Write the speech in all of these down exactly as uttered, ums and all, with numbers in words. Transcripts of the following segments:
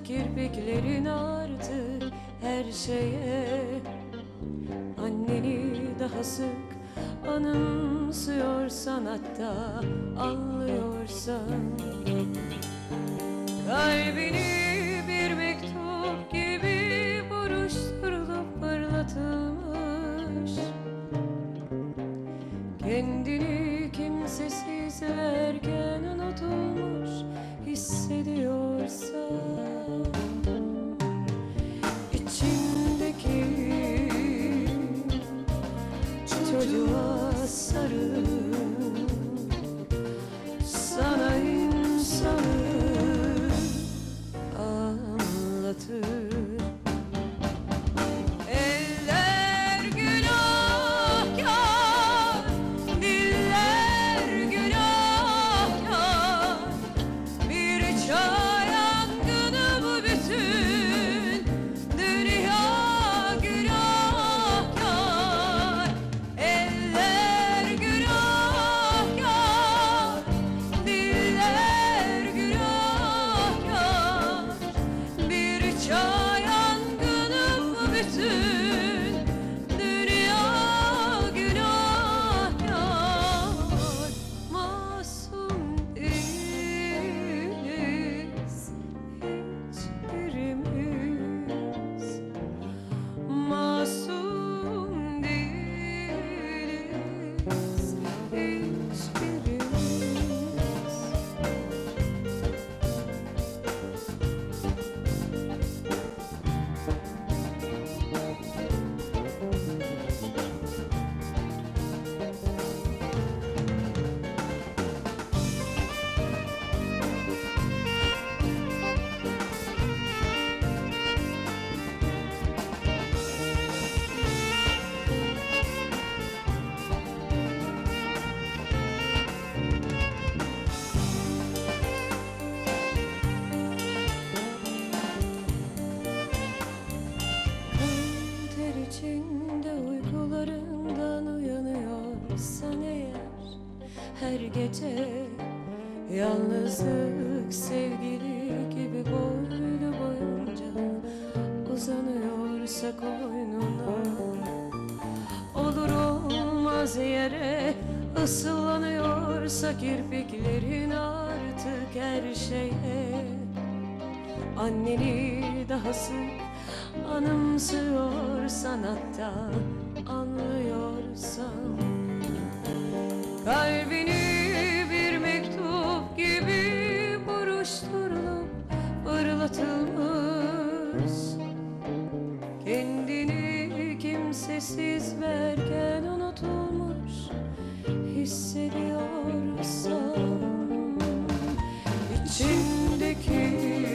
Yanıyorsa kirpiklerin artık her şeye. Anneni daha sık anımsıyorsan, hatta anlıyorsan, kalbini bir mektup gibi buruşturulup fırlatılmış, kendini kimsesiz verken unutulmuş hissediyorsan, içindeki çocuğa sarıl, sana insanı anlatır. Eller günahkar, diller günahkar, bir çay yangını bu bütün dünya günahkar. Eller günahkar, diller günahkar, bir çay yangını bu bütün dünya günahkar. Masum değiliz hiçbirimiz, masum değiliz hiçbirimiz. Ter içinde uykularından uyanıyorsan eğer, her gece yalnızlık sevgili gibi boylu boyunca uzanıyorsa koynuna, olur olmaz yere ıslanıyorsa kirpiklerin artık her şeye, anneni daha sık anımsıyorsan, hatta anlıyorsan, kalbini bir mektup gibi buruşturulup fırlatılmış, kendini kimsesiz verken unutulmuş hissediyorsan, içindeki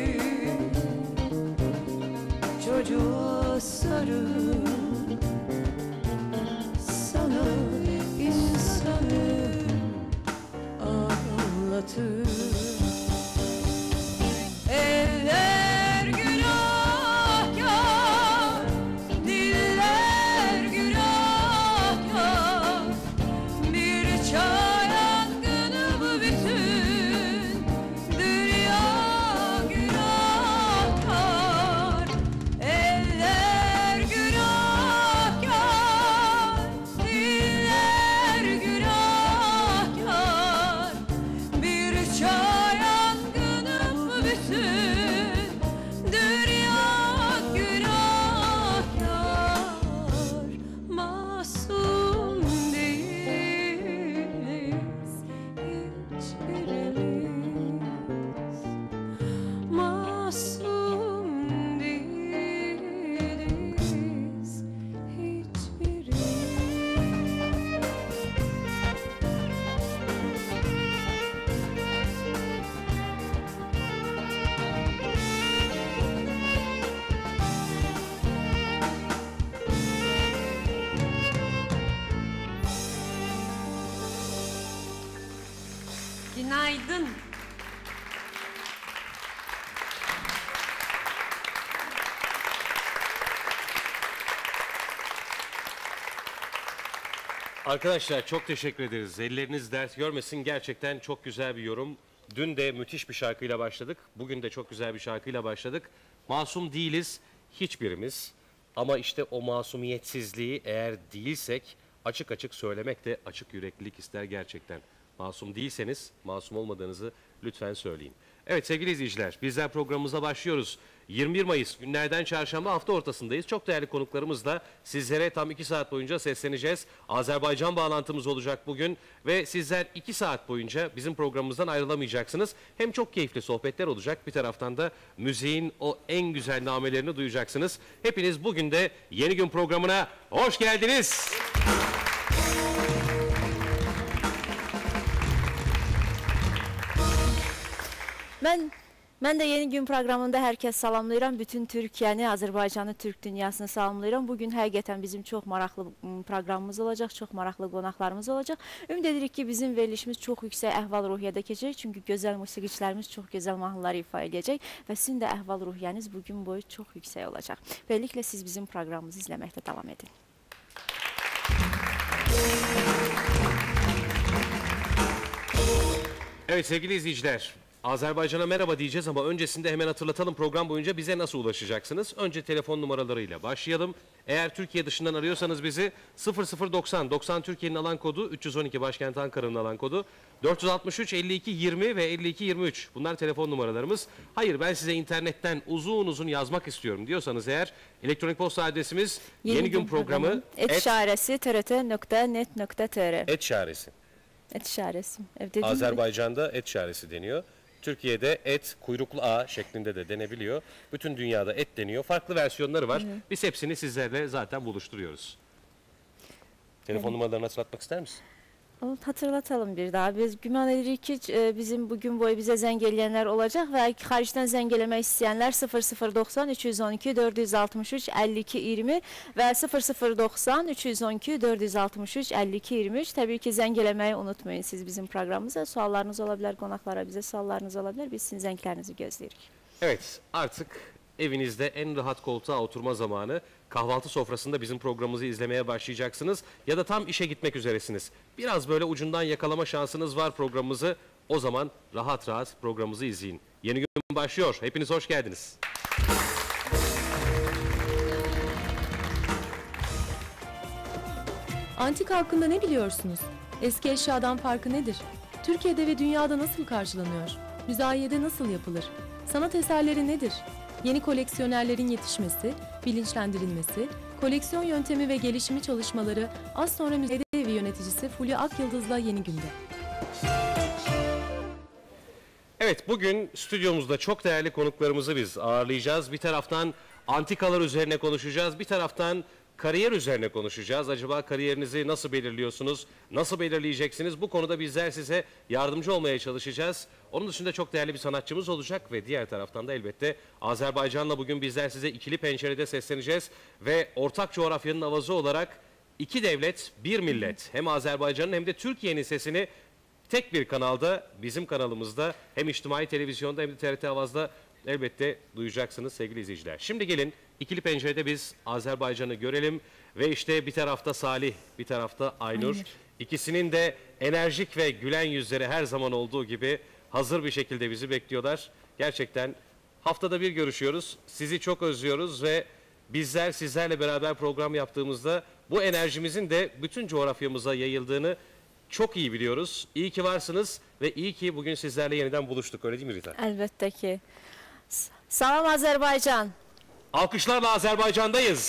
çocuğa sarıl, sana insanı anlatır. Eller günahkar, diller günahkar, bir çay yangını bu bütün dünya günahkar. Eller günahkar, diller günahkar, bir çay yangını bu bütün dünya günahkar. Masum değiliz hiçbirimiz, masum değiliz hiçbirimiz. Günaydın. Arkadaşlar çok teşekkür ederiz. Elleriniz dert görmesin. Gerçekten çok güzel bir yorum. Dün de müthiş bir şarkıyla başladık. Bugün de çok güzel bir şarkıyla başladık. Masum değiliz hiçbirimiz. Ama işte o masumiyetsizliği eğer değilsek açık açık söylemek de açık yüreklilik ister gerçekten. Masum değilseniz masum olmadığınızı lütfen söyleyin. Evet sevgili izleyiciler, bizler programımıza başlıyoruz. yirmi bir Mayıs günlerden çarşamba, hafta ortasındayız. Çok değerli konuklarımızla sizlere tam iki saat boyunca sesleneceğiz. Azerbaycan bağlantımız olacak bugün ve sizler iki saat boyunca bizim programımızdan ayrılamayacaksınız. Hem çok keyifli sohbetler olacak, bir taraftan da müziğin o en güzel namelerini duyacaksınız. Hepiniz bugün de Yeni Gün programına hoş geldiniz. Ben ben de Yeni Gün programında herkes salamlayıram. Bütün Türkiye'ni, Azerbaycan'ı, Türk dünyasını salamlayıram. Bugün həqiqətən bizim çox maraqlı proqramımız olacaq, çox maraqlı qonaqlarımız olacaq. Ümid edirik ki, bizim verilişimiz çox yüksək əhval-ruhiyyədə keçəcək. Çünki gözəl musiqiçilərimiz çox gözəl mahnıları ifa edəcək və sizin də əhval-ruhiyyəniz bugün boyu çox yüksək olacaq. Beləliklə siz bizim proqramımızı izləməkdə davam edin. Evet sevgili izleyiciler, Azerbaycan'a merhaba diyeceğiz ama öncesinde hemen hatırlatalım program boyunca bize nasıl ulaşacaksınız? Önce telefon numaralarıyla başlayalım. Eğer Türkiye dışından arıyorsanız bizi sıfır sıfır doksan doksan Türkiye'nin alan kodu, üç yüz on iki başkent Ankara'nın alan kodu, dört yüz altmış üç elli iki yirmi ve elli iki yirmi üç. Bunlar telefon numaralarımız. Hayır, ben size internetten uzun uzun yazmak istiyorum diyorsanız eğer elektronik posta adresimiz Yeni, Yeni Gün, Gün Programı, programı et işaresi t r t nokta net nokta t r. Et işaresi. Et işaresi. Azerbaycan'da et işaresi deniyor. Türkiye'de et, kuyruklu A şeklinde de denebiliyor. Bütün dünyada et deniyor. Farklı versiyonları var. Evet. Biz hepsini sizlerle zaten buluşturuyoruz. Telefon evet. numaralarını hatırlatmak ister misin? Hatırlatalım bir daha. Biz güman edirik ki bizim bugün boyu bize zəng eləyənlər olacaq və xaricdən zəng eləmək istəyənlər sıfır sıfır doksan üç yüz on iki dörd yüz altmış üç elli iki iyirmi və sıfır sıfır doksan üç yüz on iki dörd yüz altmış üç elli iki iyirmi üç. Təbii ki zəng eləməyi unutmayın siz bizim proqramımıza. Suallarınız ola bilər, qonaqlara bizə suallarınız ola bilər. Biz sizin zənglərinizi gözləyirik. Evet, artık evinizde en rahat koltuğa oturma zamanı. Kahvaltı sofrasında bizim programımızı izlemeye başlayacaksınız ya da tam işe gitmek üzeresiniz. Biraz böyle ucundan yakalama şansınız var programımızı. O zaman rahat rahat programımızı izleyin. Yeni gün başlıyor. Hepiniz hoş geldiniz. Antika hakkında ne biliyorsunuz? Eski eşyadan farkı nedir? Türkiye'de ve dünyada nasıl karşılanıyor? Müzayede nasıl yapılır? Sanat eserleri nedir? Yeni koleksiyonerlerin yetişmesi, bilinçlendirilmesi, koleksiyon yöntemi ve gelişimi çalışmaları az sonra Müzeyde Evi yöneticisi Fulya Akyıldız'la Yeni Gün'de. Evet, bugün stüdyomuzda çok değerli konuklarımızı biz ağırlayacağız. Bir taraftan antikalar üzerine konuşacağız, bir taraftan kariyer üzerine konuşacağız. Acaba kariyerinizi nasıl belirliyorsunuz, nasıl belirleyeceksiniz? Bu konuda bizler size yardımcı olmaya çalışacağız. Onun dışında çok değerli bir sanatçımız olacak ve diğer taraftan da elbette Azerbaycan'la bugün bizler size ikili pencerede sesleneceğiz. Ve ortak coğrafyanın avazı olarak iki devlet, bir millet, hem Azerbaycan'ın hem de Türkiye'nin sesini tek bir kanalda, bizim kanalımızda, hem içtimai televizyonda hem de T R T Avaz'da elbette duyacaksınız sevgili izleyiciler. Şimdi gelin ikili pencerede biz Azerbaycan'ı görelim ve işte bir tarafta Salih, bir tarafta Aynur. Aynur. İkisinin de enerjik ve gülen yüzleri her zaman olduğu gibi hazır bir şekilde bizi bekliyorlar. Gerçekten haftada bir görüşüyoruz. Sizi çok özlüyoruz ve bizler sizlerle beraber program yaptığımızda bu enerjimizin de bütün coğrafyamıza yayıldığını çok iyi biliyoruz. İyi ki varsınız ve iyi ki bugün sizlerle yeniden buluştuk. Öyle değil mi Rita? Elbette ki. Salam Azerbaycan. Alkışlarla Azerbaycan'dayız.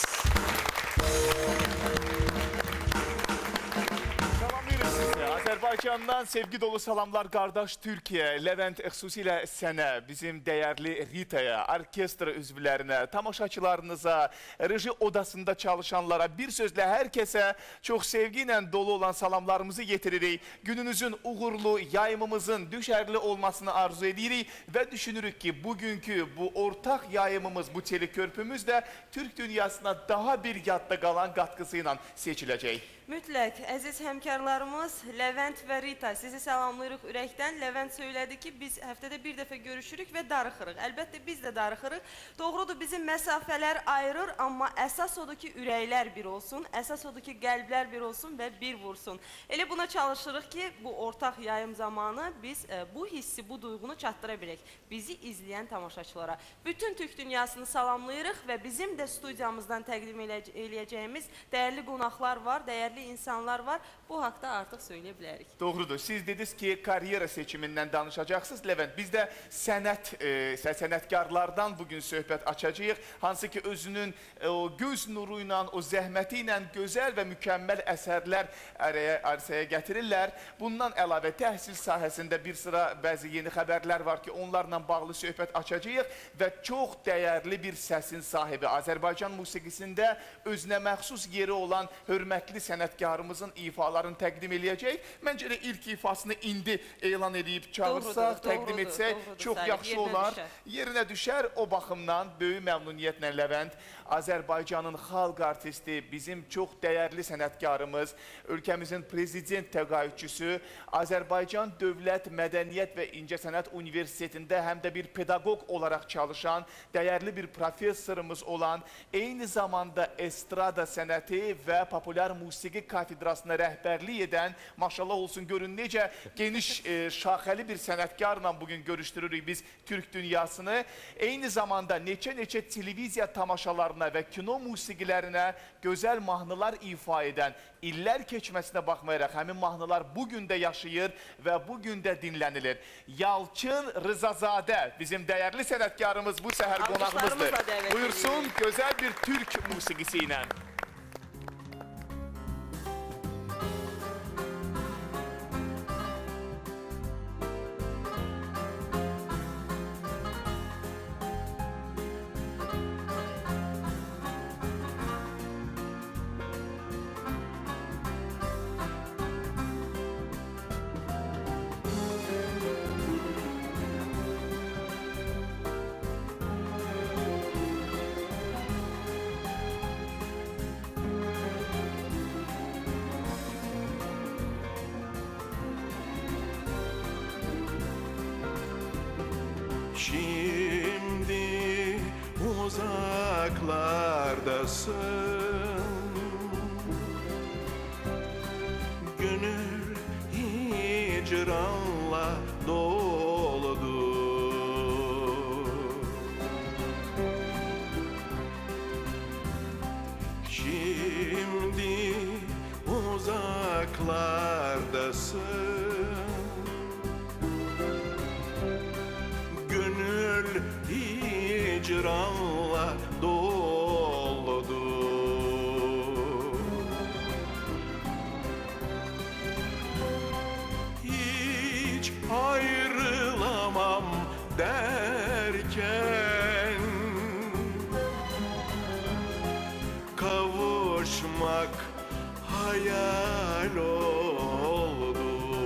Azerbaycan'dan sevgi dolu salamlar kardeş Türkiye, Levent xüsusilə sənə, bizim değerli Rita'ya, orkestra üzvlərinə, tamaşaçılarınıza, reji odasında çalışanlara, bir sözle herkese çok sevgiyle dolu olan salamlarımızı getiririk. Gününüzün uğurlu, yayımımızın düşerli olmasını arzu edirik ve düşünürük ki bugünkü bu ortak yayımımız, bu telekörpümüz de Türk dünyasına daha bir yadda kalan katkısıyla seçilecek. Mütləq, əziz həmkarlarımız Levent və və Rita, sizi salamlayırıq ürəkdən. Levent söylədi ki, biz həftədə bir dəfə görüşürük və darıxırıq. Əlbəttə biz də darıxırıq. Doğrudur, bizim məsafələr ayırır, amma əsas odur ki, ürəklər bir olsun, əsas odur ki, qəlblər bir olsun və bir vursun. Elə buna çalışırıq ki, bu ortaq yayım zamanı biz e, bu hissi, bu duyğunu çatdıra bilək bizi izləyən tamaşaçılara. Bütün Türk dünyasını salamlayırıq və bizim də studiyamızdan təqdim eləyəcəyimiz dəyərli qonaqlar var, dəyərli insanlar var. Bu haqda artıq söyləyə bilərik. Doğrudur. Siz dediniz ki, karyera seçimindən danışacaqsınız. Levent, biz də sənət, e, sənətkarlardan bugün söhbət açacağıq. Hansı ki, özünün e, o göz nuru ilə, o zəhməti ilə gözəl və mükəmməl əsərlər ərsəyə gətirirlər. Bundan əlavə təhsil sahəsində bir sıra bəzi yeni xəbərlər var ki, onlarla bağlı söhbət açacağıq və çox dəyərli bir səsin sahibi, Azərbaycan musiqisində özünə məxsus yeri olan hörmətli sənətkarımızın ifalarını təqdim eləyəcək. Məncə də ilk ifasını indi elan edib çağırsaq, təqdim etsək çox yaxşı olar. Yerinə düşər. O baxımdan böyük məmnuniyyətlə Levent, Azərbaycanın xalq artisti, bizim çox dəyərli sənətkarımız, ölkəmizin prezident təqaüdçüsü, Azərbaycan Dövlət Mədəniyyət və İncəsənət Universitetində həm də bir pedaqoq olaraq çalışan, dəyərli bir professorumuz olan, eyni zamanda estrada sənəti və populyar musiqi kafedrasına rəhbərlik edən, maşallah olsun, görün necə geniş e, şaxəli bir sənətkarla bugün görüşdürürük biz Türk dünyasını. Eyni zamanda neçə-neçə televiziya tamaşalarına və kino musiqilərinə gözəl mahnılar ifa edən, illər keçməsinə baxmayaraq həmin mahnılar bugün də yaşayır və bugün də dinlənilir. Yalçın Rızazadə bizim dəyərli sənətkarımız bu səhər qonağımızdır. Buyursun gözəl bir Türk musiqisi ilə. Şimdi uzaklardasın, gönül hicranla doludur. Şimdi uzaklardasın, hicranla doludur. Hiç ayrılamam derken kavuşmak hayal oldu.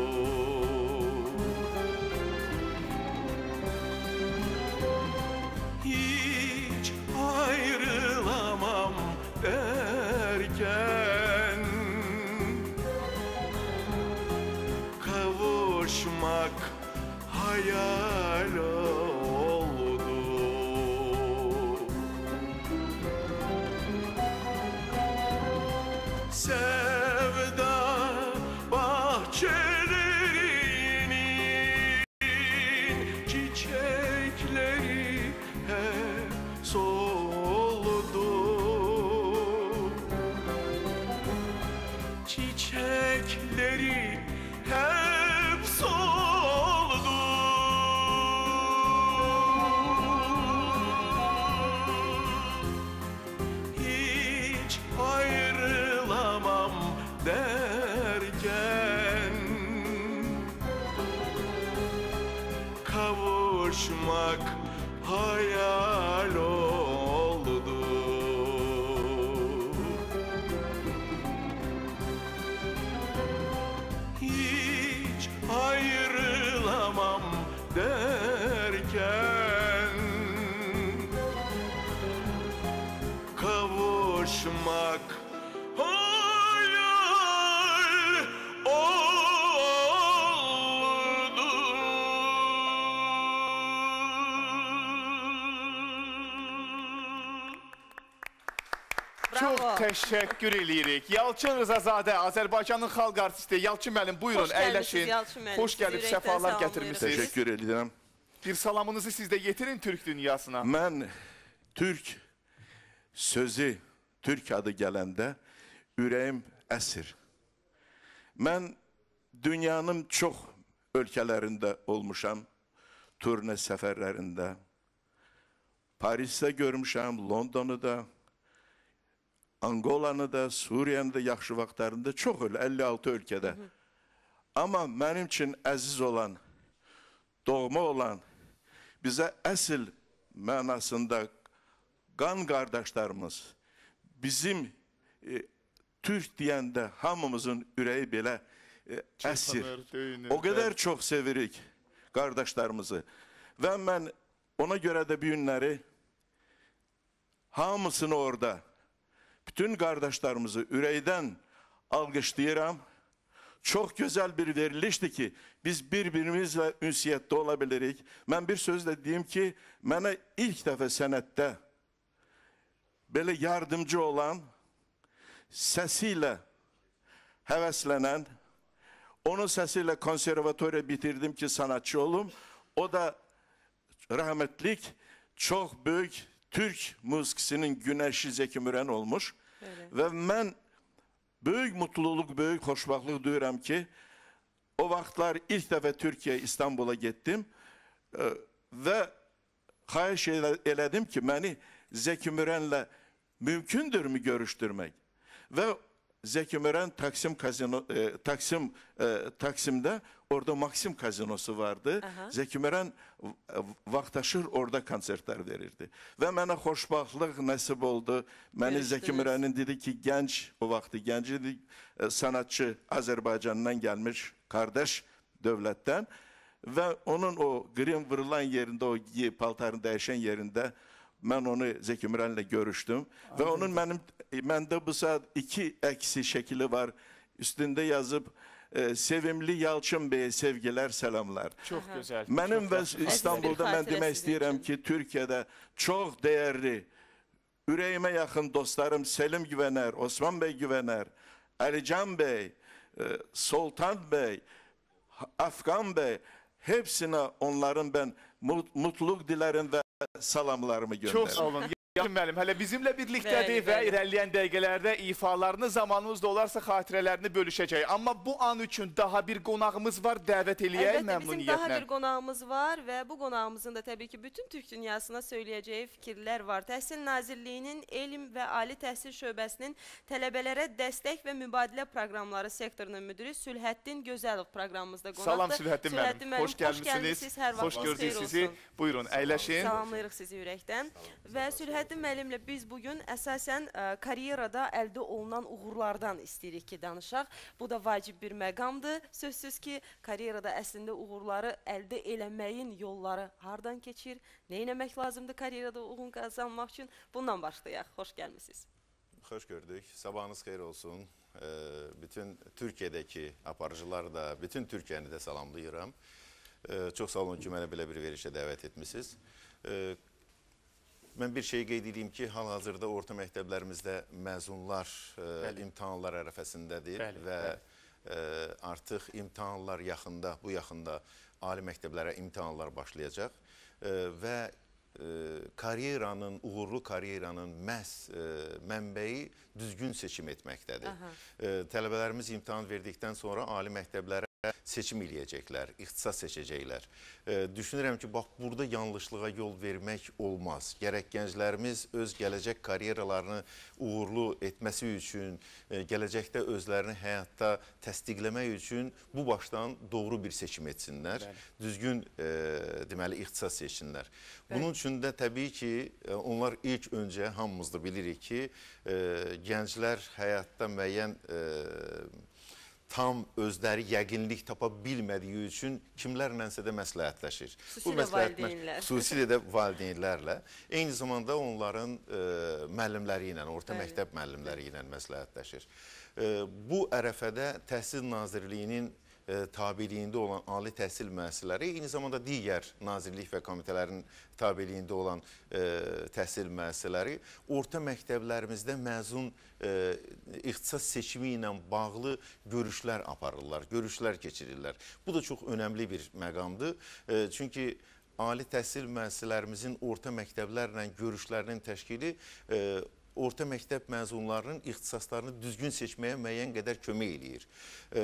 Hiç ayrılamam derken kavuşmak hayal oldu. Sevda bahçelerinin çiçekleri hep soldu. Çiçekleri hep soldu. Hiç ayrılamam derken kavuşmak hayal oldu. Hiç ayrılamam derken kavuşmak hayal oldu. Çox Bravo. təşəkkür edirik. Yalçın Rızazadə, Azərbaycanın xalq artisti. Yalçın müəllim, buyurun, Xoş gəlmisiniz, əyləşin. Yalçın müəllim. Xoş gəlib, Sizi ürəkdən səfalar salamlayırıq. gətirmişsiniz. Teşekkür ederim. Bir salamınızı siz də yetirin Türk dünyasına. Ben Türk sözü, Türk adı gələndə ürəyim əsir. Mən dünyanın çox ölkələrində olmuşam, turne səfərlərində. Parisdə görmüşəm, Londonu da, Angolanı da, Suriyanı da yaxşı vaxtlarında çox öyle, əlli altı ölkədə. Amma mənim üçün əziz olan, doğma olan, bizə əsl mənasında qan qardaşlarımız, bizim e, Türk deyəndə hamımızın ürəyi belə e, əsir. O qədər çox sevirik qardaşlarımızı. Və mən ona görə də bu günləri hamısını orada, bütün qardaşlarımızı ürəkdən alqışlayıram. Çox gözəl bir verilişdir ki, biz bir-birimizlə ünsiyyətdə ola bilirik. Mən bir sözlə deyim ki, mənə ilk dəfə sənətdə belə yardımcı olan, səsilə həvəslənən, onun səsilə konservatoriya bitirdim ki, sanatçı olum. O da rahmetlik, çox böyük Türk musikisinin güneşi Zeki Müren olmuş. Öyle. Və mən böyük mutluluq, böyük xoşbaxtlıq duyuram ki, o vaxtlar ilk dəfə Türkiyə, İstanbul'a getdim e, və xahiş elədim ki, məni Zeki Müren'lə mümkündürmü görüşdürmək? Və Zeki Müren Taksim Kazino, e, Taksim e, Taksim'de orada Maxim Kazinosu vardı. Aha. Zeki Müren vaxtaşır orada konsertler verirdi. Ve mənə xoşbaxtlıq nəsib oldu. Məni Zeki Müren'in dedi ki, gənc o vaxtı gənc idi, e, sanatçı Azərbaycandan gelmiş kardeş dövlətdən ve onun o grim vırılan yerinde, o paltarını dəyişən yerinde mən onu Zeki Müren'le görüştüm. Ve onun benim, məndə bu saat iki əksi şekli var. Üstünde yazıp e, sevimli Yalçın Bey'e sevgiler, selamlar. Çox gözəl. Mənim çox və yaxşı. İstanbul'da Əziz bir mən xatirə demək sizin istəyirəm üçün. ki, Türkiye'de çok değerli, ürəyimə yaxın dostlarım Selim Güvener, Osman Bey Güvener, Alican Bey, e, Sultan Bey, Afgan Bey, hepsine onların ben mut, mutluluk dilerim ve salamlarımı göndərim. Çox sağ olun. Yalçın müəllim, hələ bizimlə birlikdədir Bəli, və bəli. irəliləyən dəqiqələrdə ifalarını, zamanımız da olarsa xatirələrini bölüşəcək. Amma bu an üçün daha bir qonağımız var, dəvət eləyək Əlbəttə bizim daha məmnuniyyətlə. bir qonağımız var və bu qonağımızın da təbii ki bütün Türk dünyasına söyləyəcəyi fikirlər var. Təhsil Nazirliyinin Elm və Ali Təhsil Şöbəsinin tələbələrə dəstək və mübadilə proqramları sektorunun müdürü Sülhəddin Gözəlov proqramımızda qonaqdır. Salam Sülhəddin müəllim, xoş gəlmisiniz. gəlmişsiniz. Hər Xoş vaxtınız gördük xeyir sizi. olsun. Buyurun, əyləşin. Salamlayırıq sizi ürəkdən. Və Sülhəddin müəllimlə biz bugün əsasən ə, karyerada əldə olunan uğurlardan istəyirik ki, danışaq. Bu da vacib bir məqamdır. Sözsüz ki, karyerada əslində uğurları əldə eləməyin yolları hardan keçir? Nə etmək lazımdır karyerada uğur qazanmaq üçün? Bundan başlayaq. Xoş gəlmisiniz. Hoş gördük. Sabahınız xeyir olsun. Ee, bütün Türkiye'deki aparıcılar da, bütün Türkiye'ni də salamlayıram. Ee, çox sağ olun ki, mənə belə bir verişə dəvət etmişsiniz. Ee, mən bir şey qeyd edeyim ki, hal-hazırda orta məktəblərimizdə məzunlar e, imtahanlar ərəfəsindədir Bəli, və bəli. e, artıq imtahanlar yaxında, bu yaxında ali məktəblərə imtahanlar başlayacaq e, və e, karyeranın, uğurlu karyeranın məhz e, mənbəyi düzgün seçim etməkdədir. E, tələbələrimiz imtahan verdikdən sonra ali məktəblərə seçim eləyəcəklər, ixtisas seçəcəklər. E, düşünürəm ki, bax, burada yanlışlığa yol vermək olmaz. Gərək gənclərimiz öz gələcək karyeralarını uğurlu etməsi üçün, e, gələcəkdə özlərini həyatda təsdiqləmək üçün bu başdan doğru bir seçim etsinlər. Bəli. Düzgün, e, deməli, ixtisas seçsinlər. Bunun üçün də təbii ki, e, onlar ilk öncə hamımız da bilirik ki, e, gənclər həyatda müəyyən e, tam özləri yəqinlik tapa bilmədiyi üçün kimlərlənsə də məsləhətləşir. Xüsusilə valideynlər. Xüsusilə də valideynlərlə. Eyni zamanda onların e, müəllimləri ilə, orta Bəli. məktəb müəllimləri ilə məsləhətləşir. E, bu ərəfədə Təhsil Nazirliyinin e, tabiliyində olan ali təhsil müəssisələri, eyni zamanda digər nazirlik və komitələrin tabiliyində olan e, təhsil müəssisələri orta məktəblərimizdə məzun e, ixtisas seçimi ilə bağlı görüşlər aparırlar, görüşlər keçirirlər. Bu da çox önəmli bir məqamdır. E, çünki ali təhsil müəssisələrimizin orta məktəblərlə görüşlərinin təşkili e, orta məktəb məzunlarının ixtisaslarını düzgün seçməyə müəyyən qədər kömək eləyir. E,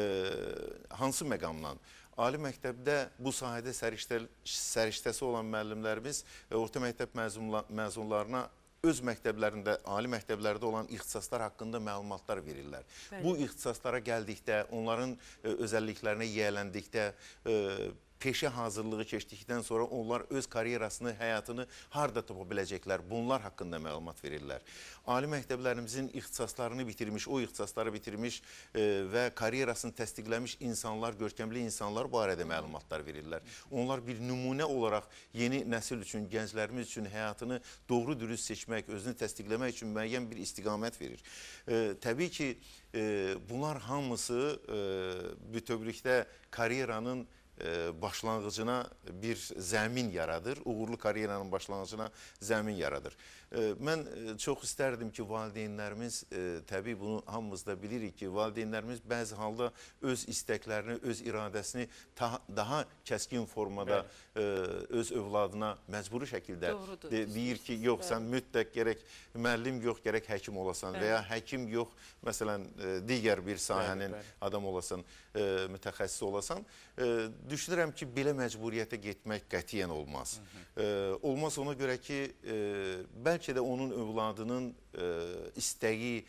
hansı məqamdan? Ali məktəbdə bu sahədə səriştə, səriştəsi olan müəllimlərimiz e, orta məktəb məzunla, məzunlarına öz məktəblərində, ali məktəblərdə olan ixtisaslar haqqında məlumatlar verirlər. Bəli. Bu ixtisaslara gəldikdə, onların e, özəlliklərinə yiyələndikdə, e, peşə hazırlığı keçdikdən sonra onlar öz karyerasını, həyatını harada tapa biləcəklər, bunlar haqqında məlumat verirlər. Ali məktəblərimizin ixtisaslarını bitirmiş, o ixtisasları bitirmiş e, və karyerasını təsdiqləmiş insanlar, görkəmli insanlar barədə məlumatlar verirlər. Onlar bir nümunə olaraq yeni nəsil üçün, gənclərimiz üçün həyatını doğru dürüst seçmək, özünü təsdiqləmək üçün müəyyən bir istiqamət verir. E, təbii ki, e, bunlar hamısı e, bütövlükdə karyeranın başlanğıcına bir zəmin yaradır, uğurlu karyeranın başlanğıcına zəmin yaradır. Mən çox istərdim ki, valideynlərimiz, təbii bunu hamımız da bilirik ki, valideynlərimiz bəzi halda öz istəklərini, öz iradəsini daha kəskin formada öz övladına məcburi şəkildə deyir ki, yox, sən mütləq gərək müəllim yox, gərək həkim olasan və ya həkim yox, məsələn, digər bir sahənin adam olasan, mütəxəssis olasan. Düşünürəm ki, belə məcburiyyətə getmək qətiyyən olmaz. Olmaz ona görə ki, bəlkə də onun övladının istəyi,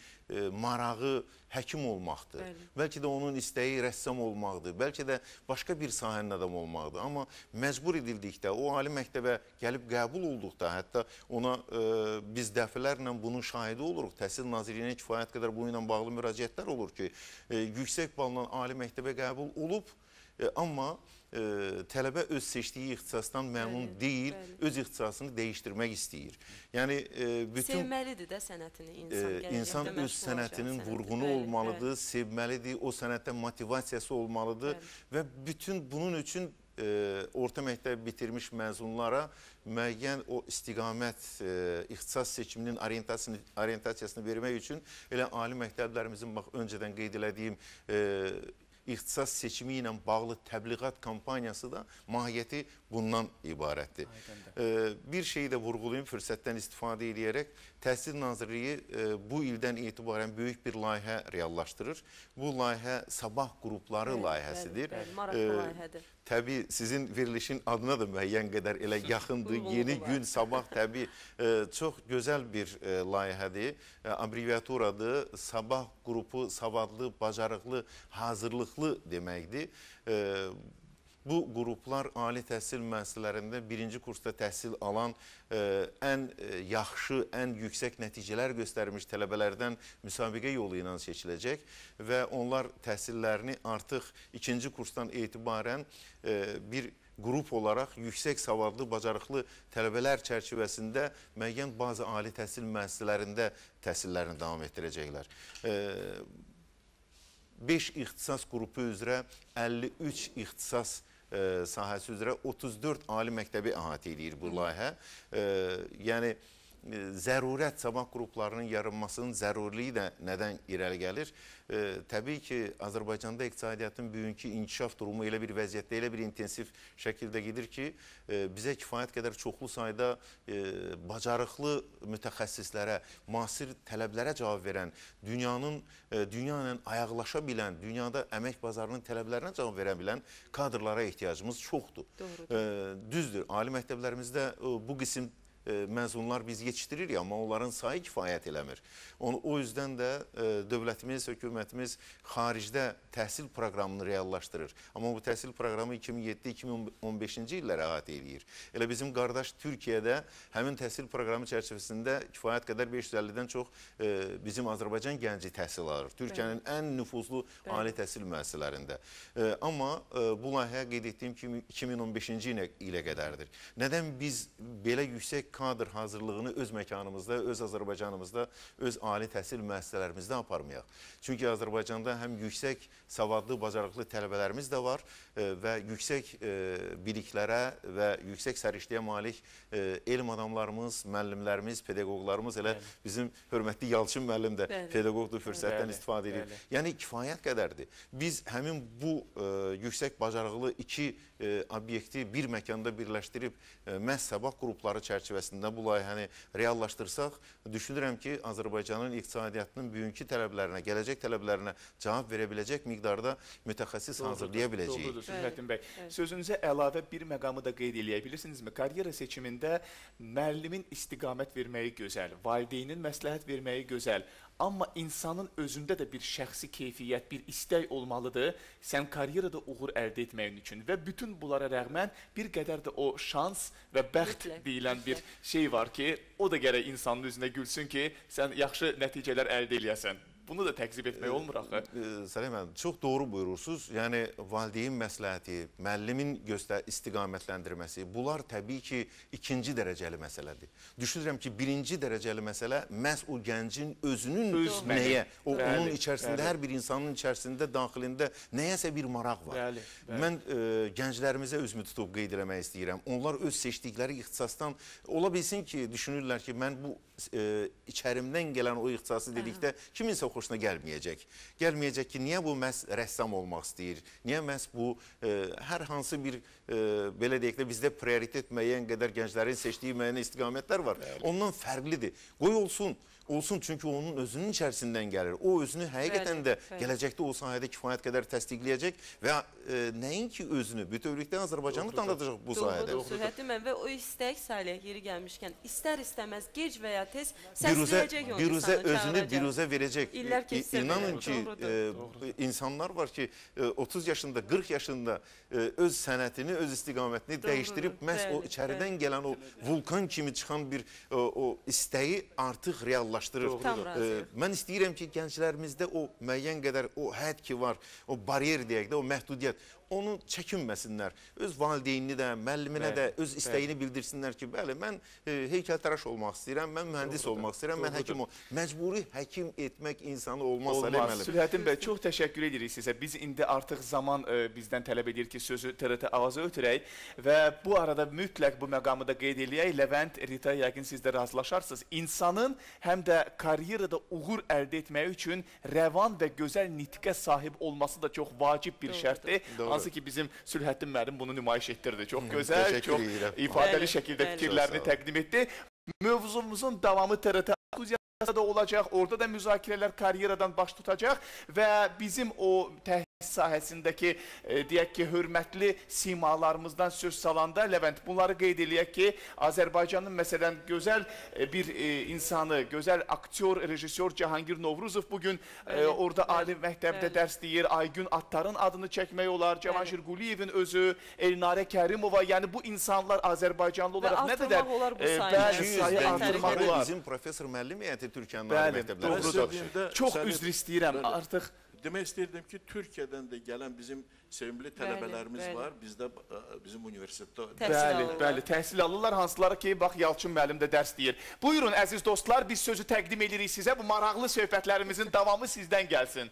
marağı həkim olmaqdır. Bəli. Bəlkə də onun istəyi rəssam olmaqdır. Bəlkə də başqa bir sahənin adamı olmaqdır. Amma məcbur edildikdə, o ali məktəbə gəlib qəbul olduqda, hətta ona e, biz dəfələrlə bunun şahidi oluruq. Təhsil Nazirliyinə kifayət qədər bu ilə bağlı müraciətlər olur ki, e, yüksək balla ali məktəbə qəbul olub, e, amma e, tələbə öz seçdiyi ixtisasdan məmnun bəli, deyil, bəli. Öz ixtisasını dəyişdirmək istəyir. Yəni, e, bütün, sevməlidir də sənətini insan. E, insan öz sənətinin vurğunu bəli, olmalıdır, bəli. Sevməlidir, o sənətdə motivasiyası olmalıdır bəli. Və bütün bunun üçün e, orta məktəb bitirmiş məzunlara müəyyən o istiqamət, e, ixtisas seçiminin orientasiyasını, orientasiyasını vermək üçün elə ali məktəblərimizin bax, öncədən qeyd elədiyim e, ixtisas seçimi ilə bağlı təbliğat kampaniyası da mahiyyəti bundan ibarətdir. Ee, bir şeyi də vurğulayım fürsətdən istifadə edərək. Təhsil Nazirliyi e, bu ildən etibarən böyük bir layihə reallaşdırır. Bu layihə sabah qrupları bəli, layihəsidir. Bəli, bəli, maraqlı ee, layihədir. Təbii sizin verilişin adına da müəyyən qədər elə yaxındır. Yeni gün, sabah təbii e, çox gözəl bir e, layihədir. E, abreviaturadır. Sabah qrupu savadlı, bacarıqlı, hazırlıqlı deməkdir. E, Bu qruplar ali təhsil müəssisələrində birinci kursda təhsil alan e, ən e, yaxşı, ən yüksək nəticələr göstərmiş tələbələrdən müsabiqə yolu ilə seçiləcək və onlar təhsillərini artıq ikinci kursdan etibarən e, bir qrup olaraq yüksək savadlı, bacarıqlı tələbələr çərçivəsində müəyyən bazı ali təhsil müəssisələrində təhsillərini davam etdirəcəklər. E, beş ixtisas qrupu üzrə əlli üç ixtisas e, sahəsi üzrə otuz dörd ali məktəbi əhatə edir bu layihə. E, yəni e, zərurət sabah qruplarının yaranmasının zəruriliyi də nədən irəli gəlir? E, təbii ki, Azərbaycanda iqtisadiyyatın bugünkü inkişaf durumu elə bir vəziyyətdə, elə bir intensiv şəkildə gedir ki, e, bizə kifayət qədər çoxlu sayda e, bacarıqlı mütəxəssislərə, müasir tələblərə cavab verən, dünyanın, e, dünya ilə ayaqlaşa bilən, dünyada əmək bazarının tələblərinə cavab verə bilən kadrlara ehtiyacımız çoxdur. E, düzdür, ali məktəblərimizdə e, bu qism məzunlar biz yetişdiririk, amma onların sayı kifayət eləmir. Onu, o yüzden də e, dövlətimiz, hökumətimiz xaricdə təhsil proqramını reallaşdırır. Amma bu təhsil proqramı iki min yeddi iki min on beşinci illərə əhatə edir. Elə bizim qardaş Türkiyədə həmin təhsil proqramı çərçivəsində kifayət qədər beş yüz əllidən çox e, bizim Azərbaycan gənci təhsil alır. Türkiyənin ən nüfuzlu Bəli. ali təhsil müəssisələrində. E, amma e, bu layihə qeyd etdiyim kimi iki min on beşinci ilə qədərdir. Nədən biz belə yüksək kadr hazırlığını öz məkanımızda, öz Azərbaycanımızda, öz ali təhsil müəssisələrimizdə aparmayaq. Çünki Azərbaycanda həm yüksək savadlı, bacarıqlı tələbələrimiz də var e, və yüksək e, biliklərə və yüksək sərişliyə malik e, elm adamlarımız, müəllimlərimiz, pedaqoqlarımız, elə Bəli. bizim hörmətli Yalçın müəllim də Bəli. pedaqoqdur, fürsətdən Bəli. istifadə edir. Bəli. Yəni kifayət qədərdir. Biz həmin bu e, yüksək bacarıqlı iki e, obyekti bir məkanda birləşdirib e, məhz sabah qrupları çərçivəsində bu layihəni reallaşdırsaq, düşünürəm ki, Azərbaycanın iqtisadiyyatının bugünkü tələblərinə, gələcək tələblərinə cavab verə biləcək miqdarda mütəxəssis hazırlaya biləcəyik. Doğrudur, Sülhəddin bəy. Sözünüzə əlavə bir məqamı da qeyd eləyə bilirsinizmi? Karyera seçimində müəllimin istiqamət verməyi gözəl, valideynin məsləhət verməyi gözəl. Amma insanın özündə də bir şəxsi keyfiyyət, bir istək olmalıdır. Sən karyerada uğur əldə etməyin üçün və bütün bunlara rəğmən bir qədər də o şans və bəxt Mütləq. deyilən bir şey var ki, o da gərək insanın üzünə gülsün ki, sən yaxşı nəticələr əldə eləyəsən. Bunu da təqzib etmək olmur axı. Səlim müəllim, çox doğru buyurursunuz. Yəni, valideyn məsləhəti, müəllimin göstər istiqamətləndirməsi, bunlar təbii ki, ikinci dərəcəli məsələdir. Düşünürəm ki, birinci dərəcəli məsələ məhz o gəncin özünün Öz nəyə, o, bəli, onun içərisində, bəli. hər bir insanın içərisində, daxilində nəyəsə bir maraq var. Bəli, bəli. Mən e, gənclərimizə özümü tutub qeyd eləmək istəyirəm. Onlar öz seçdikləri ixtisasdan, ola bilsin ki, düşünürlər ki, mən bu e, içərimdən gələn o ixtisası dedikdə kiminsə xoşuna gəlməyəcək. Gəlməyəcək ki, niyə bu məhz rəssam olmaq istəyir? Niyə məhz bu e, hər hansı bir, e, belə deyək də, bizdə prioritet müəyyən qədər gənclərin seçdiyi müəyyən istiqamətlər var. Bəli. Ondan fərqlidir. Qoy olsun. Olsun, çünki onun özünün içərisindən gəlir. O özünü həqiqətən də bəli, gələcəkdə o sahədə kifayət qədər təsdiqləyəcək və e, nəinki özünü, bütövlükdə Azərbaycanı tanıdacaq bu sahədə. Doğrudur, Sülhəddin müəllim və o istək Salih yeri gəlmişkən istər-istəməz gec və ya tez səsləyəcək o biruzə, özünü biruzə verəcək. İllər keçsə İnanın ki, e, insanlar var ki, e, otuz yaşında, qırx yaşında e, öz sənətini, öz istiqamətini doğrudur, dəyişdirib, məhz bəli, o içəridən bəli. gələn o vulkan kimi çıxan bir o, o istəyi artıq reallaşdırır. Ee, mən istəyirəm ki, gənclərimizdə o müəyyən qədər o hədd ki var, o bariyer deyək də, o məhdudiyyət, onu çəkinməsinlər. Öz valideynini də, müəlliminə də öz istəyini bəli. bildirsinlər ki, bəli, mən e, heykəltəraş olmaq istəyirəm, mən mühəndis doğrudur, olmaq istəyirəm, doğrudur. mən həkim olmaq. Məcburi həkim etmək insanı olmaz. Olmaz. Sülhəddin bəy, çox təşəkkür edirik sizə. Biz indi artıq zaman e, bizdən tələb edir ki, sözü T R T ağza ötürək və bu arada mütləq bu məqamı da qeyd eləyək. Levent, Rita, yəqin siz də razılaşarsınız. İnsanın həm də karyerada uğur əldə etmək üçün rəvan və gözəl nitqə sahib olması da çox vacib bir şərtdir. Hansı ki, bizim Sülhəddin müəllim bunu nümayiş etdirdi. Çox gözəl, çox ifadəli bəli, şəkildə bəli, fikirlərini təqdim etdi. Mövzumuzun davamı T R T da olacaq, orada da müzakirələr karyeradan baş tutacaq və bizim o təhsil sahəsindəki, e, deyək ki, hörmətli simalarımızdan söz salanda, Levent, bunları qeyd eləyək ki, Azərbaycanın məsələn gözəl e, bir e, insanı, gözəl aktyor, rejissor Cahangir Novruzov bugün e, orada ali məktəbdə bəli. dərs deyir, Aygün Attarın adını çəkmək olar, Cavanşir Quliyevin özü, Elnarə Kərimova, yəni bu insanlar Azərbaycanlı olaraq nə qədər e, bəli, sayı artırmaq olar. Bizim professor müəllim heyəti Türkiyənin ali məktəbləri. Çox üzr istəyirəm, artıq demək istəyirdim ki, Türkiyədən də gələn bizim sevimli tələbələrimiz bəli, bəli. var. Bizdə bizim universitetdə bəli, bəli, təhsil alırlar, hansıları ki, bax Yalçın müəllim də dərs deyir. Buyurun əziz dostlar, biz sözü təqdim edirik sizə. Bu maraqlı söhbətlərimizin davamı sizdən gəlsin.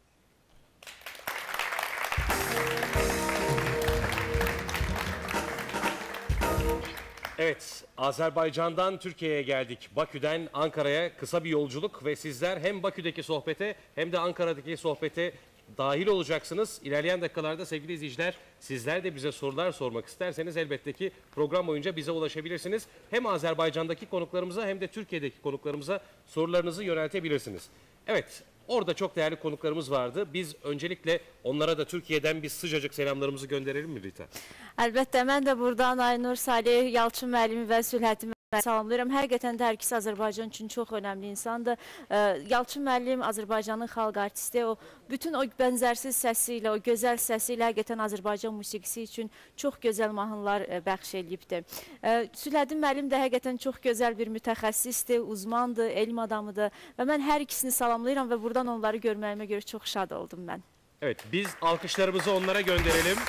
Evet, Azerbaycan'dan Türkiye'ye geldik. Bakü'den Ankara'ya kısa bir yolculuk ve sizler hem Bakü'deki sohbete hem de Ankara'daki sohbete dahil olacaksınız. İlerleyen dakikalarda sevgili izleyiciler, sizler de bize sorular sormak isterseniz elbette ki program boyunca bize ulaşabilirsiniz. Hem Azerbaycan'daki konuklarımıza hem de Türkiye'deki konuklarımıza sorularınızı yöneltebilirsiniz. Evet, orada çok değerli konuklarımız vardı. Biz öncelikle onlara da Türkiye'den bir sıcacık selamlarımızı gönderelim mi Rita? Əlbəttə, mən də buradan Aynur, Salih, Yalçın müəllimi və Sülhəddin müəllimi salamlayıram. Həqiqətən də hər ikisi Azərbaycan üçün çox önəmli insandır. Yalçın müəllim Azərbaycanın xalq artisti, o bütün o bənzərsiz səsi ilə, o gözəl səsi ilə həqiqətən Azərbaycan musiqisi üçün çox gözəl mahnılar bəxş eləyibdir. Sülhəddin müəllim də həqiqətən çox gözəl bir mütəxəssisdir, uzmandır, elm adamıdır və mən hər ikisini salamlayıram və buradan onları görməyimə görə çox şad oldum mən. Evet, biz alkışlarımızı onlara gönderelim.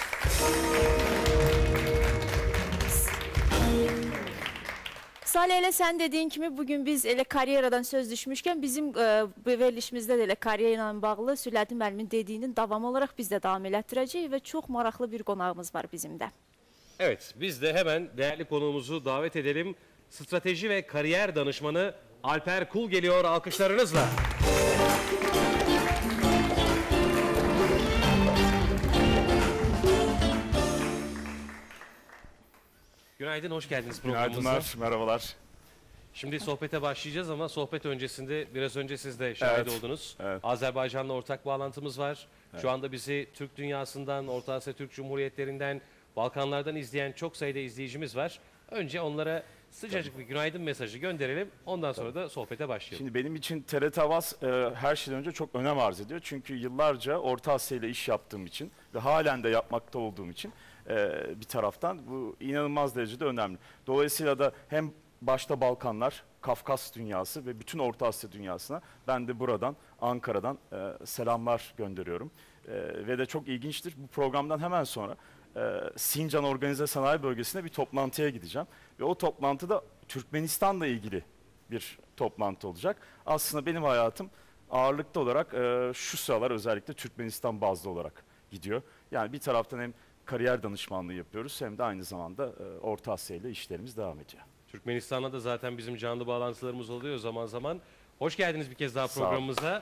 Salih, elə sən dediyin kimi bugün biz elə karyeradan söz düşmüşkən bizim e, bu verilişimizdə də elə karyera ilə bağlı Sülədin müəllimin dediyinin davamı olaraq biz də davam elətdirəcəyik və çox maraqlı bir qonağımız var bizim də. Evet, biz de hemen değerli konuğumuzu davet edelim. Strateji ve kariyer danışmanı Alper Kul geliyor alkışlarınızla. Günaydın, hoş geldiniz programımıza. Günaydınlar, merhabalar. Şimdi sohbete başlayacağız ama sohbet öncesinde biraz önce siz de şahit Evet, oldunuz. evet. Azerbaycan'la ortak bağlantımız var. Şu anda bizi Türk dünyasından, Orta Asya Türk Cumhuriyetlerinden, Balkanlardan izleyen çok sayıda izleyicimiz var. Önce onlara sıcacık bir günaydın mesajı gönderelim. Ondan sonra da sohbete başlayalım. Şimdi benim için T R T Avaz e, her şeyden önce çok önem arz ediyor. Çünkü yıllarca Orta Asya ile iş yaptığım için ve halen de yapmakta olduğum için e, bir taraftan bu inanılmaz derecede önemli. Dolayısıyla da hem başta Balkanlar, Kafkas dünyası ve bütün Orta Asya dünyasına ben de buradan, Ankara'dan e, selamlar gönderiyorum. E, ve de çok ilginçtir, bu programdan hemen sonra e, Sincan Organize Sanayi Bölgesi'ne bir toplantıya gideceğim. Ve o toplantıda Türkmenistan'la ilgili bir toplantı olacak. Aslında benim hayatım ağırlıklı olarak e, şu sıralar özellikle Türkmenistan bazlı olarak gidiyor. Yani bir taraftan hem kariyer danışmanlığı yapıyoruz hem de aynı zamanda e, Orta Asya ile işlerimiz devam ediyor. Türkmenistan'la da zaten bizim canlı bağlantılarımız oluyor zaman zaman. Hoş geldiniz bir kez daha Sağ olun. programımıza.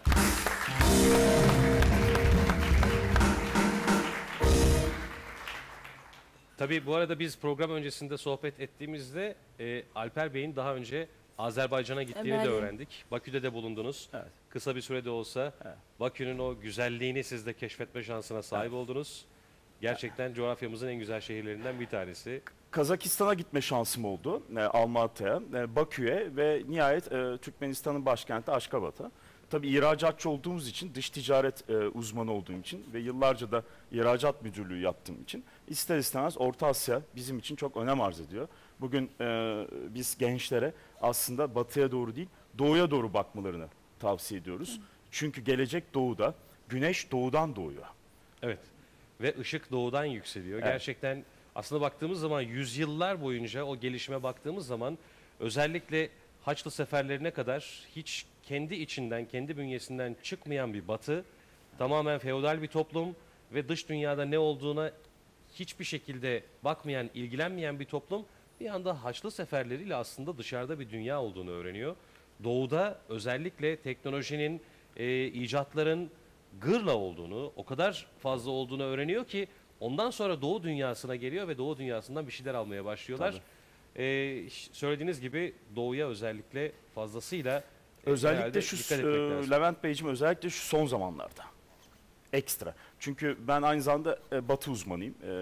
Tabii bu arada biz program öncesinde sohbet ettiğimizde e, Alper Bey'in daha önce Azerbaycan'a gittiğini de Ömer'im. öğrendik. Bakü'de de bulundunuz. Evet. Kısa bir sürede olsa Evet. Bakü'nün o güzelliğini siz de keşfetme şansına sahip oldunuz. Gerçekten coğrafyamızın en güzel şehirlerinden bir tanesi. Kazakistan'a gitme şansım oldu, e, Almatı'ya, e, Bakü'ye ve nihayet e, Türkmenistan'ın başkenti Aşkabat'a. Tabii ihracatçı olduğumuz için, dış ticaret e, uzmanı olduğum için ve yıllarca da ihracat müdürlüğü yaptığım için ister istemez Orta Asya bizim için çok önem arz ediyor. Bugün e, biz gençlere aslında batıya doğru değil, doğuya doğru bakmalarını tavsiye ediyoruz. Çünkü gelecek doğuda, güneş doğudan doğuyor. Evet. Ve ışık doğudan yükseliyor. Evet. Gerçekten aslında baktığımız zaman yüzyıllar boyunca o gelişime baktığımız zaman özellikle Haçlı seferlerine kadar hiç kendi içinden, kendi bünyesinden çıkmayan bir batı, tamamen feodal bir toplum ve dış dünyada ne olduğuna hiçbir şekilde bakmayan, ilgilenmeyen bir toplum bir anda Haçlı seferleriyle aslında dışarıda bir dünya olduğunu öğreniyor. Doğuda özellikle teknolojinin, e, icatların gırla olduğunu, o kadar fazla olduğunu öğreniyor ki ondan sonra Doğu dünyasına geliyor ve Doğu dünyasından bir şeyler almaya başlıyorlar. Ee, söylediğiniz gibi Doğu'ya özellikle fazlasıyla e, Özellikle herhalde şu dikkat etmek e, lazım. Levent Beyciğim, özellikle şu son zamanlarda ekstra. Çünkü ben aynı zamanda e, Batı uzmanıyım. E,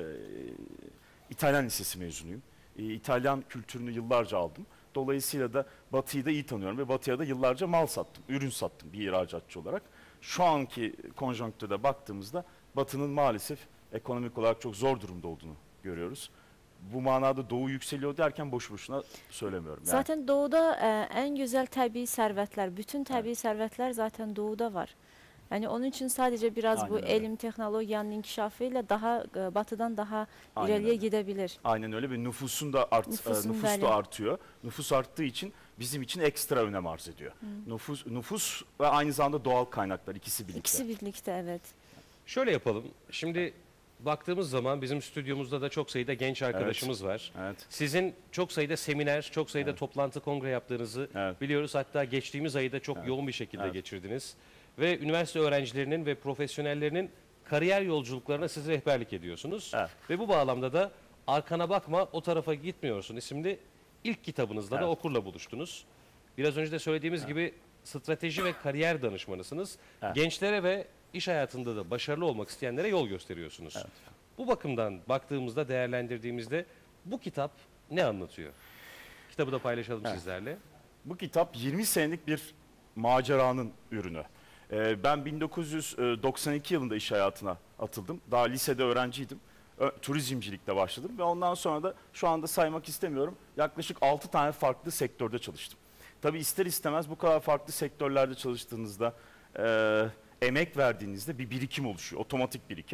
İtalyan Lisesi mezunuyum. E, İtalyan kültürünü yıllarca aldım. Dolayısıyla da Batı'yı da iyi tanıyorum ve Batı'ya da yıllarca mal sattım, ürün sattım bir ihracatçı olarak. Şu anki konjonktürde baktığımızda Batı'nın maalesef ekonomik olarak çok zor durumda olduğunu görüyoruz. Bu manada Doğu yükseliyor derken boş boşuna söylemiyorum. Yani. Zaten doğuda e, en güzel təbii sərvətlər, bütün təbii sərvətlər zaten doğuda var. Yani onun için sadece biraz Aynen bu öyle. elm, teknolojiyanın inkişafıyla daha e, batıdan daha Aynen ileriye öyle. gidebilir. Aynen öyle ve nüfusun da art, Nüfusun e, nüfus böyle. da artıyor. Nüfus arttığı için bizim için ekstra önem arz ediyor. Nüfus, nüfus ve aynı zamanda doğal kaynaklar ikisi birlikte. İkisi birlikte, evet. Şöyle yapalım. Şimdi baktığımız zaman bizim stüdyomuzda da çok sayıda genç arkadaşımız var. Evet. Sizin çok sayıda seminer, çok sayıda toplantı, kongre yaptığınızı Evet. biliyoruz. Hatta geçtiğimiz ayı da çok yoğun bir şekilde Evet. geçirdiniz. Ve üniversite öğrencilerinin ve profesyonellerinin kariyer yolculuklarına siz rehberlik ediyorsunuz. Evet. Ve bu bağlamda da Arkana Bakma, O Tarafa Gitmiyorsun isimli ilk kitabınızda da Evet. okurla buluştunuz. Biraz önce de söylediğimiz gibi strateji ve kariyer danışmanısınız. Evet. Gençlere ve iş hayatında da başarılı olmak isteyenlere yol gösteriyorsunuz. Evet. Bu bakımdan baktığımızda, değerlendirdiğimizde bu kitap ne anlatıyor? Kitabı da paylaşalım Evet. sizlerle. Bu kitap yirmi senelik bir maceranın ürünü. Ee, ben bin dokuz yüz doksan iki yılında iş hayatına atıldım. Daha lisede öğrenciydim. Ö- turizmcilikle başladım ve ondan sonra da şu anda saymak istemiyorum. Yaklaşık altı tane farklı sektörde çalıştım. Tabii ister istemez bu kadar farklı sektörlerde çalıştığınızda, e, emek verdiğinizde bir birikim oluşuyor, otomatik birikim.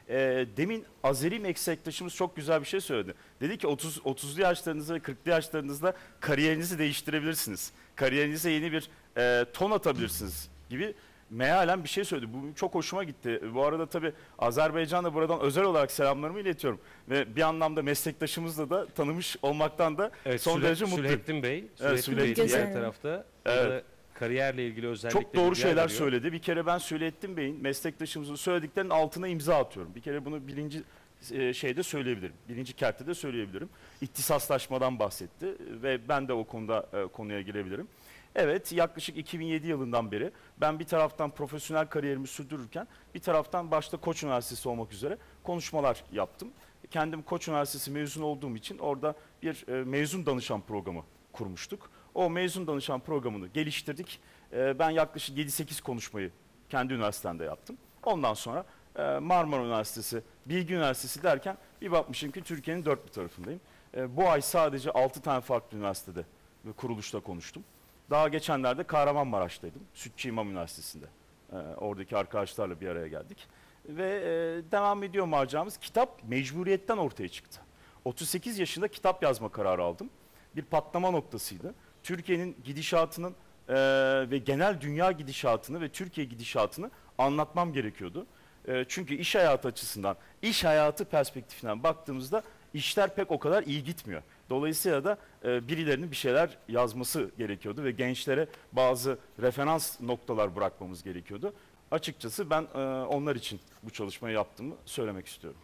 E, demin Azeri meslektaşımız çok güzel bir şey söyledi. Dedi ki otuz otuzlu yaşlarınızda ve kırklı yaşlarınızda kariyerinizi değiştirebilirsiniz. Kariyerinize yeni bir e, ton atabilirsiniz gibi mealen bir şey söyledi. Bu çok hoşuma gitti. Bu arada tabii Azerbaycan'da buradan özel olarak selamlarımı iletiyorum. Ve bir anlamda meslektaşımızla da tanımış olmaktan da Evet, son Süle- derece mutluyum. Sülhettin Bey, Evet, Sülhettin Sülhettin Bey Bey. diğer tarafta. Evet. Burada kariyerle ilgili özellikle Çok doğru bilgiler şeyler veriyor. söyledi. Bir kere ben Sülhettin Bey'in meslektaşımızın söylediklerinin altına imza atıyorum. Bir kere bunu birinci e, şeyde söyleyebilirim. Birinci kertte de söyleyebilirim. İhtisaslaşmadan bahsetti ve ben de o konuda e, konuya girebilirim. Evet, yaklaşık iki bin yedi yılından beri ben bir taraftan profesyonel kariyerimi sürdürürken bir taraftan başta Koç Üniversitesi olmak üzere konuşmalar yaptım. Kendim Koç Üniversitesi mezun olduğum için orada bir e, mezun danışan programı kurmuştuk. O mezun danışan programını geliştirdik. E, ben yaklaşık yedi sekiz konuşmayı kendi üniversitemde yaptım. Ondan sonra e, Marmara Üniversitesi, Bilgi Üniversitesi derken bir bakmışım ki Türkiye'nin dört bir tarafındayım. E, bu ay sadece altı tane farklı üniversitede ve kuruluşta konuştum. Daha geçenlerde Kahramanmaraş'taydım. Sütçü İmam Üniversitesi'nde. Ee, oradaki arkadaşlarla bir araya geldik. Ve e, devam ediyor maceramız. Kitap mecburiyetten ortaya çıktı. otuz sekiz yaşında kitap yazma kararı aldım. Bir patlama noktasıydı. Türkiye'nin gidişatının e, ve genel dünya gidişatını ve Türkiye gidişatını anlatmam gerekiyordu. E, çünkü iş hayatı açısından, iş hayatı perspektifinden baktığımızda işler pek o kadar iyi gitmiyor. Dolayısıyla da e, birilerinin bir şeyler yazması gerekiyordu ve gençlere bazı referans noktalar bırakmamız gerekiyordu. Açıkçası ben e, onlar için bu çalışmayı yaptığımı söylemek istiyorum.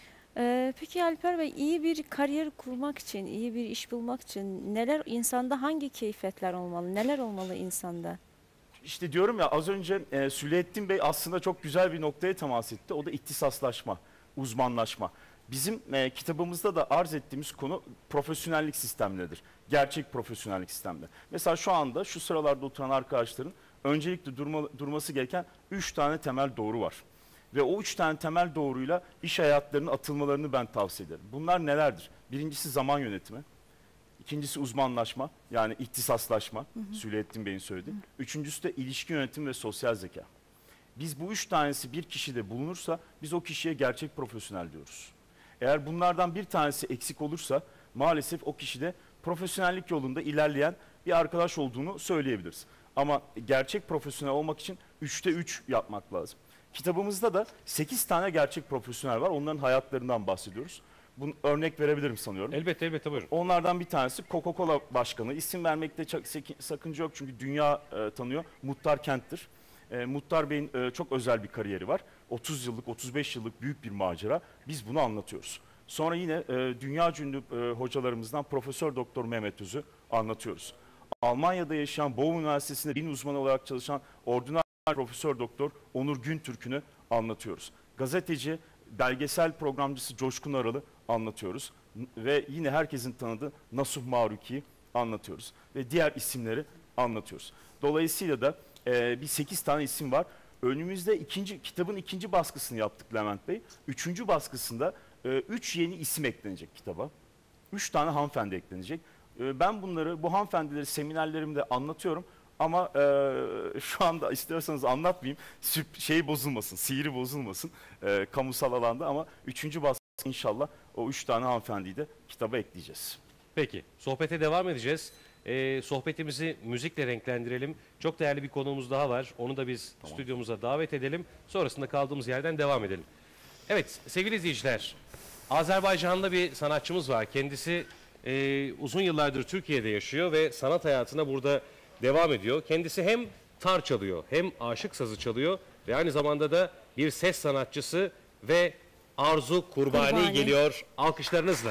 Ee, peki Alper Bey, iyi bir kariyer kurmak için, iyi bir iş bulmak için neler, insanda hangi keyfiyetler olmalı, neler olmalı insanda? İşte diyorum ya, az önce e, Süleyettin Bey aslında çok güzel bir noktaya temas etti. O da ihtisaslaşma, uzmanlaşma. Bizim e, kitabımızda da arz ettiğimiz konu profesyonellik sistemleridir. Gerçek profesyonellik sistemleri. Mesela şu anda şu sıralarda oturan arkadaşların öncelikle durma, durması gereken üç tane temel doğru var. Ve o üç tane temel doğruyla iş hayatlarının atılmalarını ben tavsiye ederim. Bunlar nelerdir? Birincisi zaman yönetimi. İkincisi uzmanlaşma, yani ihtisaslaşma, Süleyettin Bey'in söylediği. Hı hı. Üçüncüsü de ilişki yönetimi ve sosyal zeka. Biz bu üç tanesi bir kişide bulunursa biz o kişiye gerçek profesyonel diyoruz. Eğer bunlardan bir tanesi eksik olursa maalesef o kişide profesyonellik yolunda ilerleyen bir arkadaş olduğunu söyleyebiliriz. Ama gerçek profesyonel olmak için üçte üç yapmak lazım. Kitabımızda da sekiz tane gerçek profesyonel var. Onların hayatlarından bahsediyoruz. Bunu örnek verebilirim sanıyorum. Elbette elbette buyurun. Onlardan bir tanesi Coca-Cola Başkanı. İsim vermekte çok sakınca yok çünkü dünya e, tanıyor. Muhtar Kent'tir. E, Muhtar Bey'in e, çok özel bir kariyeri var. otuz yıllık, otuz beş yıllık büyük bir macera. Biz bunu anlatıyoruz. Sonra yine e, dünya ünlü e, hocalarımızdan Profesör Doktor Mehmet Öz'ü anlatıyoruz. Almanya'da yaşayan Boğum Üniversitesi'nde din uzmanı olarak çalışan ordinal Profesör Doktor Onur Güntürk'ünü anlatıyoruz. Gazeteci, belgesel programcısı Coşkun Aralı anlatıyoruz. Ve yine herkesin tanıdığı Nasuh Maruki'yi anlatıyoruz. Ve diğer isimleri anlatıyoruz. Dolayısıyla da e, bir sekiz tane isim var. Önümüzde ikinci, kitabın ikinci baskısını yaptık Levent Bey. Üçüncü baskısında e, üç yeni isim eklenecek kitaba. Üç tane hanımefendi eklenecek. E, ben bunları, bu hanımefendileri seminerlerimde anlatıyorum. Ama e, şu anda istiyorsanız anlatmayayım. Süp, şey bozulmasın, sihri bozulmasın e, kamusal alanda. Ama üçüncü baskı inşallah o üç tane hanımefendiyi de kitaba ekleyeceğiz. Peki, sohbete devam edeceğiz. Ee, sohbetimizi müzikle renklendirelim. Çok değerli bir konuğumuz daha var. Onu da biz tamam. stüdyomuza davet edelim. Sonrasında kaldığımız yerden devam edelim. Evet, sevgili izleyiciler, Azerbaycanlı bir sanatçımız var. Kendisi e, uzun yıllardır Türkiye'de yaşıyor ve sanat hayatına burada devam ediyor. Kendisi hem tar çalıyor, hem aşık sazı çalıyor ve aynı zamanda da bir ses sanatçısı ve Arzu Kurbani, Kurbani. geliyor alkışlarınızla.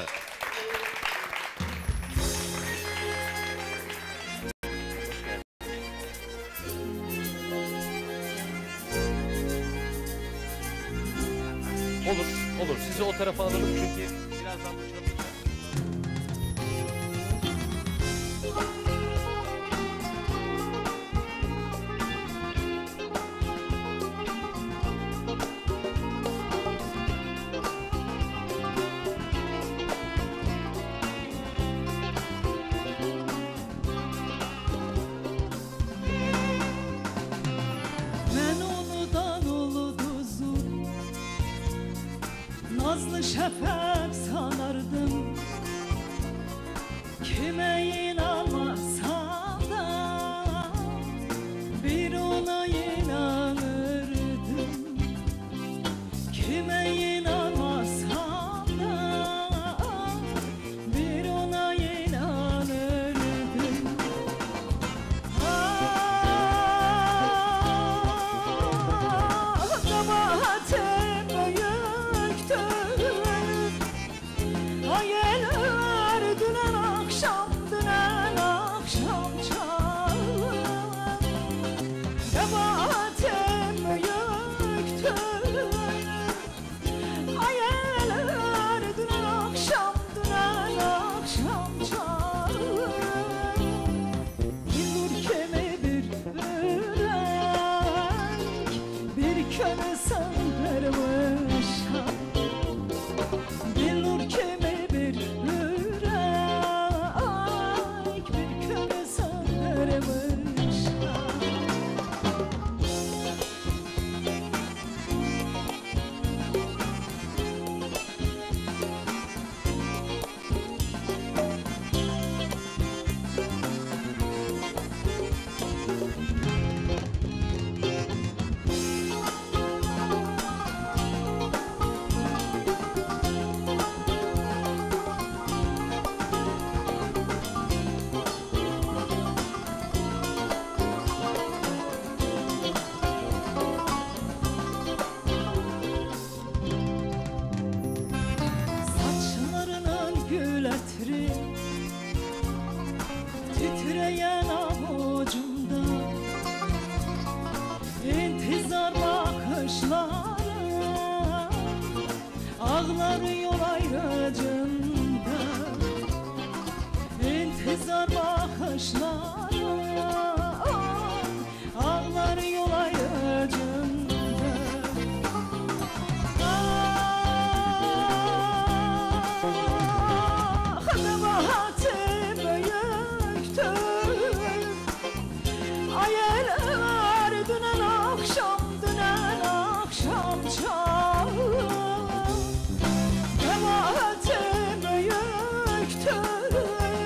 Olur, olur. Sizi o tarafa alalım çünkü birazdan bu çalacak. Nazlı şefek sanardım, kime inanmasam da bir ona inanırdım. Kime inanmasam da bir ona inanırdım. Ah, kabahatim büyüktür. Hayaller dünen akşam, dünen akşam çalar. Kabahatim büyüktür. Hayaller dünen akşam, dünen akşam çalar. Yıldır kime bir yürek, bir köle sandırmış. Yıldır kime bir yürek, bir köle sandırmış. Saçlarının gül etri titreyen avucumda, intizar bakışları ağlar yol ayracında. İntizar bakışları ağlar yol ayracında. Ah, kabahatim büyüktür. Hayaller dünen akşam, dünen akşam çalar. Kabahatim büyüktür.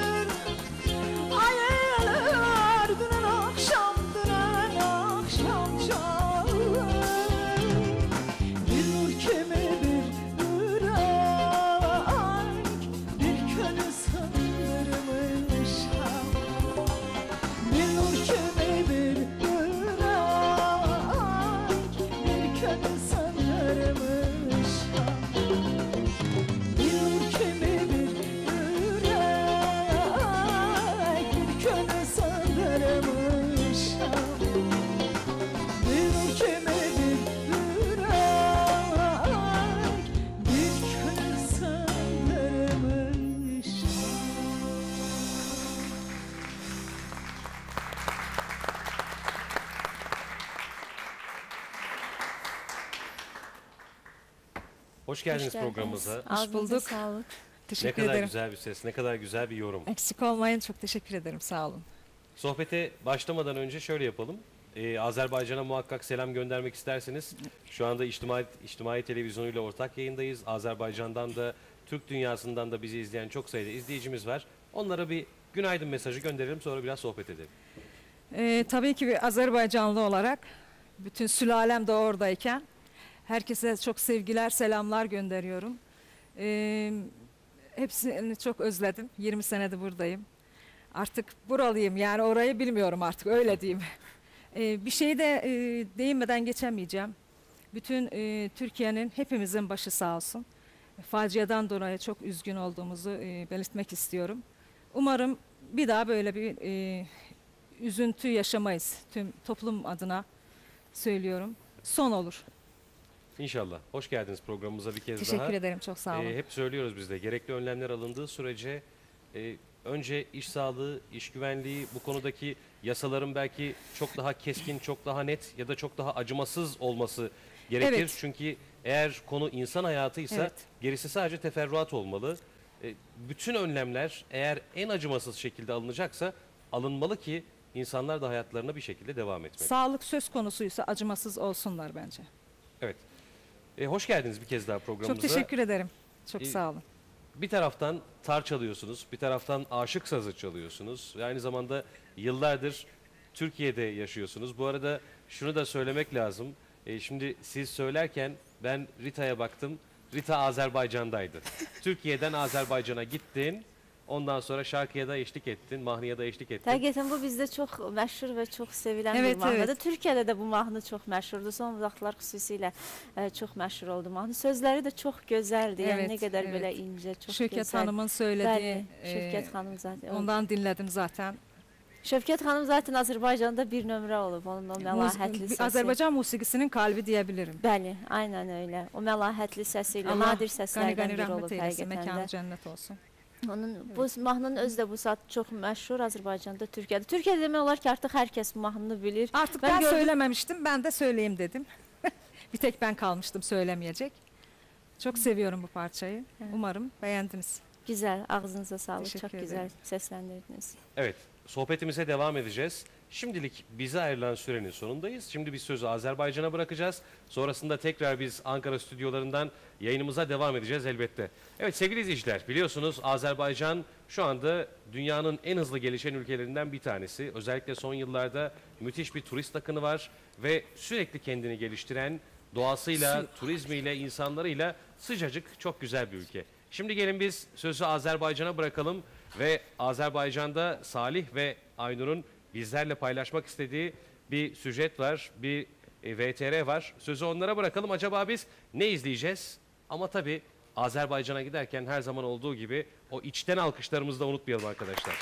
Hayaller dünen akşam, dünen akşam çalar. Bir nur kimi bir yürek, bir köle sandırmış. Bir nur kimi bir yürek, bir köle sandırmış. Bir nur kimi bir yürek, bir köle sandırmış. Bir nur kimi bir yürek, bir köle sandırmış. Hoş geldiniz Hoş geldiniz. programımıza. Ağzınıza bulduk. sağlık. Ne Teşekkür kadar ederim. güzel bir ses, ne kadar güzel bir yorum. Eksik olmayın. Çok teşekkür ederim. Sağ olun. Sohbete başlamadan önce şöyle yapalım. Ee, Azerbaycan'a muhakkak selam göndermek isterseniz şu anda İçtimai, İçtimai Televizyonu ile ortak yayındayız. Azerbaycan'dan da Türk dünyasından da bizi izleyen çok sayıda izleyicimiz var. Onlara bir günaydın mesajı gönderelim, sonra biraz sohbet edelim. Ee, tabii ki bir Azerbaycanlı olarak bütün sülalem de oradayken herkese çok sevgiler, selamlar gönderiyorum. Ee, hepsini çok özledim. yirmi senedir buradayım. Artık buralıyım, yani orayı bilmiyorum artık, öyle diyeyim. Ee, bir şey de e, değinmeden geçemeyeceğim. Bütün e, Türkiye'nin, hepimizin başı sağ olsun. Faciadan dolayı çok üzgün olduğumuzu e, belirtmek istiyorum. Umarım bir daha böyle bir e, üzüntü yaşamayız. Tüm toplum adına söylüyorum. Son olur. İnşallah. Hoş geldiniz programımıza bir kez Teşekkür daha. ederim, çok sağ olun. Ee, hep söylüyoruz biz de, gerekli önlemler alındığı sürece e, önce iş sağlığı, iş güvenliği, bu konudaki yasaların belki çok daha keskin, çok daha net ya da çok daha acımasız olması gerekir. Evet. Çünkü eğer konu insan hayatıysa Evet. gerisi sadece teferruat olmalı. E, bütün önlemler eğer en acımasız şekilde alınacaksa alınmalı ki insanlar da hayatlarına bir şekilde devam etmeli. Sağlık söz konusuysa acımasız olsunlar bence. Evet. E, hoş geldiniz bir kez daha programımıza. Çok teşekkür ederim. Çok Ee, sağ olun. Bir taraftan tar çalıyorsunuz, bir taraftan aşık sazı çalıyorsunuz. Ve aynı zamanda yıllardır Türkiye'de yaşıyorsunuz. Bu arada şunu da söylemek lazım. E, şimdi siz söylerken ben Rita'ya baktım. Rita Azerbaycan'daydı. Türkiye'den Azerbaycan'a gittin. Ondan sonra şarkıya da eşlik ettin, mahnıya da eşlik ettin. Həqiqətən bu bizdə çox məşhur və çox sevilən Evet, bir mahnıdır. evet. Türkiyədə də bu mahnı çox məşhurdur. Son vaxtlar xüsusilə e, çox məşhur oldu mahnı. Sözləri də çox gözəldir. Yəni Evet, nə qədər evet. belə incə, çox Şövket gözəl. Hanım'ın söylediği, Bəli, Şövkət xanım zaten. e, ondan dinledim zaten. Şövkət xanım zaten Azərbaycanda bir nömrə olub. Onun o məlahətli Muz- səsi. Azerbaycan musikisinin kalbi diyebilirim. Bəli, aynen öyle. O məlahətli səsi ilə Allah nadir gani səslərdən gani biri olub rahmet eylesin, həqiqətən mekanı də. cennet olsun. Onun bu mahnının özü də bu saat çox məşhur Azərbaycanda, Türkiyədə. Türkiyədə demək olar ki, artıq hər kəs bu mahnını bilir. Artık Ben ben, gördüm- söylememiştim, ben de söyleyeyim dedim. Bir tek ben kalmıştım söylemeyecek. Çok seviyorum bu parçayı. Umarım beğendiniz. Güzel, ağzınıza sağlık. Teşekkür Çok güzel ederim. seslendirdiniz. Evet, sohbetimize devam edeceğiz. Şimdilik bize ayrılan sürenin sonundayız. Şimdi biz sözü Azerbaycan'a bırakacağız. Sonrasında tekrar biz Ankara stüdyolarından yayınımıza devam edeceğiz elbette. Evet sevgili izleyiciler, biliyorsunuz Azerbaycan şu anda dünyanın en hızlı gelişen ülkelerinden bir tanesi. Özellikle son yıllarda müthiş bir turist akını var ve sürekli kendini geliştiren, doğasıyla, turizmiyle, insanlarıyla sıcacık, çok güzel bir ülke. Şimdi gelin biz sözü Azerbaycan'a bırakalım ve Azerbaycan'da Salih ve Aynur'un bizlerle paylaşmak istediği bir süjet var, bir e, V T R var. Sözü onlara bırakalım. Acaba biz ne izleyeceğiz? Ama tabii Azerbaycan'a giderken her zaman olduğu gibi o içten alkışlarımızı da unutmayalım arkadaşlar.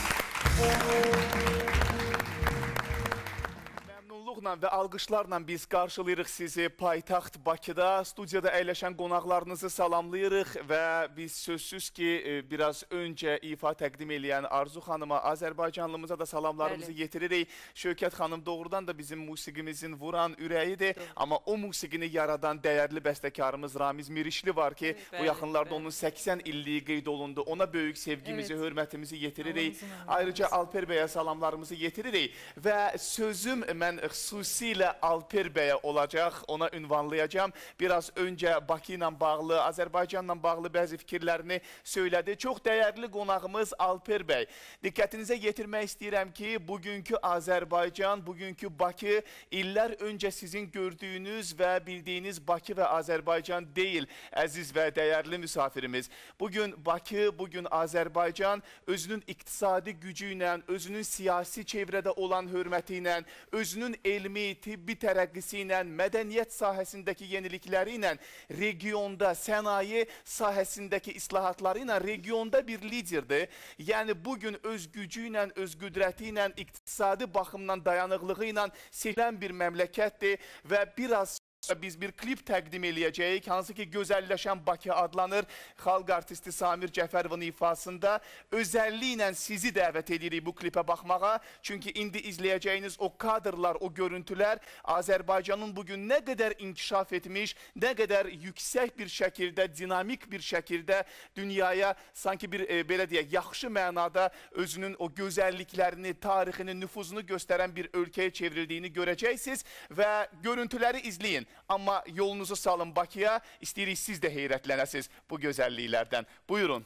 Məmnunluqla və alqışlarla biz qarşılayırıq sizi paytaxt Bakıda. Studiyada əyləşən qonaqlarınızı salamlayırıq və biz sözsüz ki, e, biraz öncə ifa təqdim eləyən Arzu xanıma, Azərbaycanlımıza da salamlarımızı yetiririk. Şövkət xanım doğrudan da bizim musiqimizin vuran ürəyidir. Amma o musiqini yaradan dəyərli bəstəkarımız Ramiz Mirişli var ki, bu yaxınlarda onun səksən illiyi qeyd olundu. Ona böyük sevgimizi, Evet. hörmətimizi yetiririk. Allah'ın izniyle. Ayrıca Alper bəyə salamlarımızı yetiririk və sözüm mən xüsusilə Alper bəyə olacaq, ona ünvanlayacağım. Biraz öncə Bakı ilə bağlı, Azərbaycanla bağlı bəzi fikirlərini söylədi. Çox dəyərli qonağımız Alper bəy. Diqqətinizə yetirmək istəyirəm ki, bugünkü Azərbaycan, bugünkü Bakı illər öncə sizin gördüyünüz və bildiyiniz Bakı və Azərbaycan deyil, əziz və dəyərli müsafirimiz. Bugün Bakı, bugün Azərbaycan özünün iqtisadi gücü ilə, özünün siyasi çevrədə olan hörməti ilə, özünün elmi, tibbi tərəqqisi ilə, mədəniyyət sahəsindəki yenilikləri ilə, regionda, sənaye sahəsindəki islahatları ilə regionda bir liderdir. Yəni bugün öz gücü ilə, öz qüdrəti ilə, iqtisadi baxımdan dayanıqlığı ilə seçilən bir məmləkətdir və biraz biz bir klip təqdim eləyəcəyik, hansı ki Gözəlləşən Bakı adlanır. Xalq artisti Samir Cəfərovun ifasında özəlliklə sizi dəvət edirik bu klipə baxmağa. Çünki indi izləyəcəyiniz o kadrlar, o görüntülər Azərbaycanın bugün nə qədər inkişaf etmiş, nə qədər yüksək bir şəkildə, dinamik bir şəkildə dünyaya sanki bir e, belə deyək, yaxşı mənada özünün o gözəlliklərini, tarixini, nüfuzunu göstərən bir ölkəyə çevrildiyini görəcəksiniz və görüntüləri izləyin. Amma yolunuzu salın Bakıya, istəyirik siz də heyrətlənəsiniz bu gözəlliklərdən. Buyurun.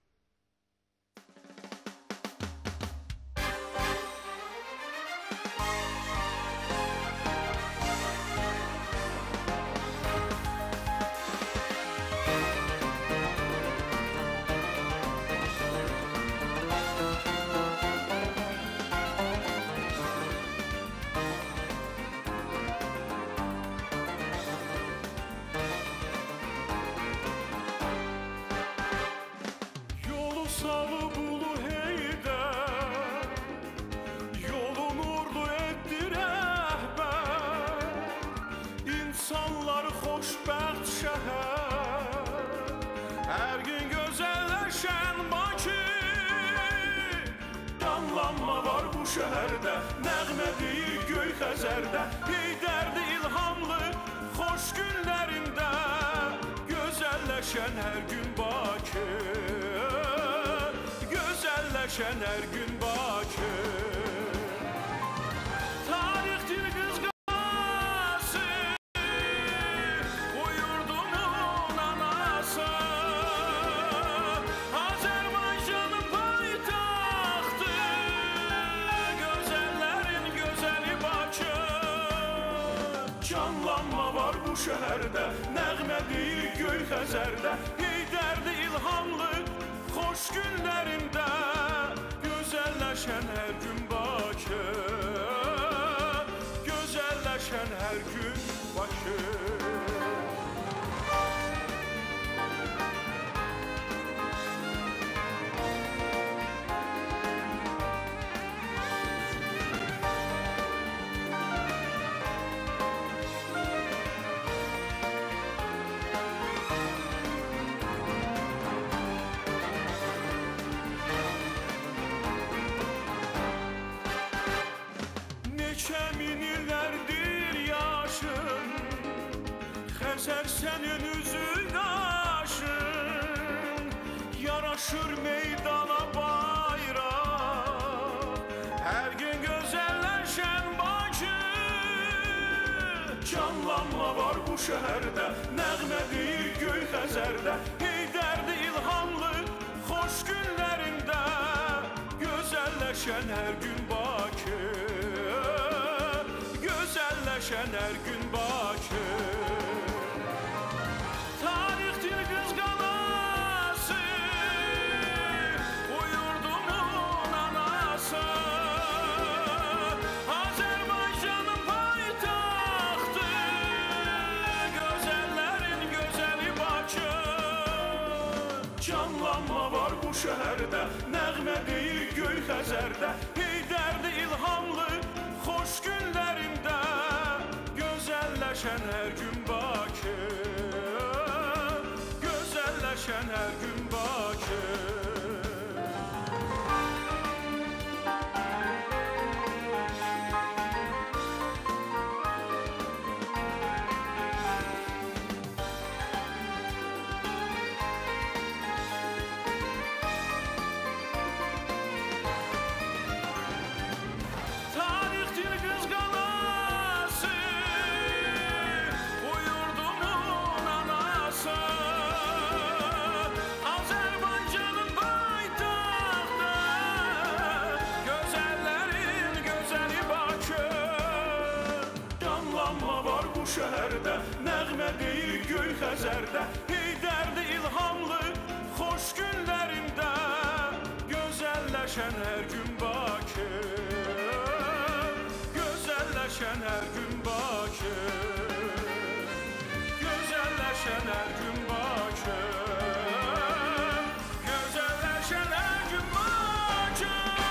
Yolu salı bulu heyder, yolu nurlu etdi rəhbər, insanlar xoşbəxt şəhər, hər gün gözəlləşən Bakı, danlanma var bu şəhərdə, nəğmə deyir göy Xəzərdə, heydərli ilhamlı xoş günlərində, gözəlləşən hər gün Bakı, gözəlləşən hər gün Bakı. Tarixdir qızqası, bu yurdumun anası, bu şəhərdə, nəğmə deyir göy Xəzərdə, Heydərli ilhamlı xoş günlərində, gözəlləşən hər gün Bakı, gözəlləşən hər gün Bakı. Xəzər sənin üzün aşın, yaraşır meydana bayraq, hər gün gözəlləşən Bakı. Canlanma var bu şəhərdə, nəğmə deyir göy Xəzərdə, Heydərli ilhamlı xoş günlərində, gözəlləşən hər gün Bakı, gözəlləşən hər gün Bakı. Şəhərdə, nəğmə deyir göy Xəzərdə, Heydərli ilhamlı xoş günlərində, gözəlləşən hər gün Bakı, gözəlləşən hər gün Bakı. Şəhərdə, nəğmə deyir göy Xəzərdə, Heydərli ilhamlı xoş günlərində, gözəlləşən hər gün Bakı, gözəlləşən hər gün Bakı, gözəlləşən hər gün Bakı, gözəlləşən hər gün Bakı.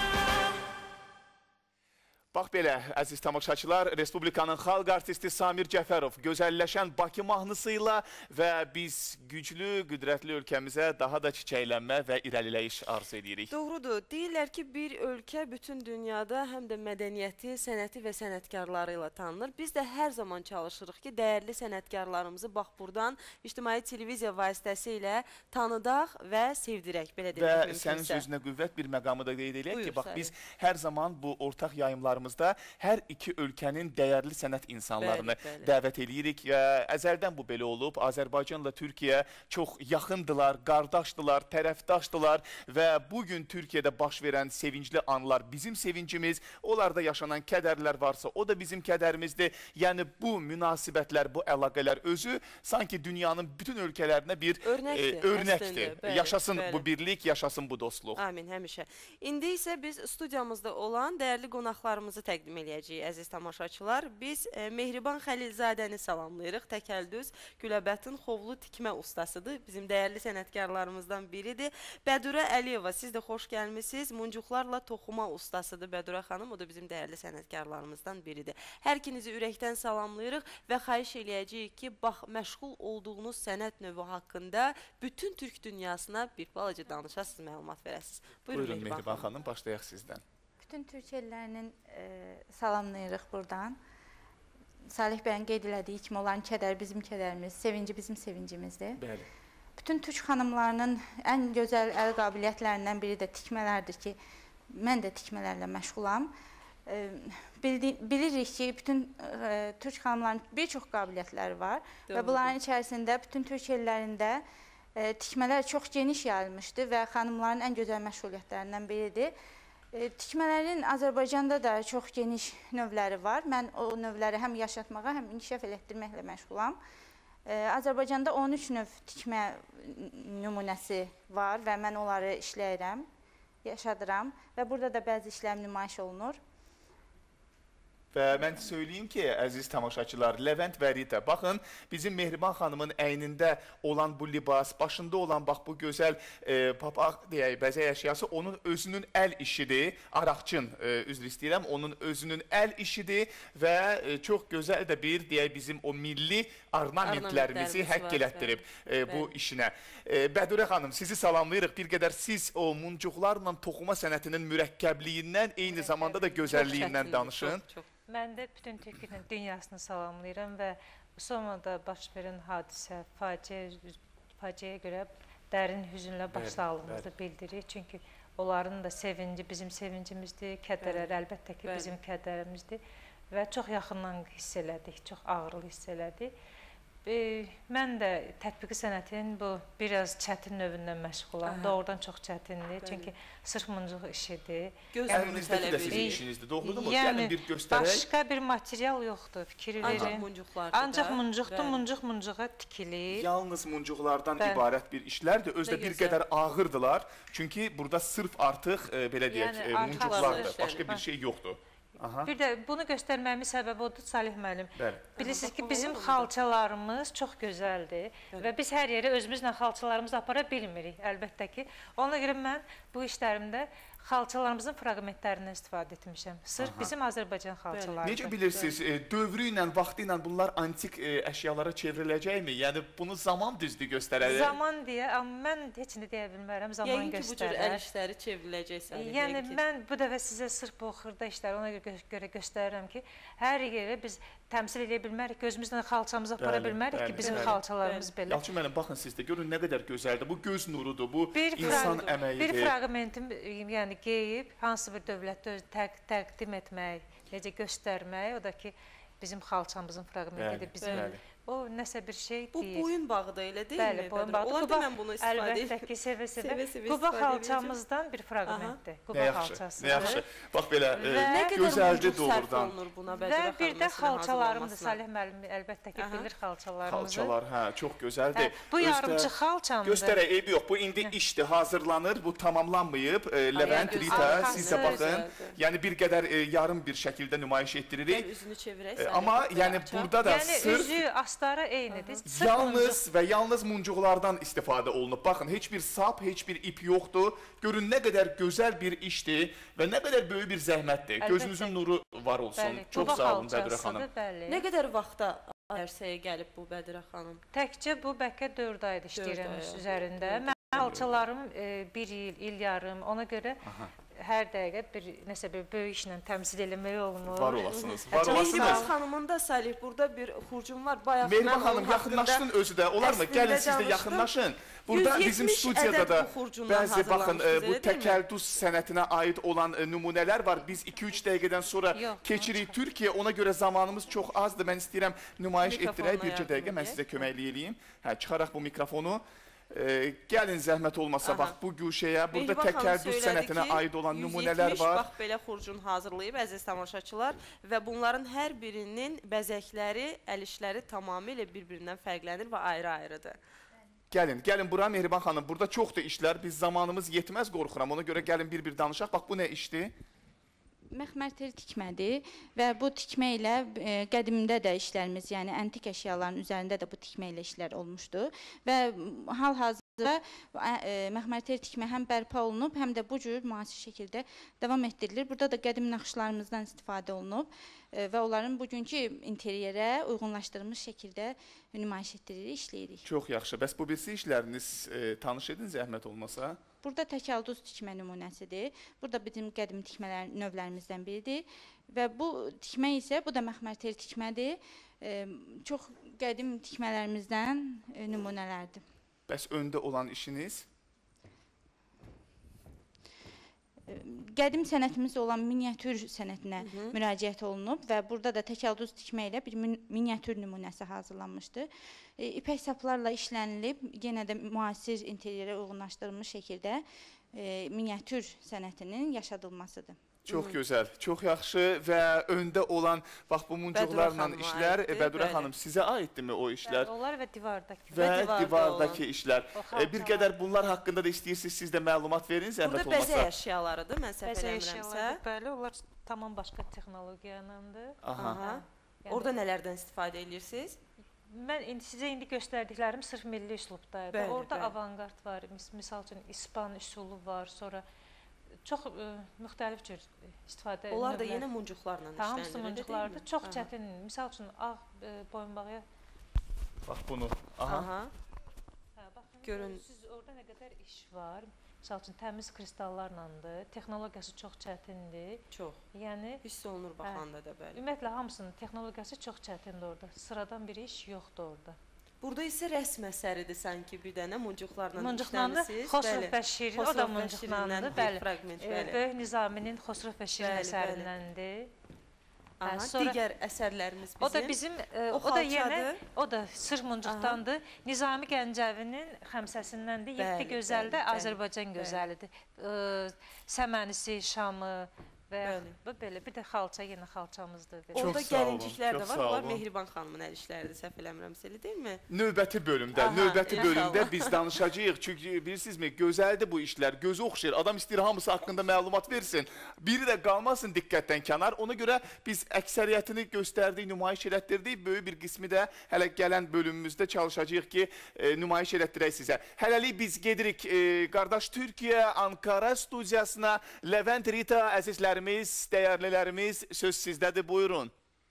Bax belə, əziz tamaşaçılar, Respublikanın xalq artisti Samir Cəfərov gözəlləşən Bakı mahnısıyla və biz güclü, qüdrətli ölkəmizə daha da çiçəklənmə və irəliləyiş arzu edirik. Doğrudur. Deyirlər ki, bir ölkə bütün dünyada həm də mədəniyyəti, sənəti və sənətkarları ilə tanınır. Biz də hər zaman çalışırıq ki, dəyərli sənətkarlarımızı bax buradan ictimai televiziya vasitəsilə tanıdaq və sevdirək, belə demək mümkünsə. Və sənin sözünə qüvvət bir məqamı da qeyd edək ki, bax Buyur, biz hər zaman bu ortaq yayımlarımızda hər iki ölkənin dəyərli sənət insanlarını Bəli, bəli. dəvət edirik. Əzəldən bu belə olub. Azərbaycanla Türkiyə çox yaxındılar, qardaşdılar, tərəfdaşdılar və bugün Türkiyədə baş verən sevincli anlar bizim sevincimiz, onlarda yaşanan kədərlər varsa o da bizim kədərimizdir. Yəni bu münasibətlər, bu əlaqələr özü sanki dünyanın bütün ölkələrinə bir Örnəkdir, e, örnəkdir. əslində, bəli, Yaşasın bəli. bu birlik, yaşasın bu dostluq. Amin, həmişə. İndi isə biz studiyamızda olan dəyərli qonaqlarımızı təqdim eləyəcəyik, əziz tamaşaçılar. Biz e, Mehriban Xəlilzadəni salamlayırıq. Təkəldüz Güləbətin xovlu tikmə ustasıdır. Bizim dəyərli sənətkarlarımızdan biridir. Bədurə Əliyeva, siz də xoş gəlmişsiniz. Muncuqlarla toxuma ustasıdır Bədurə xanım. O da bizim dəyərli sənətkarlarımızdan biridir. Hər ikinizi ürəkdən salamlayırıq və xahiş eləyəcəyik ki, bax, məşğul olduğunuz sənət növü haqqında bütün Türk dünyasına bir balaca danışasınız, məlumat verəsiniz. Buyurun, Buyurun Mehriban xanım, başlayaq sizdən. Bütün Türkiyəlilərinin e, salamlayırıq buradan. Salih bəyin qeyd elədiyi kimi olan kədər bizim kədərimiz, sevinci bizim sevincimizdir. Bəli. Bütün türk xanımlarının ən gözəl əl qabiliyyətlərindən biri də tikmələrdir ki, mən də tikmələrlə məşğulam. E, bildi, bilirik ki, bütün e, türk xanımların bir çox qabiliyyətləri var. Doğrudur. Və bunların içərisində bütün Türkiyəlilərində e, tikmələr çox geniş yayılmışdır və xanımların ən gözəl məşğuliyyətlərindən biridir. E, tikmələrin Azərbaycanda da çox geniş növləri var. Mən o növləri həm yaşatmağa, həm inkişaf elətdirməklə məşğulam. E, Azərbaycanda on üç növ tikmə nümunəsi var və mən onları işləyirəm, yaşadıram və burada da bəzi işlərim nümayiş olunur. Və mən söyleyeyim ki, əziz tamaşaçılar, Levent və Rita, baxın, bizim Mehriban xanımın əynində olan bu libas, başında olan bax bu gözəl e, papaq deyək, bəzək əşyası onun özünün əl işidir. Araqçın, e, üzr istəyirəm, onun özünün əl işidir və e, çox gözəl də bir, deyək, bizim o milli ornamentlərimizi həkk elətdirib e, bu işinə. E, Bədurə xanım, sizi salamlayırıq. Bir qədər siz o muncuqlarla toxuma sənətinin mürəkkəbliyindən, eyni zamanda da gözəlliyindən danışın. Çox, çox. Mən də bütün Türkiyə dünyasını salamlayıram və Somada baş verən hadisə, faciə, faciəyə görə dərin hüzünlə başsağlığımızı bildiririk. Çünki onların da sevinci bizim sevincimizdir, kədərləri əlbəttə ki, bizim kədərimizdir və çox yaxından hiss elədik, çox ağırlı hiss elədik. E, mən də tətbiqi sənətin bu biraz çətin növündən məşğulam. Doğrudan çox çətindir. Çünki sırf muncuq işidir. Əlinizdəki də sizin işinizdir, doğrudur mu? Yəni, Gəlin bir göstərək. Başqa bir material yoxdur, fikir verin. Ancaq muncuqlardır. Ancaq muncuqdur, muncuq muncuğa tikilir. Yalnız muncuqlardan ibarət bir işlərdir. Özdə bir qədər ağırdılar. Çünki burada sırf artıq, e, belə deyək, e, muncuqlardır. Başqa bir şey yoxdur. Aha. Bir də bunu göstərməyimin səbəbi odur, Salih müəllim. Bilirsiniz ki, bizim xalçalarımız çox gözəldir və biz hər yerə özümüzlə xalçalarımızı apara bilmirik, əlbəttə ki. Ona görə mən bu işlərimdə xalçalarımızın fraqmentlərindən istifadə etmişəm. Sırf bizim Azərbaycan xalçalarıdır. Necə bilirsiniz, dövrü ilə, vaxtı ilə bunlar antik əşyalara çevriləcəkmi? Yəni, bunu zaman düzdür göstərər? Zaman deyə, amma mən heç nə deyə bilmərəm, zaman göstərər. Yəqin ki, bu cür əl işləri çevriləcək Salih. Yəni, mən bu dəfə sizə sırf bu xırda işləri ona görə göstərirəm ki, hər yerə biz təmsil edə bilmərik, gözümüzlə xalçamızı apara bilmərik ki, bizim xalçalarımız belə. Yalçın mənim, baxın sizdə, görün nə qədər gözəldir. Bu göz nurudur, bu insan əməyidir. Bir fraqmentim, yəni qeyib, hansı bir dövlətdə təqdim etmək, necə göstərmək, o da ki, bizim xalçamızın fraqmentidir, bizim o nəsə bir şey deyil. Bu boyun bağıdır, elə deyil mi? Bəli, boyun bağıdır. Olar da mən bunu istifadə edeyim. Əlbəttə ki, sevə-sevə. Quba xalçamızdan bir fraqmentdir. Quba xalçası. Nə yaxşı, bax belə, gözəldir doğrudan. Və bir də xalçalarımdır, Salih müəllim, əlbəttə ki, bilir xalçalarımızı. Xalçalar, hə, çox gözəldir. Bu yarımçı xalçamdır. Göstərək, eybi yox, bu indi işdir, hazırlanır, bu tamamlanmayıb. Levent, Rita, siz də baxın. Yəni, bir qədər yarım bir şəkildə nümayiş etdiririk. Üzünü çevirək. Amma, yəni, burada da sırf astarı eynidir. Yalnız və yalnız muncuqlardan istifadə olunub. Baxın, heç bir sap, heç bir ip yoxdur. Görün nə qədər gözəl bir işdir və nə qədər böyük bir zəhmətdir. Gözünüzün nuru var olsun. Çox sağ olun Bədirə xanım. Nə qədər vaxtda ərsəyə gəlib bu Bədirə xanım? Təkcə bu bəlkə dörd ayda işləyirəm üzərində. Mən xalçalarım bir il, il yarım, ona görə hər dəqiqə bir nəsə bir böyük işlə təmsil eləmək olmur. Var olasınız, var olasınız. Mehriban xanımın da Salih, burada bir xurcum var. Bayaq Mehriban xanım, yaxınlaşdın özü də, olar mı? Gəlin siz də yaxınlaşın. Burada bizim studiyada da bəzi, baxın, bu təkəldüz sənətinə aid olan nümunələr var. Biz iki üç dəqiqədən sonra keçirik Türkiyə, ona görə zamanımız çox azdır. Mən istəyirəm nümayiş etdirək, bircə dəqiqə mən sizə köməklik eləyim. Hə, çıxaraq bu mikrofonu. Gəlin zəhmət olmasa, bax bu güşəyə, burada təkəldüz sənətinə aid olan nümunələr var. Bax, belə xurcun hazırlayıb, əziz tamaşaçılar, və bunların hər birinin bəzəkləri, əl işləri tamamilə bir-birindən fərqlənir və ayrı-ayrıdır. Gəlin, gəlin bura Mehriban xanım, burada çoxdur işlər, biz zamanımız yetməz qorxuram, ona görə gəlin bir-bir danışaq. Bax, bu nə işdir? Məxmər tel tikmədir və bu tikmə ilə e, qədimdə də işlərimiz, yəni antik əşyaların üzərində də bu tikmə ilə işlər olmuşdu və hal-hazırda e, məxmər tel tikmə həm bərpa olunub, həm də bu cür müasir şəkildə davam etdirilir. Burada da qədim naxışlarımızdan istifadə olunub e, və onların bugünkü interyerə uyğunlaşdırılmış şəkildə nümayiş etdiririk, işləyirik. Çox yaxşı. Bəs bu birisi işləriniz e, tanış edin zəhmət olmasa? Burada təkəldüz tikmə nümunəsidir. Burada bizim qədim tikmələr növlərimizdən biridir və bu tikmə isə, bu da məxmər tel tikmədir. E, çox qədim tikmələrimizdən e, nümunələrdir. Bəs öndə olan işiniz? Qədim sənətimiz olan miniatür sənətinə Hı -hı. müraciət olunub və burada da təkəldüz tikmə ilə bir miniatür nümunəsi hazırlanmışdır. E, ipək saplarla işlənilib, yenə də müasir interyerə uyğunlaşdırılmış şəkildə e, miniatür sənətinin yaşadılmasıdır. Çox gözəl, çox yaxşı və öndə olan bax bu muncuqlarla işlər, Bədurə xanım, sizə aiddirmi o işlər? Bəli, onlar və divardakı. Və divardakı işlər. Bir qədər bunlar haqqında da istəyirsiniz, siz də məlumat verin, zəhmət olmasa. Burada bəzək əşyalarıdır, mən səhv eləmirəmsə. Bəli, onlar tamam başqa texnologiyanındır. Aha. Orada nələrdən istifadə edirsiniz? Mən indi sizə indi göstərdiklərim sırf milli üslubdaydı. Orada avangard var, misal üçün İspan üsulu var, sonra çox ə, müxtəlif cür istifadə edilir. Onlar da yenə muncuqlarla işləndirir. Hamısı muncuqlardır. Çox çətin. Misal üçün ağ ə, boyunbağıya bax bunu. Aha. Aha. Hə, baxın. Görün. Siz orada nə qədər iş var. Misal üçün təmiz kristallarlandır. Texnologiyası çox çətindir. Çox. Yəni hiss olunur baxanda da bəli. Ümumiyyətlə hamısının texnologiyası çox çətindir orada. Sıradan bir iş yoxdur orada. Burada isə rəsm əsəridir sanki bir dənə muncuqlarla işləmisiniz. Xosrov və Şirin, o da muncuqlandır. Bəli. Fraqment, bəli. Böyük Nizaminin Xosrov və Şirin əsərindəndir. Aha, digər əsərlərimiz bizim. O da bizim, o, o da yenə, o da sırf muncuqdandır. Nizami Gəncəvinin xəmsəsindəndir. Yeddi gözəl də Azərbaycan gözəlidir. Səmənisi, Şamı və belə bir də xalça, yenə xalçamızdır. Orada gəlinciklər də var, onlar Mehriban xanımın əl işləridir, səhv eləmirəmsə, elə deyil mi? Növbəti bölümdə, növbəti bölümdə biz danışacağıq. Çünki bilirsinizmi, gözəldir bu işlər, gözü oxşayır. Adam istəyir hamısı haqqında məlumat versin. Biri də qalmasın diqqətdən kənar. Ona görə biz əksəriyyətini göstərdik, nümayiş elətdirdik. Böyük bir qismi də hələ gələn bölümümüzdə çalışacağıq ki, e, nümayiş elətdirək sizə. Hələlik biz gedirik e, qardaş Türkiyə, Ankara studiyasına. Levent, Rita, əzizlərimiz, dəyərlilərimiz, söz sizdədir, buyurun.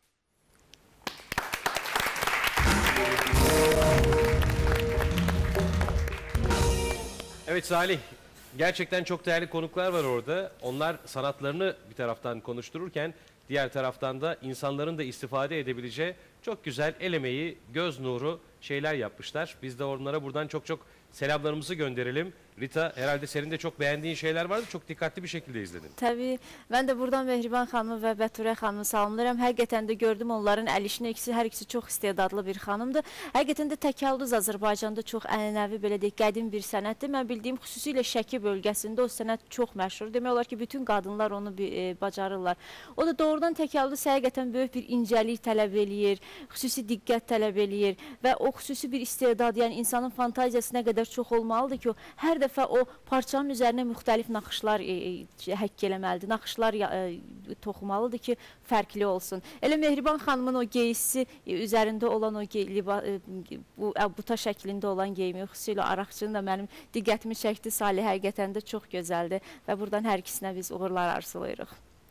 Evet Salih, gerçekten çok değerli konuklar var orada. Onlar sanatlarını bir taraftan konuştururken diğer taraftan da insanların da istifade edebileceği çok güzel el emeği, göz nuru şeyler yapmışlar. Biz de onlara buradan çok çok selamlarımızı gönderelim. Rita, herhalde senin de çok beğendiğin şeyler vardı. Çok dikkatli bir şekilde izledin. Tabii. Ben de buradan Mehriban xanımı və Bətürə xanımı salamlayıram. Həqiqətən də gördüm onların əl işini. İkisi, hər ikisi çox istedadlı bir xanımdır. Həqiqətən də təkəllüz Azərbaycanda çox ənənəvi, belə deyək, qədim bir sənətdir. Mən bildiyim xüsusilə Şəki bölgəsində o sənət çox məşhur. Demək olar ki, bütün qadınlar onu e, bacarırlar. O da doğrudan təkəllüz həqiqətən böyük bir incəlik tələb eləyir, xüsusi diqqət tələb eləyir və o xüsusi bir istedad, yəni insanın fantaziyası nə qədər çox olmalıdır ki, o hər dəfə o parçanın üzərinə müxtəlif naxışlar e, e, həkk eləməlidir, naxışlar e, toxumalıdır ki, fərqli olsun. Elə Mehriban xanımın o geysisi e, üzərində olan o gey, liba, e, bu buta şəklində olan geyimi, xüsusilə araqçının da mənim diqqətimi çəkdi. Salih, həqiqətən də çox gözəldir və buradan hər ikisinə biz uğurlar arzulayırıq.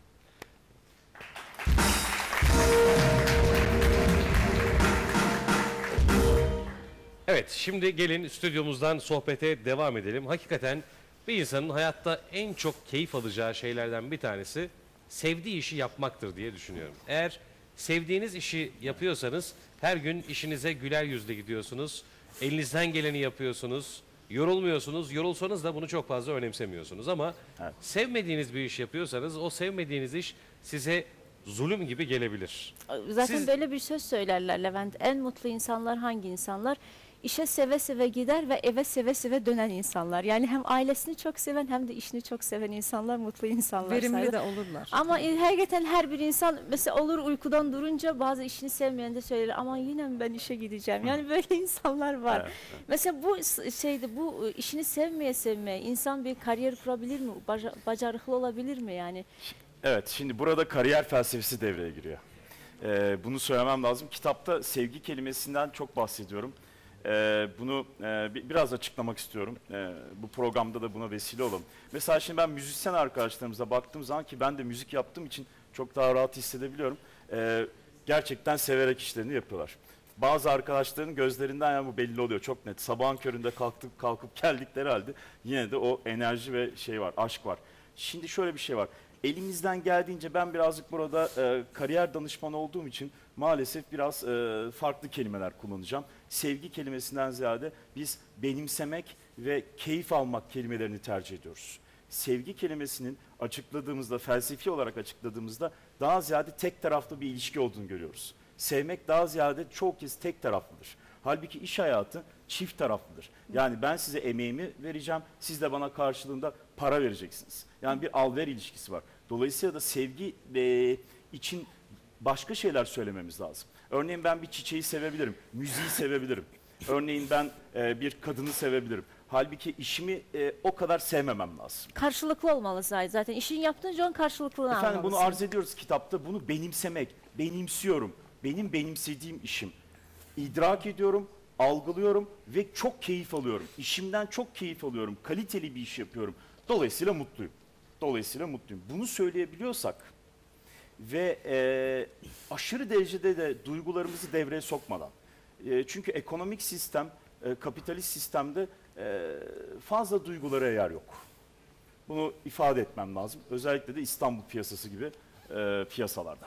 Evet, şimdi gelin stüdyomuzdan sohbete devam edelim. Hakikaten bir insanın hayatta en çok keyif alacağı şeylerden bir tanesi sevdiği işi yapmaktır diye düşünüyorum. Eğer sevdiğiniz işi yapıyorsanız her gün işinize güler yüzle gidiyorsunuz. Elinizden geleni yapıyorsunuz. Yorulmuyorsunuz. Yorulsanız da bunu çok fazla önemsemiyorsunuz. Ama evet, sevmediğiniz bir iş yapıyorsanız o sevmediğiniz iş size zulüm gibi gelebilir. Zaten Siz... böyle bir söz söylerler Levent. En mutlu insanlar hangi insanlar? İşe seve seve gider ve eve seve seve dönen insanlar. Yani hem ailesini çok seven hem de işini çok seven insanlar mutlu insanlar. Verimli sayılır. de olurlar. Ama e, hakikaten her bir insan mesela olur uykudan durunca bazı işini sevmeyen de söyler aman yine mi ben işe gideceğim. Yani böyle insanlar var. Evet, evet. Mesela bu şeyde bu işini sevmeye sevmeye insan bir kariyer kurabilir mi? Baca, bacarıklı olabilir mi yani? Evet, şimdi burada kariyer felsefesi devreye giriyor. Ee, bunu söylemem lazım. Kitapta sevgi kelimesinden çok bahsediyorum. Ee, bunu e, biraz açıklamak istiyorum. Ee, bu programda da buna vesile olalım. Mesela şimdi ben müzisyen arkadaşlarımıza baktığım zaman ki ben de müzik yaptığım için çok daha rahat hissedebiliyorum. Ee, gerçekten severek işlerini yapıyorlar. Bazı arkadaşların gözlerinden yani bu belli oluyor çok net. Sabahın köründe kalktık kalkıp geldikleri halde yine de o enerji ve şey var, aşk var. Şimdi şöyle bir şey var. Elimizden geldiğince ben birazcık burada e, kariyer danışmanı olduğum için maalesef biraz e, farklı kelimeler kullanacağım. Sevgi kelimesinden ziyade biz benimsemek ve keyif almak kelimelerini tercih ediyoruz. Sevgi kelimesinin açıkladığımızda, felsefi olarak açıkladığımızda daha ziyade tek taraflı bir ilişki olduğunu görüyoruz. Sevmek daha ziyade çoğu kez tek taraflıdır. Halbuki iş hayatı çift taraflıdır. Yani ben size emeğimi vereceğim, siz de bana karşılığında para vereceksiniz. Yani bir al-ver ilişkisi var. Dolayısıyla da sevgi e, için başka şeyler söylememiz lazım. Örneğin ben bir çiçeği sevebilirim, müziği sevebilirim. Örneğin ben e, bir kadını sevebilirim. Halbuki işimi e, o kadar sevmemem lazım. Karşılıklı olmalı zaten. İşin yaptığınca onun karşılıklılığını Efendim almalısın. bunu arz ediyoruz kitapta. Bunu benimsemek, benimsiyorum. Benim benimsediğim işim. İdrak ediyorum, algılıyorum ve çok keyif alıyorum. İşimden çok keyif alıyorum. Kaliteli bir iş yapıyorum. Dolayısıyla mutluyum. Dolayısıyla mutluyum. Bunu söyleyebiliyorsak ve e, aşırı derecede de duygularımızı devreye sokmadan. E, çünkü ekonomik sistem, e, kapitalist sistemde e, fazla duygulara yer yok. Bunu ifade etmem lazım. Özellikle de İstanbul piyasası gibi e, piyasalarda.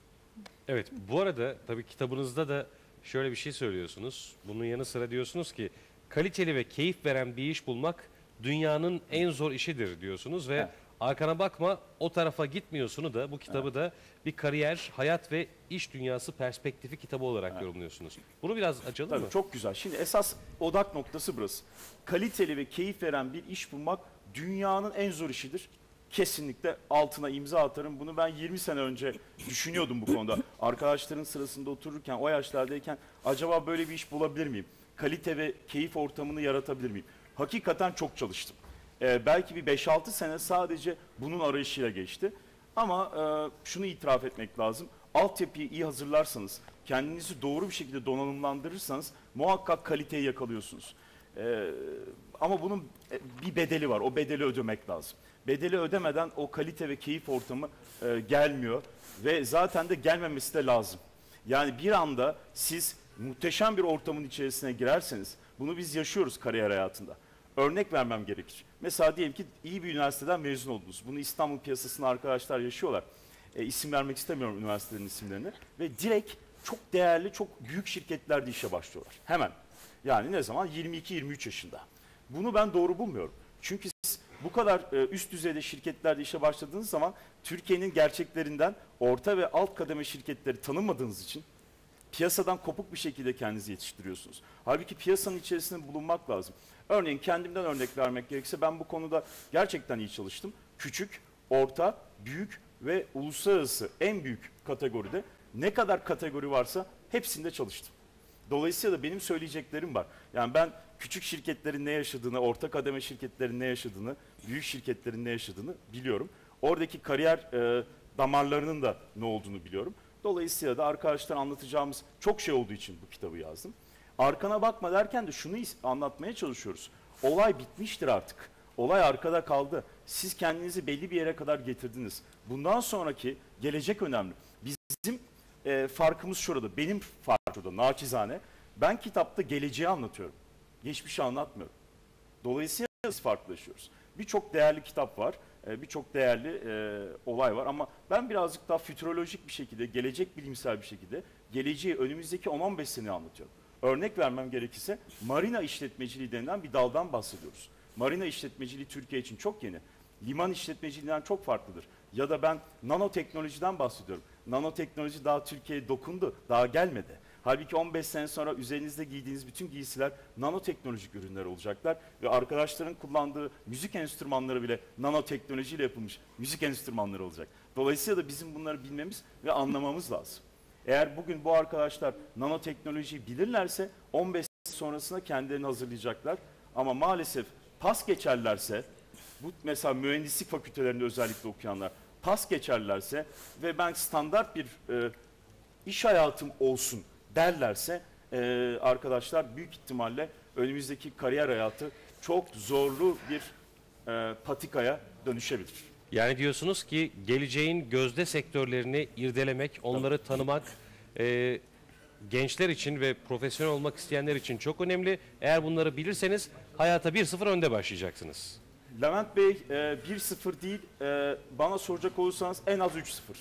Evet, bu arada tabii kitabınızda da şöyle bir şey söylüyorsunuz. Bunun yanı sıra diyorsunuz ki kaliteli ve keyif veren bir iş bulmak dünyanın en zor işidir diyorsunuz ve Evet. arkana bakma o tarafa gitmiyorsunu da bu kitabı Evet. da bir kariyer, hayat ve iş dünyası perspektifi kitabı olarak Evet. yorumluyorsunuz. Bunu biraz açalım Tabii mı? çok güzel. Şimdi esas odak noktası burası. Kaliteli ve keyif veren bir iş bulmak dünyanın en zor işidir. Kesinlikle altına imza atarım. Bunu ben yirmi sene önce düşünüyordum bu konuda. Arkadaşların sırasında otururken, o yaşlardayken acaba böyle bir iş bulabilir miyim? Kalite ve keyif ortamını yaratabilir miyim? Hakikaten çok çalıştım. Ee, belki bir beş altı sene sadece bunun arayışıyla geçti. Ama e, şunu itiraf etmek lazım. Altyapıyı iyi hazırlarsanız, kendinizi doğru bir şekilde donanımlandırırsanız muhakkak kaliteyi yakalıyorsunuz. Ee, ama bunun bir bedeli var. O bedeli ödemek lazım. Bedeli ödemeden o kalite ve keyif ortamı e, gelmiyor ve zaten de gelmemesi de lazım. Yani bir anda siz muhteşem bir ortamın içerisine girerseniz, bunu biz yaşıyoruz kariyer hayatında. Örnek vermem gerekir. Mesela diyelim ki iyi bir üniversiteden mezun oldunuz. Bunu İstanbul piyasasında arkadaşlar yaşıyorlar. E, isim vermek istemiyorum üniversitelerin isimlerini. Ve direkt çok değerli, çok büyük şirketlerde işe başlıyorlar. Hemen. Yani ne zaman? yirmi iki yirmi üç yaşında. Bunu ben doğru bulmuyorum. Çünkü siz bu kadar e, üst düzeyde şirketlerde işe başladığınız zaman Türkiye'nin gerçeklerinden orta ve alt kademe şirketleri tanımadığınız için piyasadan kopuk bir şekilde kendinizi yetiştiriyorsunuz. Halbuki piyasanın içerisinde bulunmak lazım. Örneğin kendimden örnek vermek gerekirse ben bu konuda gerçekten iyi çalıştım. Küçük, orta, büyük ve uluslararası en büyük kategoride ne kadar kategori varsa hepsinde çalıştım. Dolayısıyla da benim söyleyeceklerim var. Yani ben küçük şirketlerin ne yaşadığını, orta kademe şirketlerin ne yaşadığını, büyük şirketlerin ne yaşadığını biliyorum. Oradaki kariyer e, damarlarının da ne olduğunu biliyorum. Dolayısıyla da arkadaşlar anlatacağımız çok şey olduğu için bu kitabı yazdım. Arkana bakma derken de şunu anlatmaya çalışıyoruz. Olay bitmiştir artık. Olay arkada kaldı. Siz kendinizi belli bir yere kadar getirdiniz. Bundan sonraki gelecek önemli. Bizim e, farkımız şurada. Benim farkım şurada naçizane. Ben kitapta geleceği anlatıyorum. Geçmişi anlatmıyorum. Dolayısıyla biz farklılaşıyoruz. Birçok değerli kitap var. Birçok değerli e, olay var ama ben birazcık daha fütürolojik bir şekilde, gelecek bilimsel bir şekilde geleceği önümüzdeki on on beş sene anlatıyorum. Örnek vermem gerekirse marina işletmeciliği denilen bir daldan bahsediyoruz. Marina işletmeciliği Türkiye için çok yeni. Liman işletmeciliğinden çok farklıdır. Ya da ben nanoteknolojiden bahsediyorum. Nanoteknoloji daha Türkiye'ye dokundu, daha gelmedi. Halbuki on beş sene sonra üzerinizde giydiğiniz bütün giysiler nanoteknolojik ürünler olacaklar. Ve arkadaşların kullandığı müzik enstrümanları bile nanoteknolojiyle yapılmış müzik enstrümanları olacak. Dolayısıyla da bizim bunları bilmemiz ve anlamamız lazım. Eğer bugün bu arkadaşlar nanoteknolojiyi bilirlerse on beş sene sonrasında kendilerini hazırlayacaklar. Ama maalesef pas geçerlerse, bu mesela mühendislik fakültelerinde özellikle okuyanlar pas geçerlerse ve ben standart bir e, iş hayatım olsun derlerse e, arkadaşlar büyük ihtimalle önümüzdeki kariyer hayatı çok zorlu bir e, patikaya dönüşebilir. Yani diyorsunuz ki geleceğin gözde sektörlerini irdelemek, onları Tabii. tanımak e, gençler için ve profesyonel olmak isteyenler için çok önemli. Eğer bunları bilirseniz hayata bir sıfır önde başlayacaksınız. Levent Bey e, bir sıfır değil, e, bana soracak olursanız en az üç sıfır.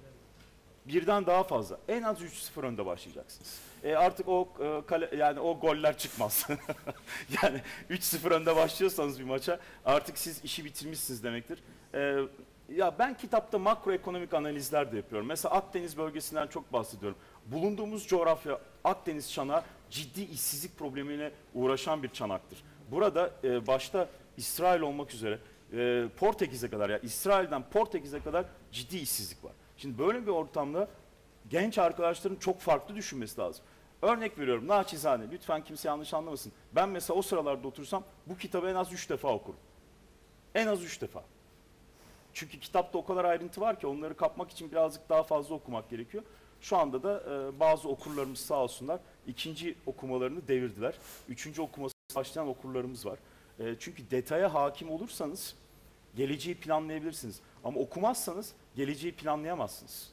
Birden daha fazla. En az üç sıfır önde başlayacaksınız. E artık o e, kale, yani o goller çıkmaz. Yani üç sıfır önde başlıyorsanız bir maça artık siz işi bitirmişsiniz demektir. E, ya ben kitapta makroekonomik analizler de yapıyorum. Mesela Akdeniz bölgesinden çok bahsediyorum. Bulunduğumuz coğrafya Akdeniz çanağı ciddi işsizlik problemiyle uğraşan bir çanaktır. Burada e, başta İsrail olmak üzere e, Portekiz'e kadar, yani İsrail'den Portekiz'e kadar ciddi işsizlik var. Şimdi böyle bir ortamda genç arkadaşların çok farklı düşünmesi lazım. Örnek veriyorum, naçizane, lütfen kimse yanlış anlamasın. Ben mesela o sıralarda otursam bu kitabı en az üç defa okurum. En az üç defa. Çünkü kitapta o kadar ayrıntı var ki onları kapmak için birazcık daha fazla okumak gerekiyor. Şu anda da e, bazı okurlarımız sağ olsunlar ikinci okumalarını devirdiler. Üçüncü okuması başlayan okurlarımız var. E, çünkü detaya hakim olursanız geleceği planlayabilirsiniz. Ama okumazsanız geleceği planlayamazsınız.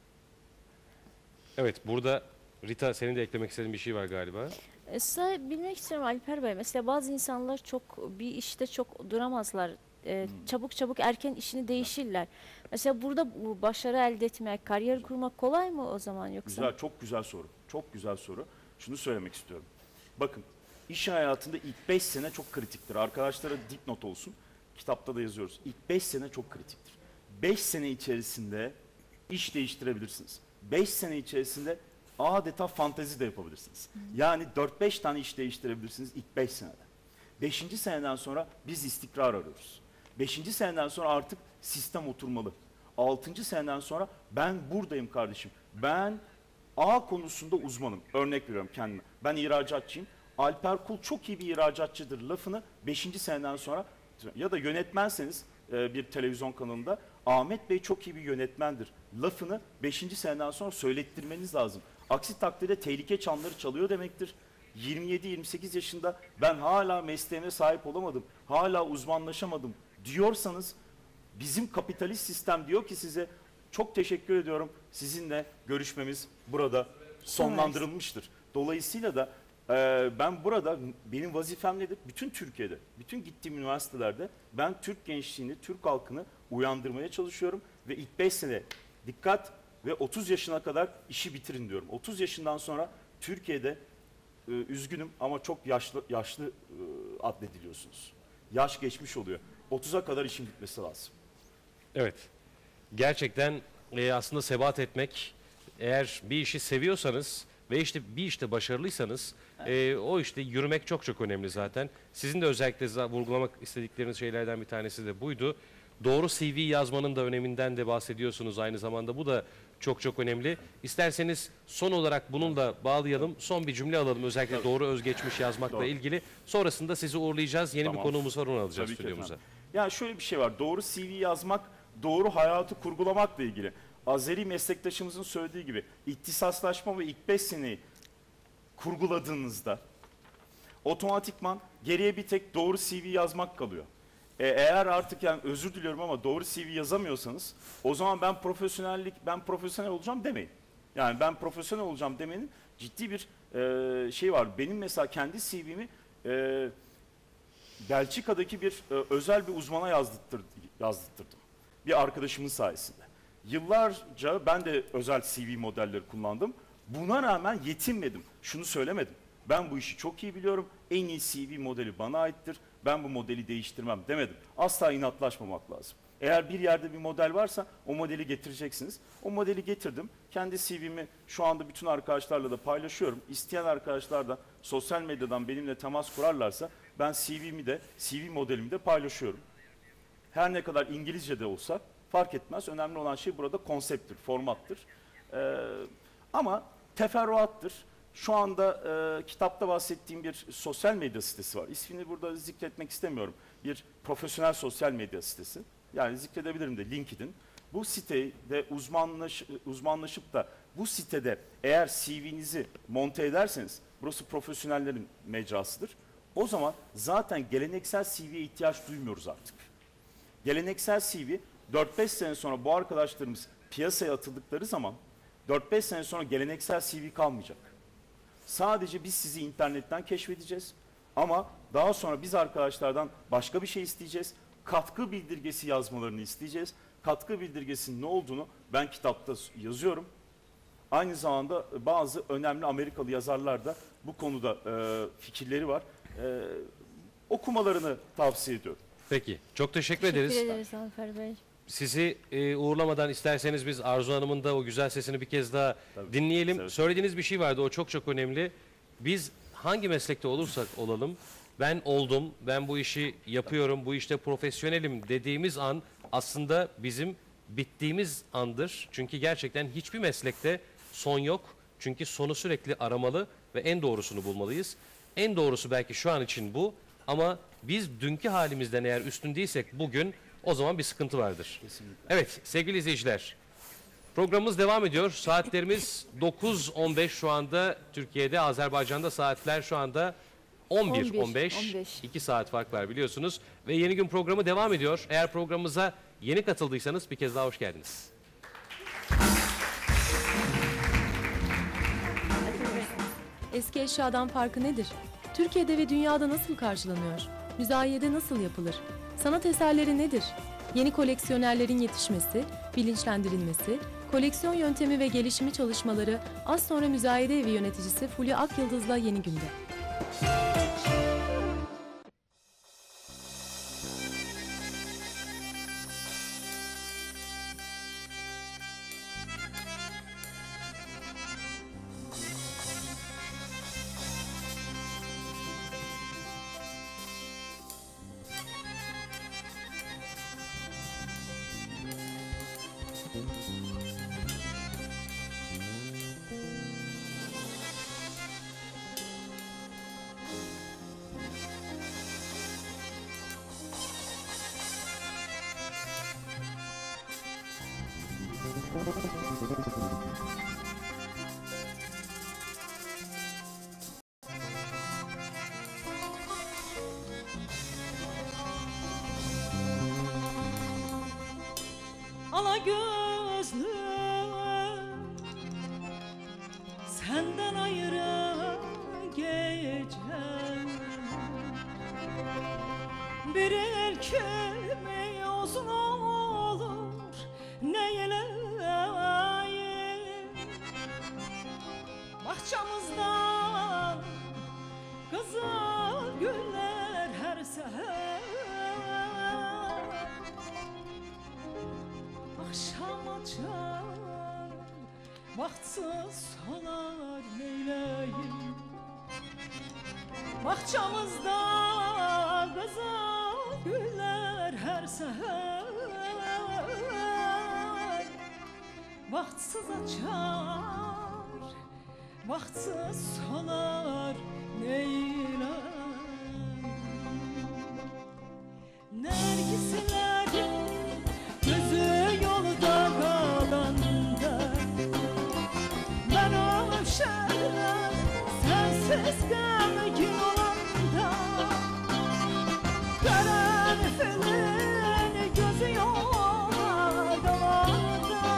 Evet, burada Rita senin de eklemek istediğin bir şey var galiba. E, Size bilmek istiyorum Alper Bey. Mesela bazı insanlar çok bir işte çok duramazlar. E, Hmm. Çabuk çabuk erken işini değişirler. Mesela burada bu başarı elde etmek, kariyer kurmak kolay mı o zaman yoksa? Güzel, çok güzel soru. Çok güzel soru. Şunu söylemek istiyorum. Bakın, iş hayatında ilk beş sene çok kritiktir. Arkadaşlara dipnot olsun. Kitapta da yazıyoruz. İlk beş sene çok kritiktir. beş sene içerisinde iş değiştirebilirsiniz. beş sene içerisinde adeta fantezi de yapabilirsiniz. Yani dört beş tane iş değiştirebilirsiniz ilk beş senede. beşinci seneden sonra biz istikrar arıyoruz. beşinci seneden sonra artık sistem oturmalı. altıncı seneden sonra ben buradayım kardeşim. Ben A konusunda uzmanım. Örnek veriyorum kendime. Ben ihracatçıyım. Alper Kul çok iyi bir ihracatçıdır lafını beşinci seneden sonra, ya da yönetmenseniz e, bir televizyon kanalında Ahmet Bey çok iyi bir yönetmendir lafını beşinci seneden sonra söylettirmeniz lazım. Aksi takdirde tehlike çanları çalıyor demektir. yirmi yedi yirmi sekiz yaşında ben hala mesleğime sahip olamadım, hala uzmanlaşamadım diyorsanız, bizim kapitalist sistem diyor ki size çok teşekkür ediyorum, sizinle görüşmemiz burada sonlandırılmıştır. Dolayısıyla da e, ben burada, benim vazifem nedir? Bütün Türkiye'de, bütün gittiğim üniversitelerde ben Türk gençliğini, Türk halkını uyandırmaya çalışıyorum ve ilk beş sene dikkat ve otuz yaşına kadar işi bitirin diyorum. otuz yaşından sonra Türkiye'de e, üzgünüm ama çok yaşlı yaşlı e, addediliyorsunuz. Yaş geçmiş oluyor. otuza kadar işin bitmesi lazım. Evet. Gerçekten e, aslında sebat etmek, eğer bir işi seviyorsanız ve işte bir işte başarılıysanız e, o işte yürümek çok çok önemli zaten. Sizin de özellikle za- vurgulamak istedikleriniz şeylerden bir tanesi de buydu. Doğru C V yazmanın da öneminden de bahsediyorsunuz aynı zamanda. Bu da çok çok önemli. İsterseniz son olarak bununla bağlayalım. Son bir cümle alalım özellikle Tabii. doğru özgeçmiş yazmakla Doğru. ilgili. Sonrasında sizi uğurlayacağız. Yeni Tamam. bir konuğumuz var, onu alacağız Tabii ki stüdyomuza. efendim. Yani şöyle bir şey var. Doğru C V yazmak, doğru hayatı kurgulamakla ilgili. Azeri meslektaşımızın söylediği gibi ihtisaslaşma ve ilk beş seneyi kurguladığınızda otomatikman geriye bir tek doğru C V yazmak kalıyor. E, eğer artık, yani özür diliyorum ama doğru C V yazamıyorsanız, o zaman ben profesyonellik, ben profesyonel olacağım demeyin. Yani ben profesyonel olacağım demenin ciddi bir e, şey var. Benim mesela kendi C V'mi e, Belçika'daki bir e, özel bir uzmana yazdırttır, yazdırttırdım. Bir arkadaşımın sayesinde. Yıllarca ben de özel C V modelleri kullandım. Buna rağmen yetinmedim. Şunu söylemedim. Ben bu işi çok iyi biliyorum. En iyi C V modeli bana aittir. Ben bu modeli değiştirmem demedim. Asla inatlaşmamak lazım. Eğer bir yerde bir model varsa o modeli getireceksiniz. O modeli getirdim. Kendi C V'mi şu anda bütün arkadaşlarla da paylaşıyorum. İsteyen arkadaşlar da sosyal medyadan benimle temas kurarlarsa ben C V'mi de, C V modelimi de paylaşıyorum. Her ne kadar İngilizce de olsa fark etmez. Önemli olan şey burada konsepttir, formattır. Ee, ama teferruattır. Şu anda e, kitapta bahsettiğim bir sosyal medya sitesi var. İsmini burada zikretmek istemiyorum. Bir profesyonel sosyal medya sitesi. Yani zikredebilirim de, LinkedIn. Bu sitede uzmanlaş, uzmanlaşıp da bu sitede eğer C V'nizi monte ederseniz, burası profesyonellerin mecrasıdır. O zaman zaten geleneksel C V'ye ihtiyaç duymuyoruz artık. Geleneksel C V dört beş sene sonra bu arkadaşlarımız piyasaya atıldıkları zaman dört beş sene sonra geleneksel C V kalmayacak. Sadece biz sizi internetten keşfedeceğiz. Ama daha sonra biz arkadaşlardan başka bir şey isteyeceğiz. Katkı bildirgesi yazmalarını isteyeceğiz. Katkı bildirgesinin ne olduğunu ben kitapta yazıyorum. Aynı zamanda bazı önemli Amerikalı yazarlar da bu konuda e, fikirleri var. E, okumalarını tavsiye ediyorum. Peki. Çok teşekkür, Teşekkür ederiz. ederiz Alper Bey. Sizi e, uğurlamadan isterseniz biz Arzu Hanım'ın da o güzel sesini bir kez daha Tabii, dinleyelim. evet. Söylediğiniz bir şey vardı, o çok çok önemli. biz hangi meslekte olursak olalım, ben oldum, ben bu işi yapıyorum, bu işte profesyonelim dediğimiz an aslında bizim bittiğimiz andır. Çünkü gerçekten hiçbir meslekte son yok. Çünkü sonu sürekli aramalı ve en doğrusunu bulmalıyız. En doğrusu belki şu an için bu ama biz dünkü halimizden eğer üstün değilsek bugün o zaman bir sıkıntı vardır. Kesinlikle. Evet sevgili izleyiciler, programımız devam ediyor. Saatlerimiz dokuz on beş şu anda Türkiye'de, Azerbaycan'da saatler şu anda on bir on beş. iki saat fark var biliyorsunuz. Ve Yeni Gün programı devam ediyor. Eğer programımıza yeni katıldıysanız bir kez daha hoş geldiniz. Eski eşyadan farkı nedir? Türkiye'de ve dünyada nasıl karşılanıyor? Müzayede nasıl yapılır? Sanat eserleri nedir? Yeni koleksiyonerlerin yetişmesi, bilinçlendirilmesi, koleksiyon yöntemi ve gelişimi çalışmaları az sonra Müzayede Evi yöneticisi Fulya Akyıldız'la Yeni Gün'de. Ala gözlüm senden ayrı gecem bir el kimi uzun olur ne eleyim bahçamızda kızıl güller her seher akşam açar vaktsız solar neyleyim bahçamızda kızıl güller her seher vaktsız açar vaktsız solar neyleyim nergislerin gözü yolda kalanda ben öşerim sensiz gemgin olanda karanfilin gözü yola kalanda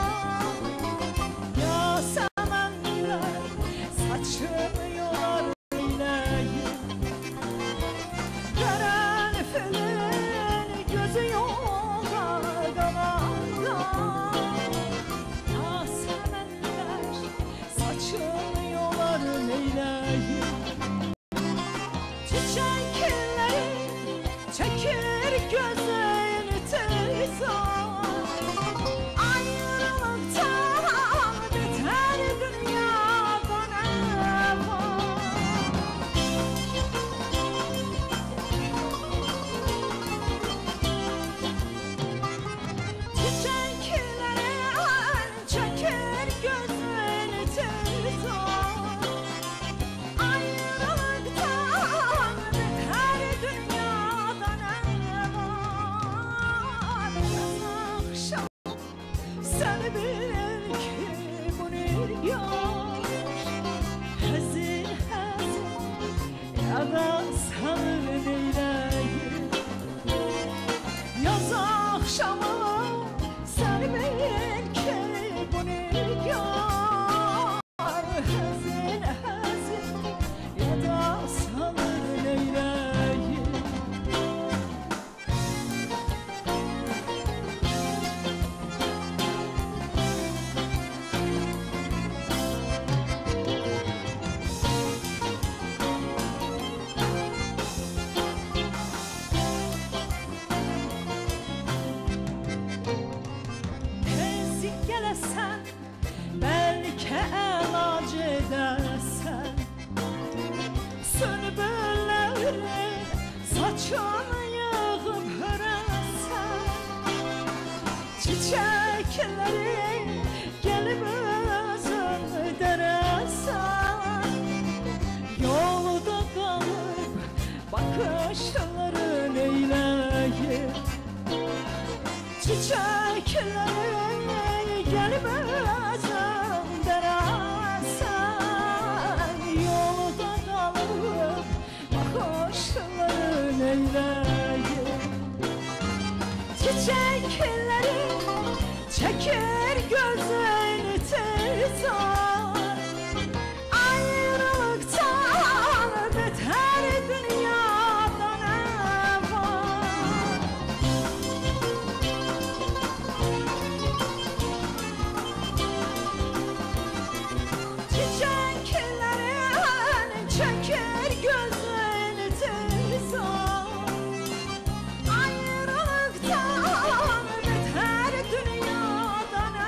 yasemenler saçını yolar eyleyim Çiçekleri gelmezsen deresen yolda kalıp bakışların eyleyim. Çiçekleri çeker gözünü terzan, ayrılıktan beter dünyada ne var? Çiçeklerin çeker gözünü terzan, ayrılıktan beter dünyada ne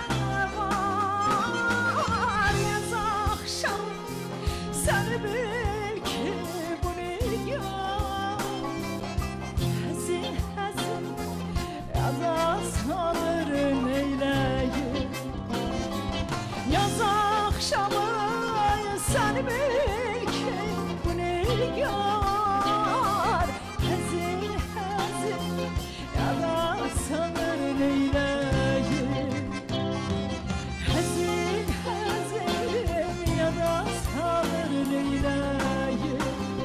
var? Yaz akşam sen bil ki bu nigah hazin hazin yaza salır neyleyim. Yaz akşamı sen bil ki bu nigah hazin hazin yaza salır neyleyim. Hazin hazin yaza salır neyleyim.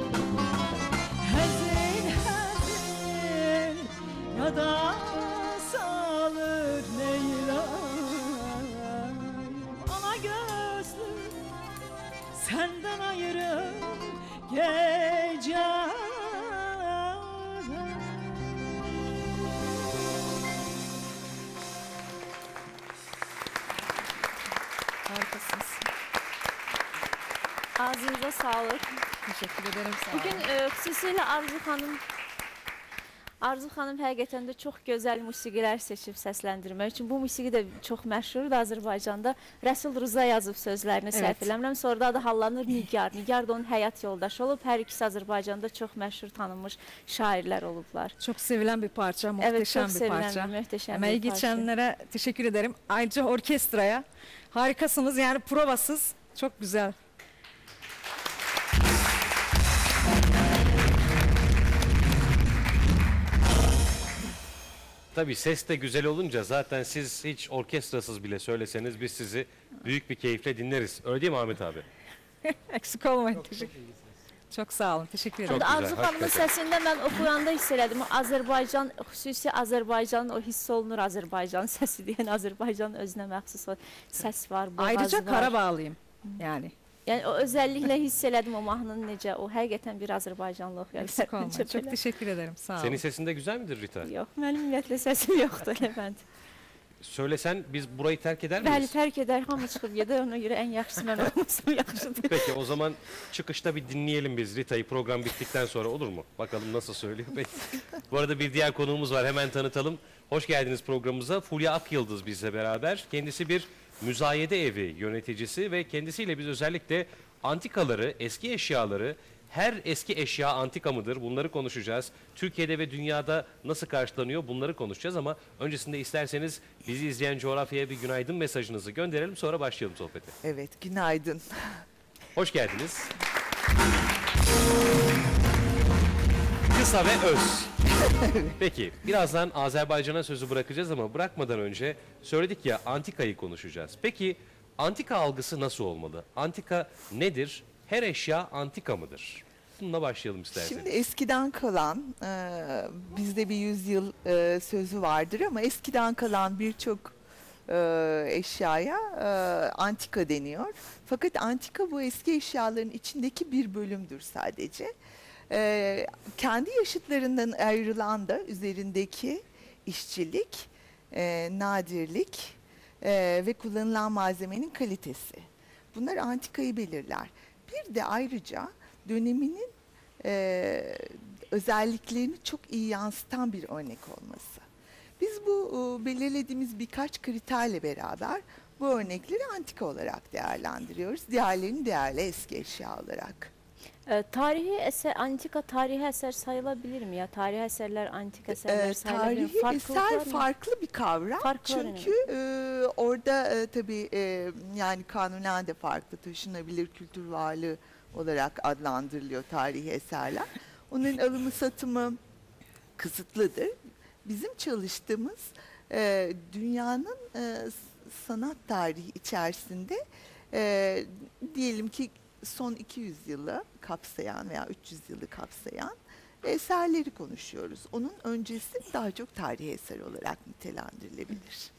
Hazin hazin yaza salır neyleyim. Ana gözlüm senden ayrı gece. Harikasınız. Ağzınıza sağlık. Teşekkür ederim. Sağ olun. Bugün e, xüsusilə Arzu xanım Arzu xanım həqiqətən də çox gözəl musiqilər seçib səsləndirmək üçün. Bu musiqi də çox məşhurdur Azərbaycanda. Rəsul Rıza yazıb sözlərini, Evet. səhv eləmirəm. Sonra da hallanır Nigar. Nigar da onun həyat yoldaşı olub. Hər ikisi Azərbaycanda çox məşhur tanınmış şairlər olublar. Çok sevilen bir parça, Evet, muhteşem çok bir sevilen parça. bir, muhteşem Emeği bir parça. geçenlere teşekkür ederim. Ayrıca orkestraya. Harikasınız yani provasız. Çok güzel. Tabii ses de güzel olunca zaten siz hiç orkestrasız bile söyleseniz biz sizi büyük bir keyifle dinleriz. Öyle değil mi Ahmet abi? Eksik olmayın. Teşekkür Çok sağ olun. Teşekkür ederim. Çok güzel, Arzu xanımın hakikaten. səsində mən oxuyanda hiss elədim. O Azərbaycan, xüsusi Azərbaycanın o hiss olunur Azərbaycanın səsi deyən Azərbaycanın özünə məxsus o səs var, boğaz Ayrıca var. Karabağlıyım. Yani. Yəni o özəlliklə hiss elədim o mahnının necə, o həqiqətən bir Azərbaycanlı oxuyan. Eksik olmayın. Çok teşekkür ederim. Sağ olun. Senin sesin de güzel midir Rita? Yox, mənim ümumiyyətlə səsim yoxdur Levent. Söylesen biz burayı terk eder Bəli, miyiz? tərk edər, hamı çıxıb gedər, ona görə ən yaxşısı mən olmasam yaxşıdır. Peki o zaman çıkışta bir dinleyelim biz Rita'yı program bittikten sonra, olur mu? Bakalım nasıl söylüyor. Peki. Bu arada bir diğer konuğumuz var, hemen tanıtalım. Hoş geldiniz programımıza. Fulya Akyıldız bizle beraber. Kendisi bir müzayede evi yöneticisi ve kendisiyle biz özellikle antikaları, eski eşyaları, her eski eşya antika mıdır? Bunları konuşacağız. Türkiye'de ve dünyada nasıl karşılanıyor? Bunları konuşacağız ama öncesinde isterseniz bizi izleyen coğrafyaya bir günaydın mesajınızı gönderelim, sonra başlayalım sohbete. Evet, günaydın. Hoş geldiniz. Kısa ve öz. Peki, birazdan Azerbaycan'a sözü bırakacağız ama bırakmadan önce söyledik ya, antikayı konuşacağız. Peki, antika algısı nasıl olmalı? Antika nedir? Her eşya antika mıdır? Bununla başlayalım isterseniz. Şimdi eskiden kalan, e, bizde bir yüzyıl e, sözü vardır ama eskiden kalan birçok e, eşyaya e, antika deniyor. Fakat antika bu eski eşyaların içindeki bir bölümdür sadece. E, kendi yaşıtlarından ayrılan da üzerindeki işçilik, e, nadirlik e, ve kullanılan malzemenin kalitesi. Bunlar antikayı belirler. Bir de ayrıca döneminin e, özelliklerini çok iyi yansıtan bir örnek olması. Biz bu e, belirlediğimiz birkaç kriterle beraber bu örnekleri antika olarak değerlendiriyoruz. Diğerlerini değerli eski eşya olarak. E, tarihi eser, antika tarihi eser sayılabilir mi ya? Tarihi eserler antik eserler E, sayılabilir mi? tarihi Farklılıklar eser mı? farklı bir kavram. Farkları ne? Çünkü e, orada e, tabii e, yani kanunen de farklı taşınabilir kültür varlığı olarak adlandırılıyor tarihi eserler. Onun alımı satımı kısıtlıdır. Bizim çalıştığımız e, dünyanın e, sanat tarihi içerisinde e, diyelim ki son iki yüz yılı kapsayan veya üç yüz yılı kapsayan eserleri konuşuyoruz. Onun öncesi daha çok tarihi eser olarak nitelendirilebilir.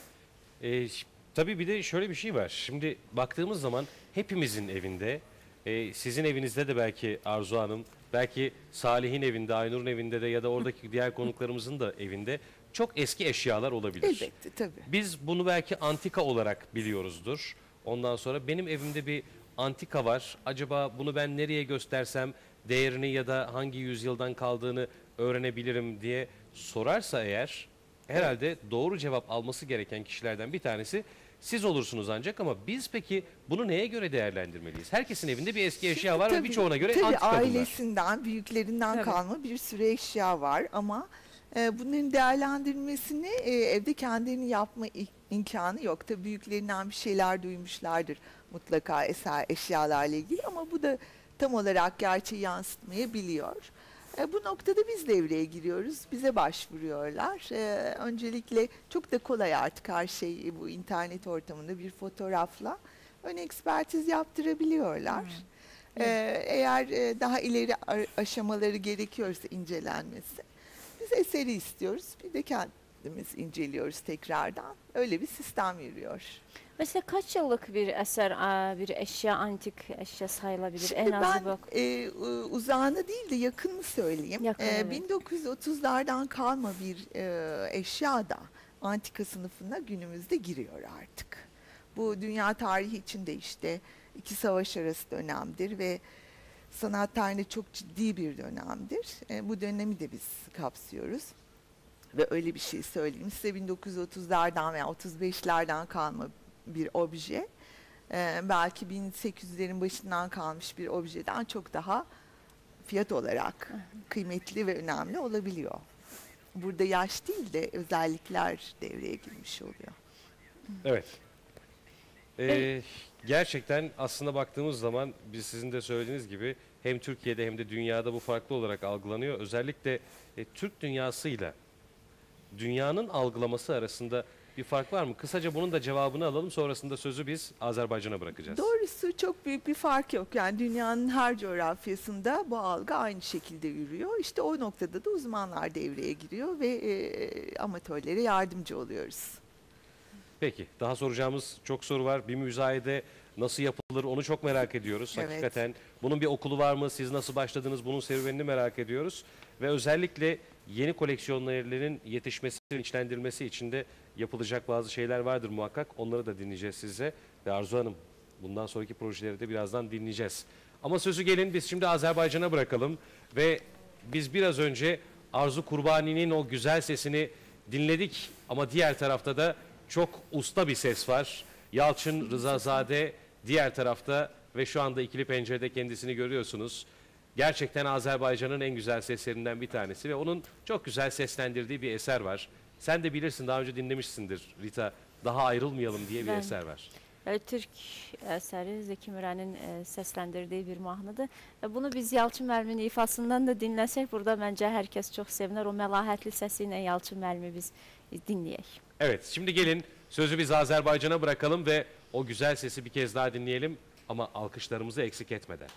E, tabii bir de şöyle bir şey var. Şimdi baktığımız zaman hepimizin evinde, e, sizin evinizde de belki Arzu Hanım, belki Salih'in evinde, Aynur'un evinde de ya da oradaki diğer konuklarımızın da evinde çok eski eşyalar olabilir. Elbette tabii. Biz bunu belki antika olarak biliyoruzdur. Ondan sonra benim evimde bir antika var. Acaba bunu ben nereye göstersem değerini ya da hangi yüzyıldan kaldığını öğrenebilirim diye sorarsa eğer, herhalde doğru cevap alması gereken kişilerden bir tanesi siz olursunuz ancak, ama biz peki bunu neye göre değerlendirmeliyiz? Herkesin evinde bir eski eşya var Tabii, ve birçoğuna göre tabii antika bunlar. ailesinden, büyüklerinden Tabii. kalma bir sürü eşya var ama e, bunların değerlendirmesini e, evde kendilerini yapma i- imkanı yok. Tabii büyüklerinden bir şeyler duymuşlardır mutlaka eser, eşyalarla ilgili ama bu da tam olarak gerçeği yansıtmayabiliyor. E, bu noktada biz devreye giriyoruz. Bize başvuruyorlar. E, öncelikle çok da kolay artık her şey bu internet ortamında bir fotoğrafla ön ekspertiz yaptırabiliyorlar. E, eğer e, daha ileri a- aşamaları gerekiyorsa incelenmesi, biz eseri istiyoruz. Bir de kendimiz inceliyoruz tekrardan. Öyle bir sistem yürüyor. Mesela kaç yıllık bir eser, aa, bir eşya, antik eşya sayılabilir? Şimdi En azı ben bak. e, u- uzağını değil de yakınını söyleyeyim. Yakın, E, evet. bin dokuz yüz otuzlardan kalma bir e, eşya da antika sınıfına günümüzde giriyor artık. Bu dünya tarihi içinde işte iki savaş arası dönemdir ve sanat tarihinde çok ciddi bir dönemdir. E, bu dönemi de biz kapsıyoruz. Ve öyle bir şey söyleyeyim size, bin dokuz yüz otuzlardan veya otuz beşlerden kalma bir obje, e, belki bin sekiz yüzlerin başından kalmış bir objeden çok daha fiyat olarak kıymetli ve önemli olabiliyor. Burada yaş değil de özellikler devreye girmiş oluyor. Evet. Ee, gerçekten aslında baktığımız zaman biz sizin de söylediğiniz gibi hem Türkiye'de hem de dünyada bu farklı olarak algılanıyor. Özellikle e, Türk dünyasıyla dünyanın algılaması arasında bir fark var mı? Kısaca bunun da cevabını alalım. Sonrasında sözü biz Azerbaycan'a bırakacağız. Doğrusu çok büyük bir fark yok. Yani dünyanın her coğrafyasında bu algı aynı şekilde yürüyor. İşte o noktada da uzmanlar devreye giriyor ve e, amatörlere yardımcı oluyoruz. Peki, daha soracağımız çok soru var. Bir müzayede nasıl yapılır onu çok merak ediyoruz. Evet. Hakikaten bunun bir okulu var mı? Siz nasıl başladınız? Bunun serüvenini merak ediyoruz. Ve özellikle yeni koleksiyonerlerin yetişmesi, içlendirilmesi için de yapılacak bazı şeyler vardır muhakkak. Onları da dinleyeceğiz size. Ve Arzu Hanım, bundan sonraki projeleri de birazdan dinleyeceğiz. Ama sözü gelin biz şimdi Azerbaycan'a bırakalım. Ve biz biraz önce Arzu Kurbani'nin o güzel sesini dinledik. Ama diğer tarafta da çok usta bir ses var. Yalçın Rızazade diğer tarafta ve şu anda ikili pencerede kendisini görüyorsunuz. Gerçekten Azerbaycan'ın en güzel seslerinden bir tanesi ve onun çok güzel seslendirdiği bir eser var. Sen de bilirsin, daha önce dinlemişsindir Rita. Daha ayrılmayalım diye bir Ben- eser var. E, Türk eseri Zeki Müren'in e, seslendirdiği bir mahnıdır. E, bunu biz Yalçın müəllimin ifasından da dinləsək, burada məncə hər kəs çox sevinər. O məlahətli səsi ilə Yalçın müəllimi biz dinləyək. Evet, şimdi gelin sözü biz Azerbaycan'a bırakalım ve o güzel sesi bir kez daha dinleyelim. Ama alkışlarımızı eksik etmeden.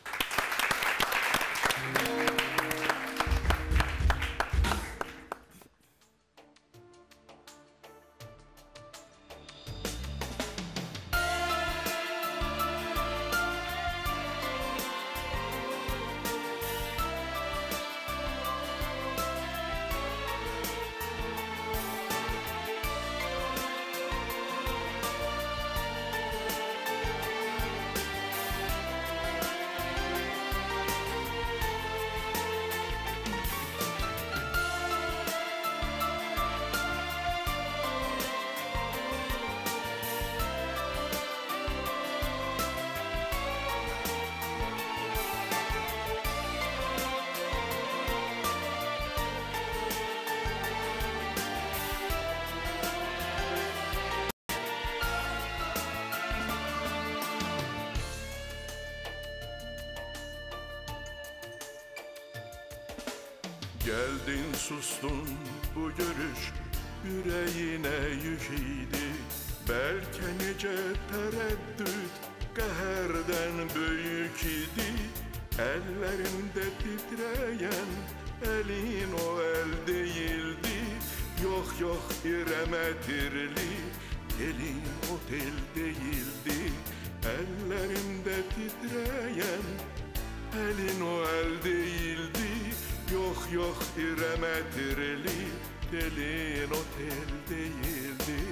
Geldin sustun bu görüş yüreğine yük idi. Belki nice tereddüt qəhərdən büyük idi. Ellerinde titreyen elin o el değildi. Yok yok İrem'edirli, elin o tel değildi. Ellerimde titreyen elin o el değildi. Yok yok İrem'edirli, elin o tel değildi.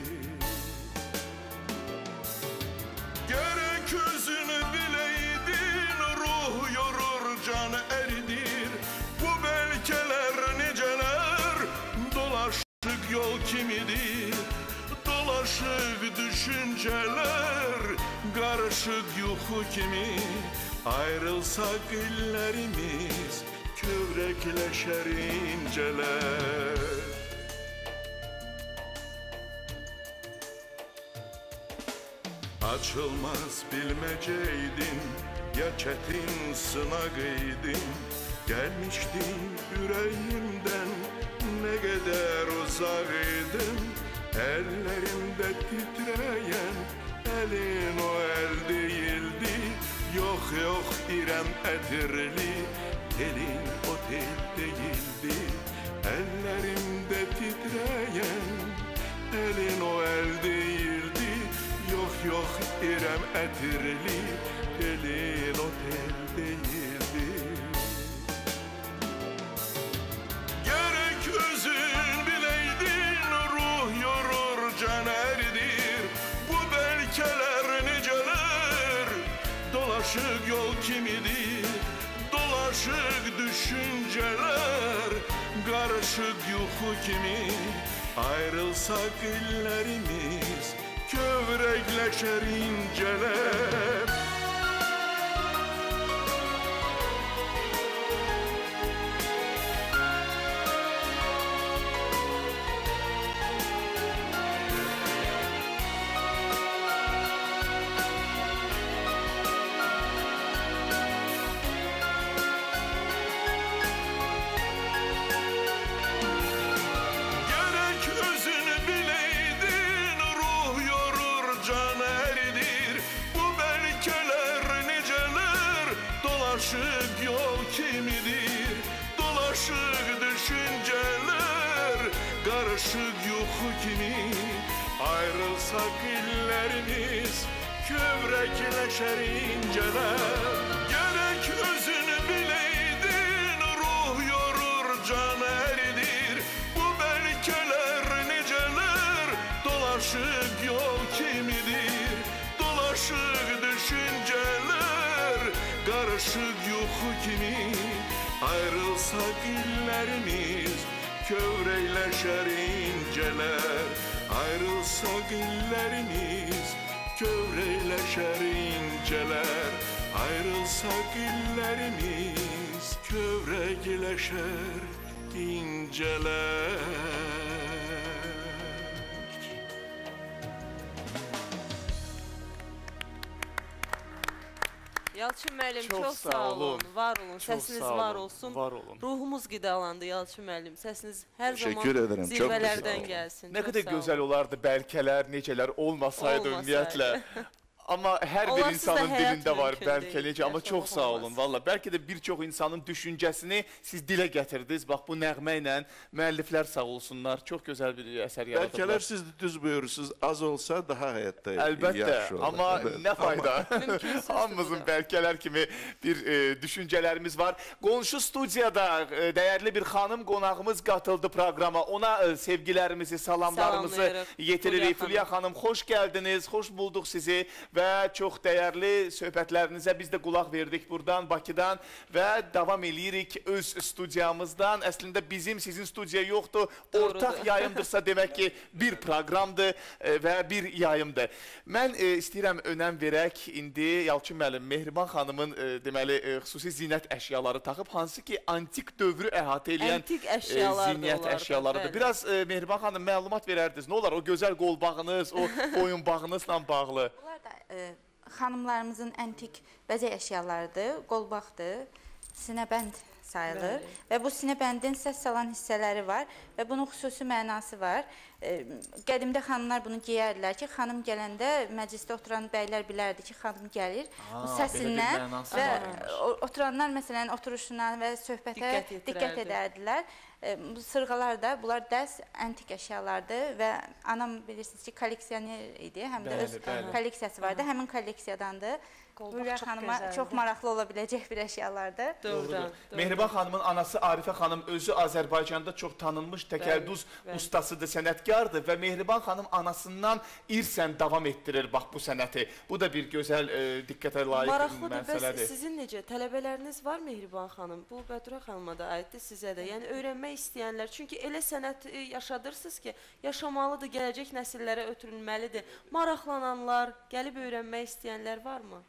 Gerek özünü bileydin, ruh yorur can eridir. Bu belkeler niceler, dolaşık yol kimidir? Dolaşık düşünceler, karışık yuhu kimi? Ayrılsak illerimiz, kövrekleşer inceler. Açılmaz bilmeceydin, ya çetin sınağı-ydin. Gelmiştin yüreğimden, ne kadar uzağıydın. Ellerimde titreyen, elin o el değildi. Yok yok İrem Edirli, elin o tel değildi. Ellerimde titreyen, elin o el değildi. Yok yok İrem Edirli, elin o tel değildi. Gerek özün bileydin, ruh yorur can eridir. Bu belkeler niceler, dolaşık yol kimidir? Dolaşık düşünceler, karışık yuhu kimi? Ayrılsak illerimiz, kövrekleşer inceler. Dolaşık yol kimidir? Dolaşık düşünceler, karışık yuhu kimi? Ayrılsak illerimiz, kövrekleşer inceler. Gerek özünü bileydin, ruh yorur can eridir. Bu belkeler niceler, dolaşık yol kimidir? Dolaşık düşünceler, karışık yuhu kimi? Ayrılsak illerimiz, kövreyleşer inceler. Ayrılsak illerimiz, kövreyleşer inceler. Ayrılsak illerimiz, kövreyleşer inceler. Yalçın müəllim, Çox çox, sağ sağ olun, olun. var olun, Çox səsiniz sağ var olun, olsun. var olun. Ruhumuz qidalandı Yalçın müəllim, səsiniz hər Teşekkür zaman ederim, çok zirvələrdən teşekkür gəlsin. Ne Çox kadar sağ güzel olun. olardı belkeler, niceler olmasaydı, Olmasaydı. ümumiyyətlə. Ama her bir Olarsız da insanın həyat dilinde var mümkün belki değil, nece ama yaşamaq çok sağ olun olmaz. valla. Belki de birçok insanın düşüncesini siz dile getirdiniz. Bak bu nəğməylə müəlliflər sağ olsunlar. Çok güzel bir eser Belkeler yaradılar. siz de düz buyurursunuz, az olsa daha hayatta Elbette yaxşı olur. ama Evet. ne fayda. Mümkünsüzdür Hamımızın bu da. belkeler kimi bir e, düşüncelerimiz var. Qonşu studiyada e, değerli bir hanım qonağımız katıldı programa. Ona e, sevgilerimizi, salamlarımızı Salamlayırıq. yetiririk. Fulya Fulya hanım hoş geldiniz, hoş bulduk sizi ve çok değerli söhbətlərinizə biz de kulak verdik buradan, Bakıdan ve devam edirik öz studiyamızdan. Aslında bizim sizin studiya yoktu. Ortak Doğrudur. yayımdırsa demek ki bir programdı e, ve bir yayımdı. Mən e, istəyirəm önəm verək indi Yalçın müəllim Mehriban xanımın e, deməli e, xüsusi zinət əşyaları taxıb, hansı ki antik dövrü əhatə edən Antik əşyalardır zinət onlardan, əşyalarıdır. bəli. Biraz e, Mehriban xanım məlumat verərdiniz. Nə olar o gözəl qol bağınız, o boyun bağınızla bağlı? Bunlar da e, xanımlarımızın antik bəzək əşyalarıdır, qolbaqdır, sinəbənd sayılır Bəli. və bu sinəbəndin səs salan hissələri var və bunun xüsusi mənası var. Qədimdə xanımlar bunu geyərdilər ki, xanım gələndə məclisdə oturan bəylər bilərdi ki, xanım gəlir. Aa, Səsindən belə bir və mənası o- oturanlar məsələn oturuşuna və söhbətə Diqqət diqqət yetirərdi. edərdilər. E, Bu sırğalar da, bunlar dərs antik əşyalardır və anam bilirsiniz ki, kolleksioner idi, həm də Bəli, öz bəli. kolleksiyası vardı, həmin kolleksiyadandır. Qolbaq Buyuraq çox xanıma gözəldir. çox maraqlı ola biləcək bir əşyalardır. Doğrudan. Mehriban xanımın anası Arifə xanım özü Azərbaycanda çox tanınmış təkərdüz bəli. ustasıdır, sənətkardır və Mehriban xanım anasından irsən davam etdirir bax bu sənəti. Bu da bir gözəl e, diqqətə layiq Maraqlıdır. Bəs məsələdir. sizin necə tələbələriniz var Mehriban xanım? Bu Bədurə xanıma da aiddir, sizə də. Yəni öyrənmək istəyənlər. Çünki elə sənət e, yaşadırsınız ki, yaşamalıdır, gələcək nəsillərə ötürülməlidir. Maraqlananlar, gəlib öyrənmək istəyənlər varmı?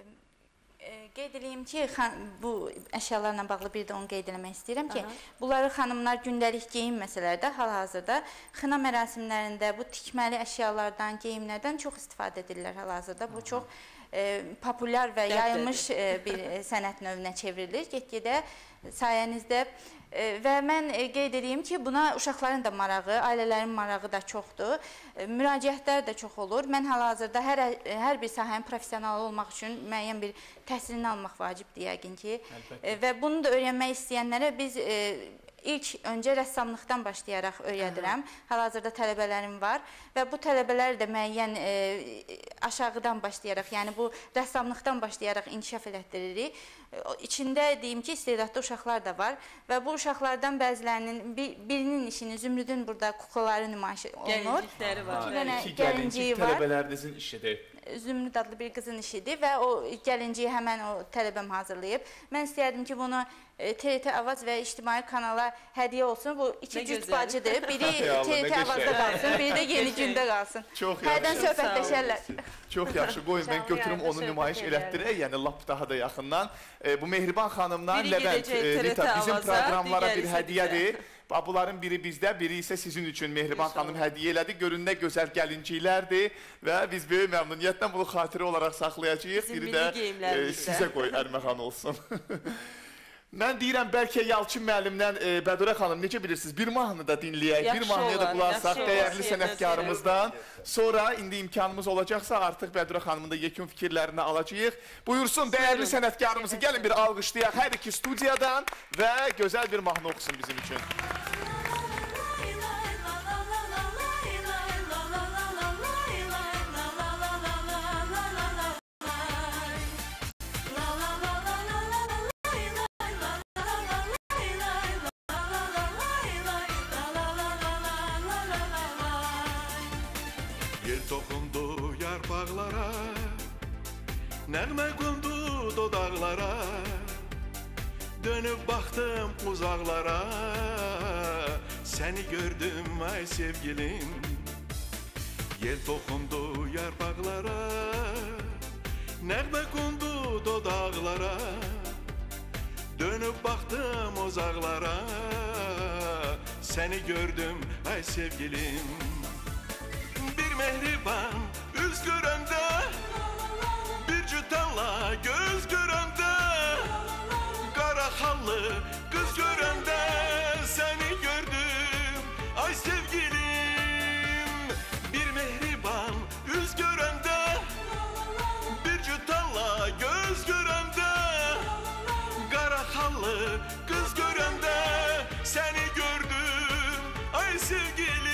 E, Qeyd edeyim ki, xan, bu əşyalarla bağlı bir də onu qeyd eləmək istəyirəm ki, Aha. bunları xanımlar gündəlik geyinməsələr də hal-hazırda xına mərasimlərində bu tikməli əşyalardan, geyimlərdən çox istifadə edirlər hal-hazırda. Bu çox e, populyar və Dərdlədir. yayılmış e, bir e, sənət növünə çevrilir. Get-gedə sayənizdə e, və mən e, qeyd edeyim ki, buna uşaqların da marağı, ailələrin marağı da çoxdur. E, müraciətlər də çox olur. Mən hal-hazırda hər hər bir sahənin professionalı olmaq üçün müəyyən bir təhsilini almaq vacibdir yəqin ki. E, və bunu da öyrənmək istəyənlərə biz e, İlk öncə rəssamlıqdan başlayaraq öyrədirəm. Hal-hazırda tələbələrim var və bu tələbələr də müəyyən e, aşağıdan başlayaraq, yəni bu rəssamlıqdan başlayaraq inkişaf elətdiririk. E, o- İçində deyim ki, istedadlı uşaqlar da var və bu uşaqlardan bəzilərinin bir, birinin işini, Zümrüdün burada kuklaları nümayiş olunur. Gəlincikləri var. İki dənə İki gəlinciyi gəlincik var. tələbələrinizin işidir. Zümrüd adlı bir qızın işidir və o gəlinciyi həmən o tələbəm hazırlayıb. Mən istəyərdim ki, bunu e, T R T Avaz və İctimai kanala hədiyyə olsun. Bu iki Nə cüt gözəl. bacıdır. Biri Hay Allah, T R nə T Avazda qəşəng. qalsın, biri də Yeni Qəşəng. Gündə qalsın. Çox Hərdən yaxşı. söhbətləşərlər. Çox yaxşı. Qoyun mən Canlı götürüm yayında onu nümayiş söhbət elətdirək, yəni lap daha da yaxından. E, bu Mehriban xanımdan Biri Levent, gedəcək e, T R T Rita bizim Avaza, proqramlara digəri bir isə hədiyyədir. Bax, bunların biri bizdə, biri isə sizin üçün Mehriban xanım hədiyyə elədi. Görün nə gözəl gəlinciklərdir və biz böyük məmnuniyyətlə bunu xatirə olaraq saxlayacağıq. Bizim Biri milli də e, geyimlərimizdə. sizə qoy Ərməxan olsun. Mən deyirəm, bəlkə Yalçın müəllimdən e, Bədurə xanım, necə bilirsiniz, bir mahnı da dinləyək, Yaxşı bir mahnıya da olar, qulaq yaxşı asaq olar. dəyərli Yaxşı sənətkarımızdan. Sonra indi imkanımız olacaqsa artıq Bədurə xanımın da yekun fikirlərini alacağıq. Buyursun dəyərli sənətkarımızı, gəlin bir alqışlayaq hər iki studiyadan və gözəl bir mahnı oxusun bizim üçün. Yel toxundu yarpaqlara, nəğmə qondu dodaqlara, dönüb baxdım uzaqlara, səni gördüm ay sevgilim. Yel toxundu yarpaqlara, nəğmə qondu dodaqlara, dönüb baxdım uzaqlara, səni gördüm ay sevgilim. Bir mehriban üz görəndə, bir cütanla göz görəndə, qara xallı qız görəndə səni gördüm ay sevgilim. Bir mehriban üz görəndə, bir cütanla göz görəndə, qara xallı qız görəndə səni gördüm ay sevgilim.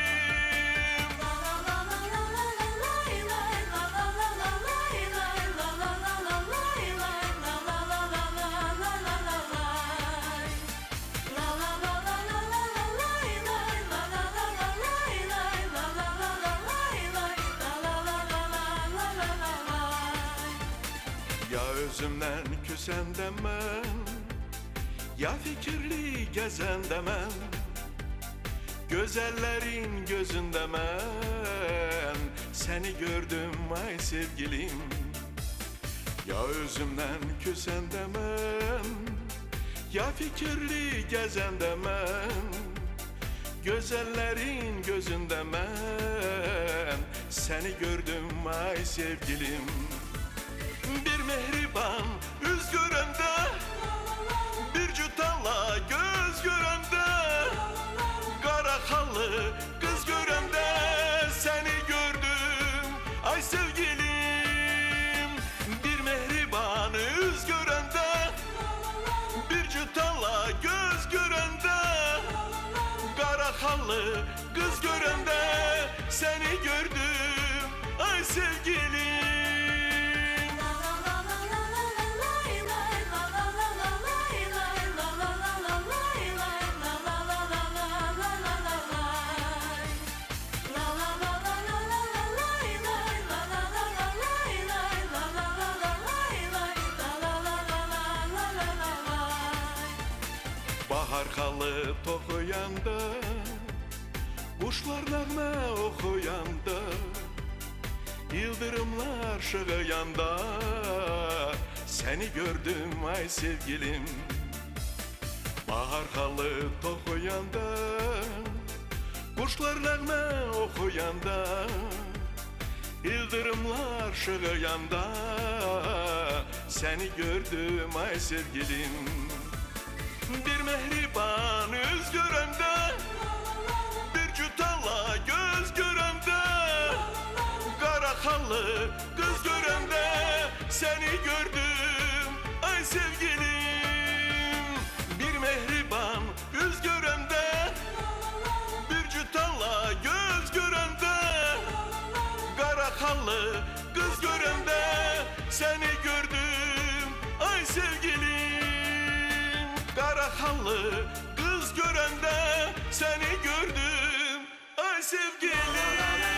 Ya özümdən küsəndə mən, ya fikirli gəzəndə mən, gözəllərin gözündə mən səni gördüm ay sevgilim. Ya özümdən küsəndə mən, ya fikirli gəzəndə mən, gözəllərin gözündə mən səni gördüm ay sevgilim. Bir mehriban üz görəndə, bir cütanla göz görəndə, qara xallı qız görəndə hallı kız görəndə səni gördüm ay sevgilim. Bahar xalı toxuyanda, quşlar nəğmə oxuyanda, yıldırımlar şığıyanda səni gördüm ay sevgilim. Bahar xalı toxuyanda, quşlar nəğmə oxuyanda, yıldırımlar şığıyanda səni gördüm ay sevgilim. Bir mehriban üz görəndə, bir cütala göz görəndə, qara xallı qız görəndə səni gördüm ay sevgilim. Bir mehriban üz görəndə, bir cütala göz görəndə, qara xallı qız görəndə səni gördüm ay sevgilim. Qara xallı qız görəndə səni gördüm ay sevgilim.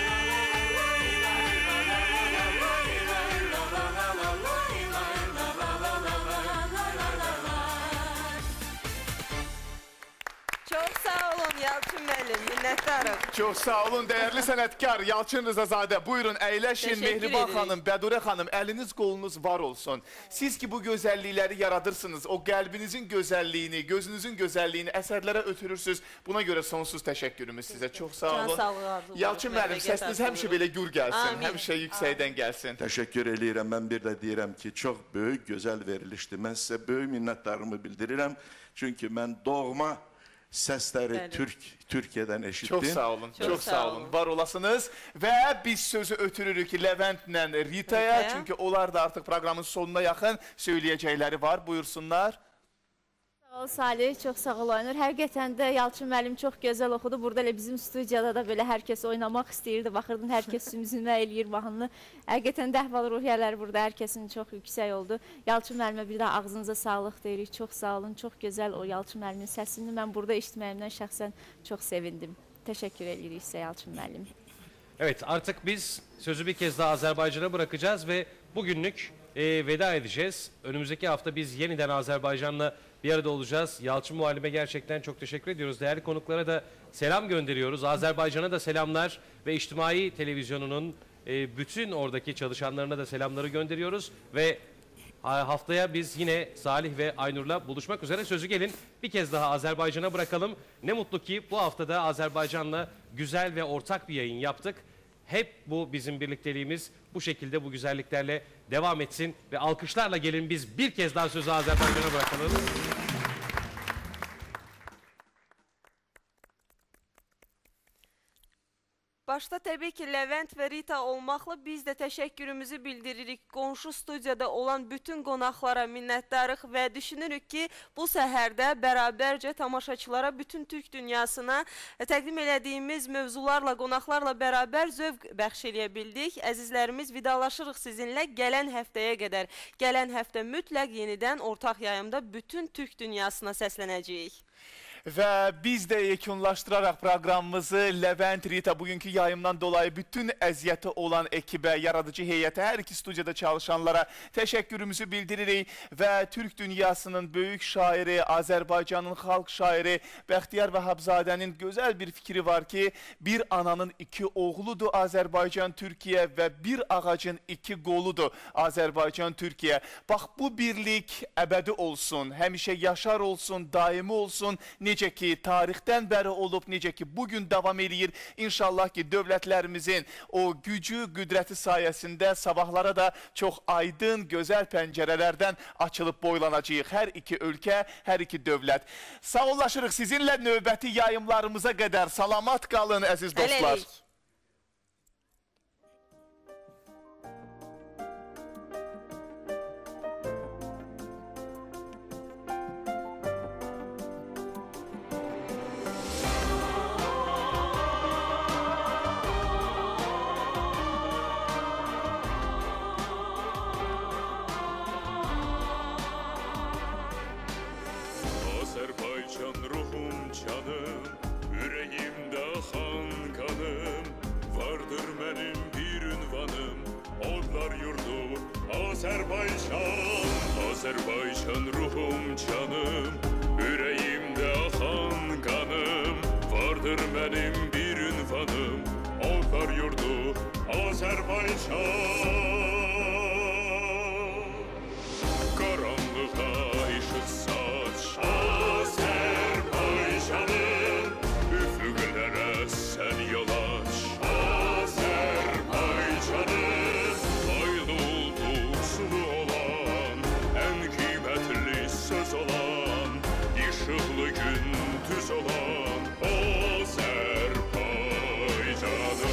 Çox sağ olun Yalçın müəllim, minnətdarım. Çox sağ olun dəyərli sənətkar Yalçın Rızazadə. Buyurun əyləşin. Təşəkkür Mehriban edirik. xanım, Bədurə xanım, əliniz qolunuz var olsun. Siz ki bu gözəllikləri yaradırsınız, o qəlbinizin gözəlliyini, gözünüzün gözəlliyini əsərlərə ötürürsünüz. Buna görə sonsuz təşəkkürümüz sizə. Çox sağ Can olun. sağlığı arzulayırıq. Yalçın müəllim, səsiniz həmişə belə gür gəlsin, Amin. həmişə yüksəkdən gəlsin. Təşəkkür eləyirəm. Mən bir də deyirəm ki, çox böyük, gözəl verilişdir. Mən sizə böyük minnətdarımı bildirirəm. Çünki mən doğma səsləri Bəli. Türk Türkiyədən eşitdim. Çox sağ olun, çox, Çox sağ sağ olun. olun. Var olasınız və biz sözü ötürürük Leventlə Ritaya, Ritaya. çünki onlar da artıq proqramın sonuna yaxın söyləyəcəkləri var. Buyursunlar. Sağ ol Salih, çox sağ ol Aynur. Həqiqətən də Yalçın müəllim çox gözəl oxudu. Burada elə bizim studiyada da belə hər kəs oynamaq istəyirdi. Baxırdın hər kəs sümüzünə eləyir mahnını. Həqiqətən də əhval-ruhiyyələri burada hər kəsin çox yüksək oldu. Yalçın müəllimə bir də ağzınıza sağlıq deyirik. Çox sağ olun. Çox gözəl o Yalçın müəllimin səsini mən burada eşitməyimdən şəxsən çox sevindim. Təşəkkür edirik sizə Yalçın müəllim. Evet, artık biz sözü bir kez daha Azerbaycan'a bırakacağız ve bugünlük e, veda edeceğiz. Önümüzdeki hafta biz yeniden Azerbaycan'la bir arada olacağız. Yalçın Muallim'e gerçekten çok teşekkür ediyoruz. Değerli konuklara da selam gönderiyoruz. Azerbaycan'a da selamlar ve İçtimai Televizyonu'nun e, bütün oradaki çalışanlarına da selamları gönderiyoruz. Ve haftaya biz yine Salih ve Aynur'la buluşmak üzere. Sözü gelin bir kez daha Azerbaycan'a bırakalım. Ne mutlu ki bu haftada Azerbaycan'la güzel ve ortak bir yayın yaptık. Hep bu bizim birlikteliğimiz bu şekilde bu güzelliklerle devam etsin. Ve alkışlarla gelin biz bir kez daha sözü Azerbaycan'a bırakalım. Başta təbii ki, Levent və Rita olmaqla biz də təşəkkürümüzü bildiririk. Qonşu studiyada olan bütün qonaqlara minnətdarıq və düşünürük ki, bu səhərdə bərabərcə tamaşaçılara, bütün Türk dünyasına təqdim elədiyimiz mövzularla, qonaqlarla bərabər zövq bəxş eləyə bildik. Əzizlərimiz, vidalaşırıq sizinlə gələn həftəyə qədər. Gələn həftə mütləq yenidən ortaq yayımda bütün Türk dünyasına səslənəcəyik. Və biz də yekunlaşdıraraq proqramımızı Levent, Rita bugünkü yayımdan dolayı bütün əziyyəti olan ekibə, yaradıcı heyətə, hər iki studiyada çalışanlara təşəkkürümüzü bildiririk və Türk dünyasının böyük şairi, Azərbaycanın xalq şairi Bəxtiyar Vahabzadənin gözəl bir fikri var ki, bir ananın iki oğludur Azərbaycan, Türkiyə və bir ağacın iki qoludur Azərbaycan, Türkiyə. Bax, bu birlik əbədi olsun, həmişə yaşar olsun, daimi olsun. Necə ki, tarixdən bəri olub, necə ki, bugün davam eləyir. İnşallah ki, dövlətlərimizin o gücü, qüdrəti sayəsində sabahlara da çox aydın, gözəl pəncərələrdən açılıb boylanacağıq. Hər iki ölkə, hər iki dövlət. Sağollaşırıq sizinlə növbəti yayımlarımıza qədər. Salamat qalın, əziz dostlar. Hələlik. Azerbaycan, Azerbaycan ruhum canım, yüreğimde akan kanım, vardır benim bir ünvanım, Altar yurdu Azerbaycan. Karanlığa ışık saç Azerbaycanım, üfüqlərə sen yol aç Azerbaycanım. Aylı oldu sulu olan, en kıymetli söz olan, ışıklı gündüz olan Azerbaycanım.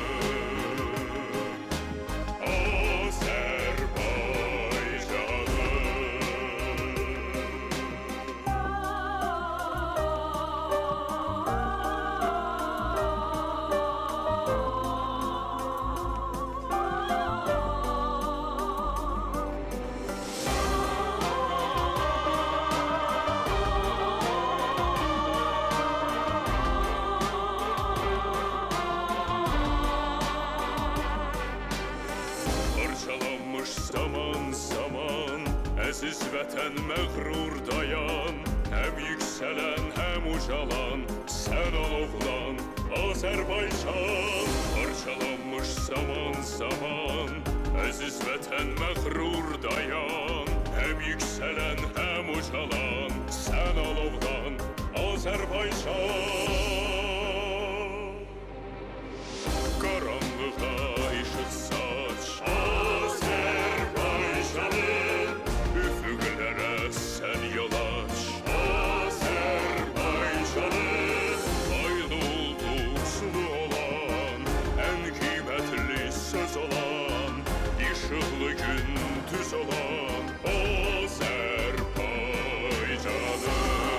Parçalanmış zaman zaman, əziz vətən məğrur dayan, hem yükselen hem ucalan, sen oğlan Azerbaycan. Parçalanmış zaman zaman, əziz vətən məğrur dayan, hem yükselen hem ucalan, sen oğlan Azerbaycan. Karanlığa ışık saç Azerbaycanım, üfüqlərə sen yol aç Azerbaycanım. Aylı oldu sulu olan, en kıymetli söz olan, ışıklı gündüz olan Azerbaycanım.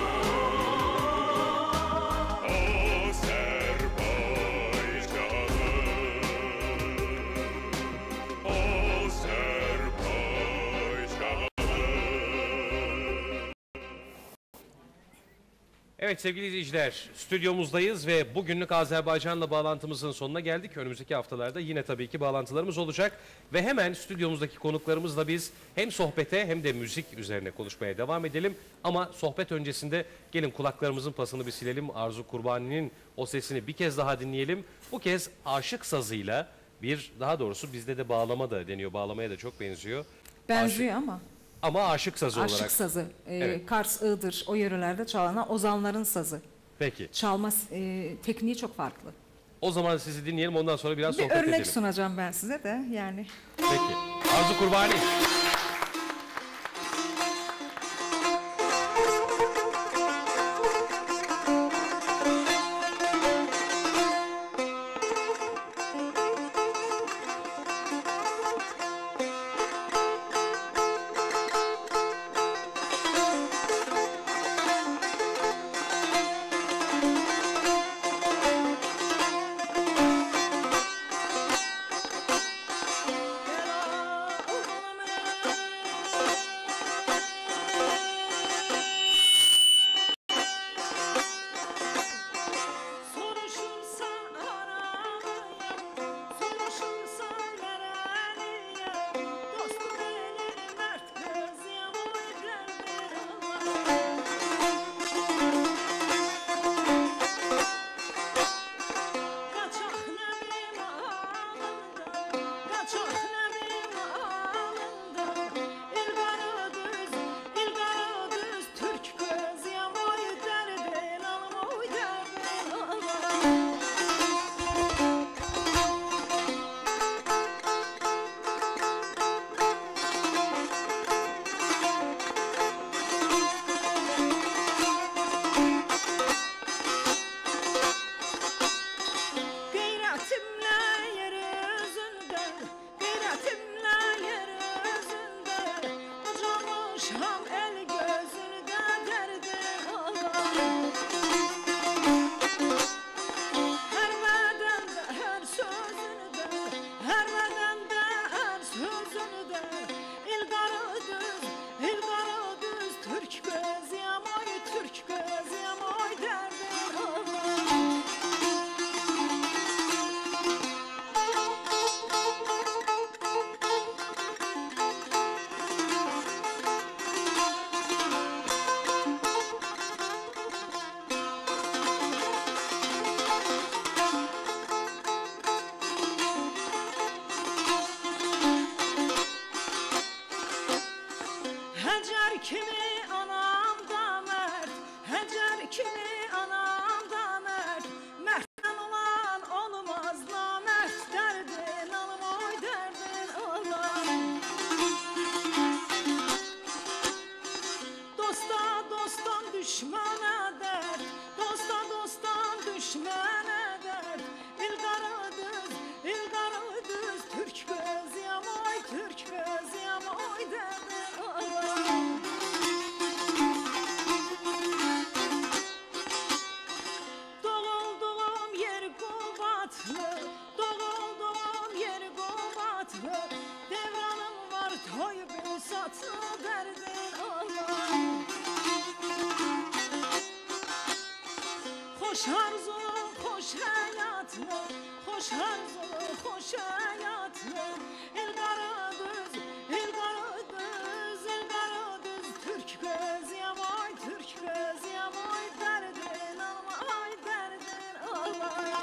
Evet sevgili izleyiciler, stüdyomuzdayız ve bugünlük Azerbaycan'la bağlantımızın sonuna geldik. Önümüzdeki haftalarda yine tabii ki bağlantılarımız olacak. Ve hemen stüdyomuzdaki konuklarımızla biz hem sohbete hem de müzik üzerine konuşmaya devam edelim. Ama sohbet öncesinde gelin kulaklarımızın pasını bir silelim. Arzu Kurbani'nin o sesini bir kez daha dinleyelim. Bu kez aşık sazıyla bir, daha doğrusu bizde de bağlama da deniyor. Bağlamaya da çok benziyor. Benziyor ama. Ama aşık sazı Aşık olarak. sazı. Ee, Evet. Kars, Iğdır o yörelerde çalınan ozanların sazı. Peki. Çalma e, tekniği çok farklı. O zaman sizi dinleyelim, ondan sonra biraz Bir sohbet örnek edelim. sunacağım ben size de yani. Peki. Arzu Kurbani. Həcer kimi anam da mərd, Həcer kimi anam da mərd, mərddən olan olmaz namərd, dərdin alım oy dərdin alam. Dosta dostdan düşmənə dərd, dosta dostdan düşmənə dərd, İlqarı düz, İlqarı düz, Türk gözüyəm oy, Türk gözüyəm oy dərdin alam. Doğulduğum yer Qubatlı, doğulduğum yer Qubatlı, devranım var toy büsatlı, dərdin alam. Xoş arzulu, xoş həyatlı, xoş arzulu, xoş həyatlı, İlqarı düz, İlqarı düz, İlqarı düz, Türk gözüyəm oy, Türk gözüyəm oy, dərdin alma, ay dərdin alma.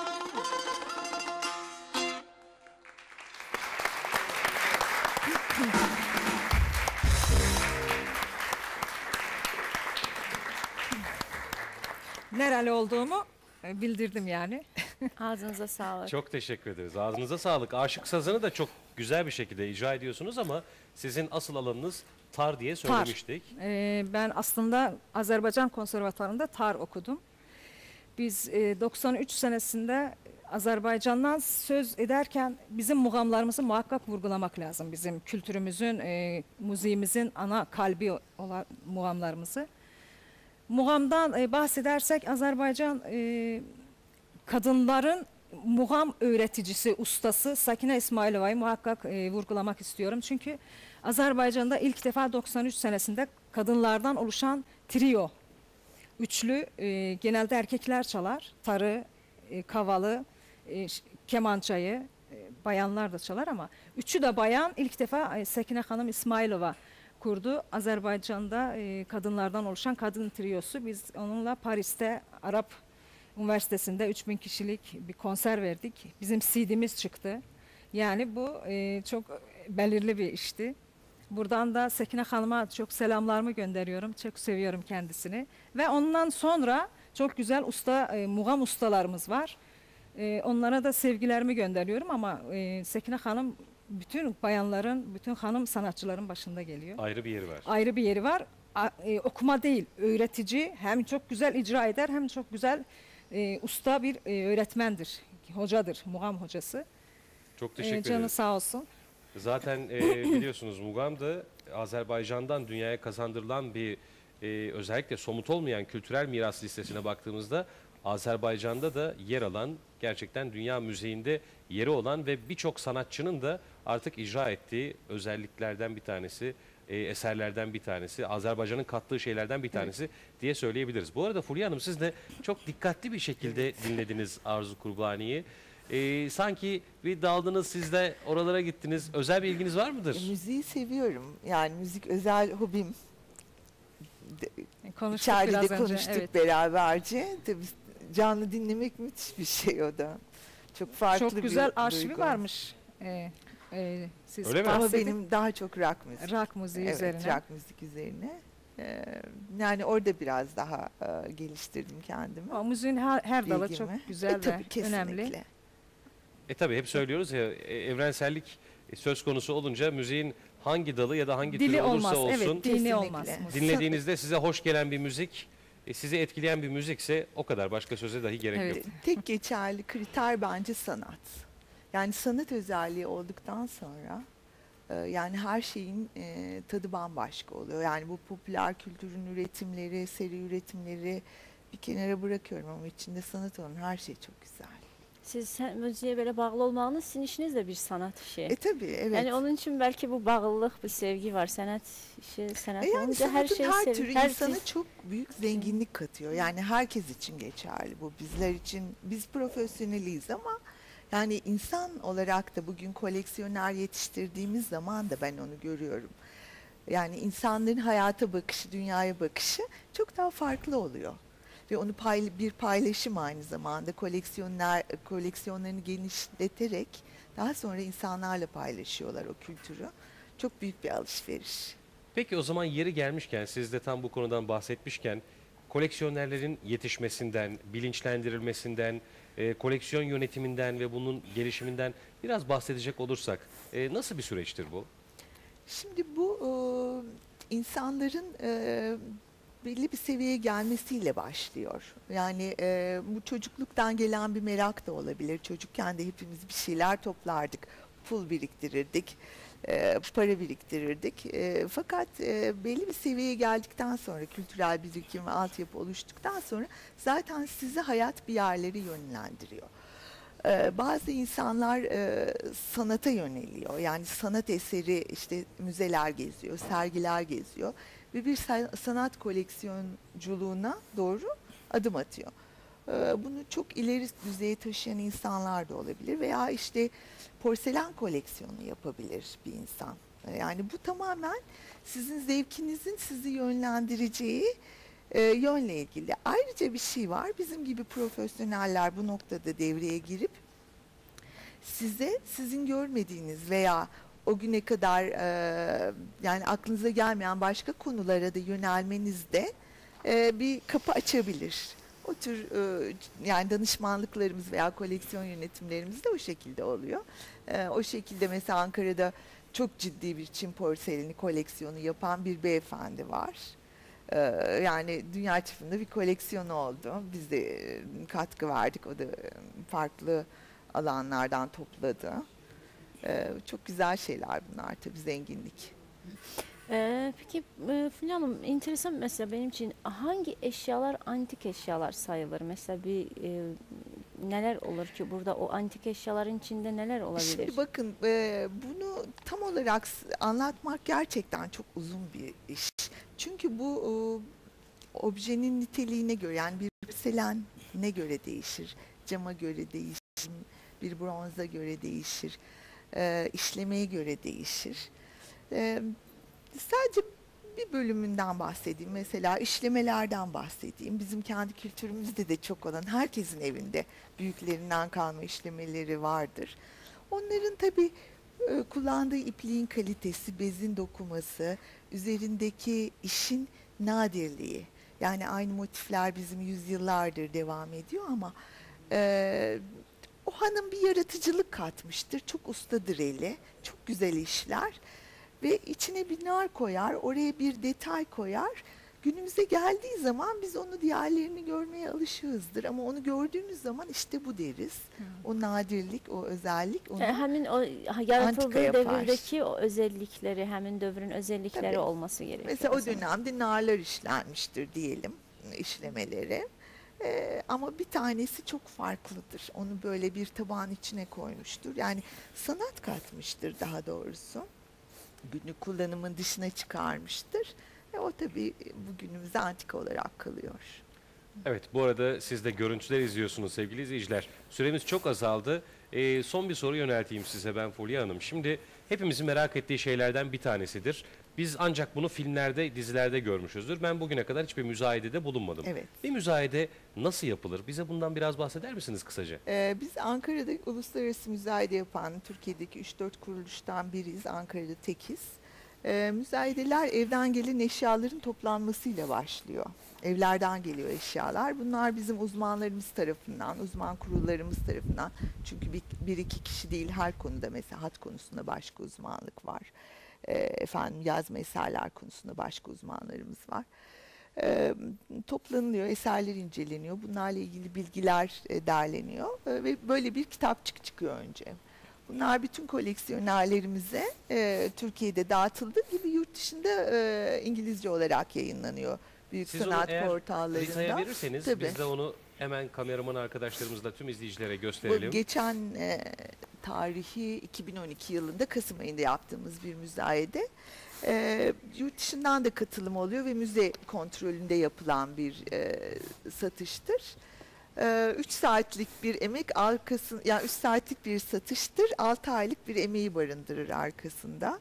Nereli olduğumu e, bildirdim yani. Ağzınıza sağlık. Çok teşekkür ederiz. Ağzınıza sağlık. Aşık sazını da çok güzel bir şekilde icra ediyorsunuz ama sizin asıl alanınız tar diye söylemiştik. Ee, ben aslında Azerbaycan Konservatuvarı'nda tar okudum. Biz e, doksan üç senesinde Azerbaycan'dan söz ederken bizim muğamlarımızı muhakkak vurgulamak lazım. Bizim kültürümüzün, e, müziğimizin ana kalbi olan muğamlarımızı. Muğamdan e, bahsedersek Azerbaycan e, kadınların muğam öğreticisi, ustası Sakine İsmailova'yı muhakkak e, vurgulamak istiyorum. Çünkü Azerbaycan'da ilk defa doksan üç senesinde kadınlardan oluşan trio, üçlü, e, genelde erkekler çalar. Tarı, e, kavalı, e, kemançayı, e, bayanlar da çalar ama üçü de bayan. İlk defa e, Sakine Hanım İsmailova kurdu. Azerbaycan'da e, kadınlardan oluşan kadın triosu. Biz onunla Paris'te Arap Üniversitesi'nde üç bin kişilik bir konser verdik. Bizim C D'miz çıktı. Yani bu e, çok belirli bir işti. Buradan da Sakine Hanım'a çok selamlarımı gönderiyorum. Çok seviyorum kendisini. Ve ondan sonra çok güzel usta, e, muğam ustalarımız var. E, onlara da sevgilerimi gönderiyorum ama e, Sakine Hanım bütün bayanların, bütün hanım sanatçıların başında geliyor. Ayrı bir yeri var. Ayrı bir yeri var. A, e, okuma değil, öğretici. Hem çok güzel icra eder hem çok güzel e, usta bir e, öğretmendir. Hocadır, muğam hocası. Çok teşekkür E, canı ederiz. sağ olsun. Zaten e, biliyorsunuz Mugam da Azerbaycan'dan dünyaya kazandırılan bir e, özellikle somut olmayan kültürel miras listesine baktığımızda Azerbaycan'da da yer alan, gerçekten dünya müziğinde yeri olan ve birçok sanatçının da artık icra ettiği özelliklerden bir tanesi, e, eserlerden bir tanesi, Azerbaycan'ın kattığı şeylerden bir tanesi evet. diye söyleyebiliriz. Bu arada Fulya Hanım, siz de çok dikkatli bir şekilde dinlediniz Arzu Kurbani'yi. Ee, sanki bir daldınız, siz de oralara gittiniz. Özel bir ilginiz var mıdır? E, müziği seviyorum. Yani müzik özel hobim. De, konuştuk İçeride biraz de önce, konuştuk evet. beraberce. Tabii canlı dinlemek müthiş bir şey o da. Çok farklı Çok güzel bir arşivi duygu. varmış. Ee, e, siz Öyle mi? Ama bahsedin. benim daha çok rock müzik. Rock müziği evet, üzerine. rock müzik üzerine. Ee, yani orada biraz daha e, geliştirdim kendimi. O müziğin her, her dalı Bilgimi. çok güzel E, tabii, ve kesinlikle. önemli. E tabii hep söylüyoruz ya, e, evrensellik söz konusu olunca müziğin hangi dalı ya da hangi Dili türü olursa olmaz, olsun evet, dini Kesinlikle. olmaz. dinlediğinizde size hoş gelen bir müzik, e, sizi etkileyen bir müzikse o kadar, başka söze dahi gerek Evet. yok. Tek geçerli kriter bence sanat. Yani sanat özelliği olduktan sonra e, yani her şeyin e, tadı bambaşka oluyor. Yani bu popüler kültürün üretimleri, seri üretimleri bir kenara bırakıyorum ama içinde sanat olan her şey çok güzel. Siz hə- müziğe böyle bağlı olmağınız sizin işiniz de bir sanat işi. E tabii evet. Yani onun için belki bu bağlılık, bu sevgi var. Sanat işi, sanat E yani olunca her sanatın şey her sev- türü her insana şey- çok büyük zenginlik katıyor. Yani herkes için geçerli bu. Bizler için, biz profesyoneliyiz ama yani insan olarak da bugün koleksiyoner yetiştirdiğimiz zaman da ben onu görüyorum. Yani insanların hayata bakışı, dünyaya bakışı çok daha farklı oluyor. Ve onu pay, bir paylaşım aynı zamanda koleksiyonlar koleksiyonlarını genişleterek daha sonra insanlarla paylaşıyorlar o kültürü. Çok büyük bir alışveriş. Peki o zaman yeri gelmişken, siz de tam bu konudan bahsetmişken, koleksiyonerlerin yetişmesinden, bilinçlendirilmesinden, e, koleksiyon yönetiminden ve bunun gelişiminden biraz bahsedecek olursak e, nasıl bir süreçtir bu? Şimdi bu e, insanların e, belli bir seviyeye gelmesiyle başlıyor. Yani e, bu çocukluktan gelen bir merak da olabilir. Çocukken de hepimiz bir şeyler toplardık, pul biriktirirdik, e, para biriktirirdik. E, fakat e, belli bir seviyeye geldikten sonra, kültürel birikim ve altyapı oluştuktan sonra zaten sizi hayat bir yerlere yönlendiriyor. Ee, bazı insanlar e, sanata yöneliyor. Yani sanat eseri, işte müzeler geziyor, sergiler geziyor ve bir sa- sanat koleksiyonculuğuna doğru adım atıyor. Ee, bunu çok ileri düzeye taşıyan insanlar da olabilir veya işte porselen koleksiyonu yapabilir bir insan. Ee, yani bu tamamen sizin zevkinizin sizi yönlendireceği E, yönle ilgili. Ayrıca bir şey var. Bizim gibi profesyoneller bu noktada devreye girip size sizin görmediğiniz veya o güne kadar e, yani aklınıza gelmeyen başka konulara da yönelmenizde e, bir kapı açabilir. O tür e, yani danışmanlıklarımız veya koleksiyon yönetimlerimiz de o şekilde oluyor. E, o şekilde mesela Ankara'da çok ciddi bir Çin porseleni koleksiyonu yapan bir beyefendi var. Ee, yani dünya çapında bir koleksiyonu oldu. Biz de e, katkı verdik. O da e, farklı alanlardan topladı. Ee, çok güzel şeyler bunlar tabii, zenginlik. Ee, peki e, Fulya Hanım, enteresan mesela benim için hangi eşyalar antik eşyalar sayılır? Mesela bir e, neler olur ki burada, o antik eşyaların içinde neler olabilir? Şimdi bakın e, bunu tam olarak s- anlatmak gerçekten çok uzun bir iş. Çünkü bu e, objenin niteliğine göre, yani bir porselen ne göre değişir, cama göre değişir, bir bronza göre değişir, e, işlemeye göre değişir. E, sadece bir bölümünden bahsedeyim. Mesela işlemelerden bahsedeyim. Bizim kendi kültürümüzde de çok olan, herkesin evinde büyüklerinden kalma işlemeleri vardır. Onların tabii e, kullandığı ipliğin kalitesi, bezin dokuması, üzerindeki işin nadirliği. Yani aynı motifler bizim yüzyıllardır devam ediyor ama e, o hanım bir yaratıcılık katmıştır. Çok ustadır eli, çok güzel işler. Ve içine bir nar koyar, oraya bir detay koyar. Günümüze geldiği zaman biz onu diğerlerini görmeye alışığızdır. Ama onu gördüğümüz zaman işte bu deriz. Hmm. O nadirlik, o özellik. Onu Yani hemen o yaratıldığı devirdeki o özellikleri, hemen dövrün özellikleri Tabii. olması gerekiyor. Mesela o dönemde narlar işlenmiştir diyelim, işlemeleri. Ee, ama bir tanesi çok farklıdır. Onu böyle bir tabağın içine koymuştur. Yani sanat katmıştır daha doğrusu. Günlük kullanımın dışına çıkarmıştır. Ve o tabii bugünümüzde antik olarak kalıyor. Evet, bu arada siz de görüntüler izliyorsunuz sevgili izleyiciler. Süremiz çok azaldı. Ee, son bir soru yönelteyim size ben Fulya Hanım. Şimdi hepimizin merak ettiği şeylerden bir tanesidir. Biz ancak bunu filmlerde, dizilerde görmüşüzdür. Ben bugüne kadar hiçbir müzayedede bulunmadım. Evet. Bir müzayede nasıl yapılır? Bize bundan biraz bahseder misiniz kısaca? Ee, biz Ankara'da uluslararası müzayede yapan Türkiye'deki üç dört kuruluştan biriyiz. Ankara'da tekiz. Ee, müzayedeler evden gelen eşyaların toplanmasıyla başlıyor. Evlerden geliyor eşyalar. Bunlar bizim uzmanlarımız tarafından, uzman kurullarımız tarafından. Çünkü bir, bir iki kişi değil, her konuda, mesela hat konusunda başka uzmanlık var. E, efendim yazma eserler konusunda başka uzmanlarımız var. E, toplanılıyor, eserler inceleniyor. Bunlarla ilgili bilgiler e, derleniyor e, ve böyle bir kitapçık çıkıyor önce. Bunlar bütün koleksiyonerlerimize e, Türkiye'de dağıtıldığı gibi yurt dışında e, İngilizce olarak yayınlanıyor. Büyük Siz sanat onu eğer portallarında. Rita'ya verirseniz Tabii. biz de onu hemen kameraman arkadaşlarımızla tüm izleyicilere gösterelim. Bu geçen e, tarihi iki bin on iki yılında Kasım ayında yaptığımız bir müzayede. E, yurt dışından da katılım oluyor ve müze kontrolünde yapılan bir e, satıştır. E, üç saatlik bir emek arkasında, yani üç saatlik bir satıştır. altı aylık bir emeği barındırır arkasında.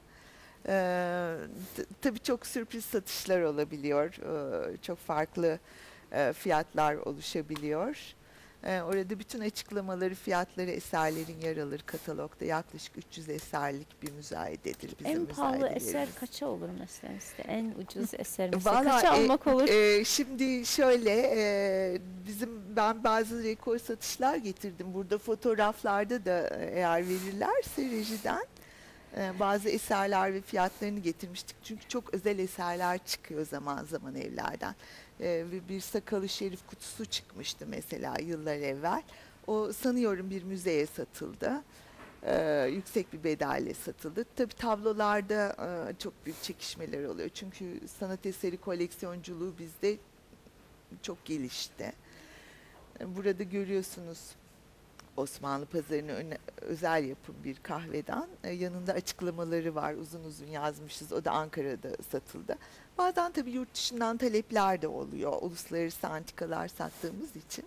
Ee, tabii çok sürpriz satışlar olabiliyor. Ee, çok farklı e, fiyatlar oluşabiliyor. Ee, orada bütün açıklamaları, fiyatları, eserlerin yer alır katalogda. Yaklaşık üç yüz eserlik bir müzayededir bizim En pahalı müzayedelerimiz. eser kaça olur mesela sizde? En ucuz eser mesela Vallahi, kaça almak e, olur? e, şimdi şöyle e, bizim ben bazı rekor satışlar getirdim. Burada fotoğraflarda da e, eğer verirlerse rejiden e, bazı eserler ve fiyatlarını getirmiştik. Çünkü çok özel eserler çıkıyor zaman zaman evlerden. E, ve bir Sakalı Şerif kutusu çıkmıştı mesela yıllar evvel. O sanıyorum bir müzeye satıldı. Ee, yüksek bir bedelle satıldı. Tabii tablolarda e, çok büyük çekişmeler oluyor. Çünkü sanat eseri koleksiyonculuğu bizde çok gelişti. Burada görüyorsunuz Osmanlı Pazarı'nın öne- özel yapım bir kahveden. E, yanında açıklamaları var. Uzun uzun yazmışız. O da Ankara'da satıldı. Bazen tabii yurt dışından talepler de oluyor. Uluslararası antikalar sattığımız için.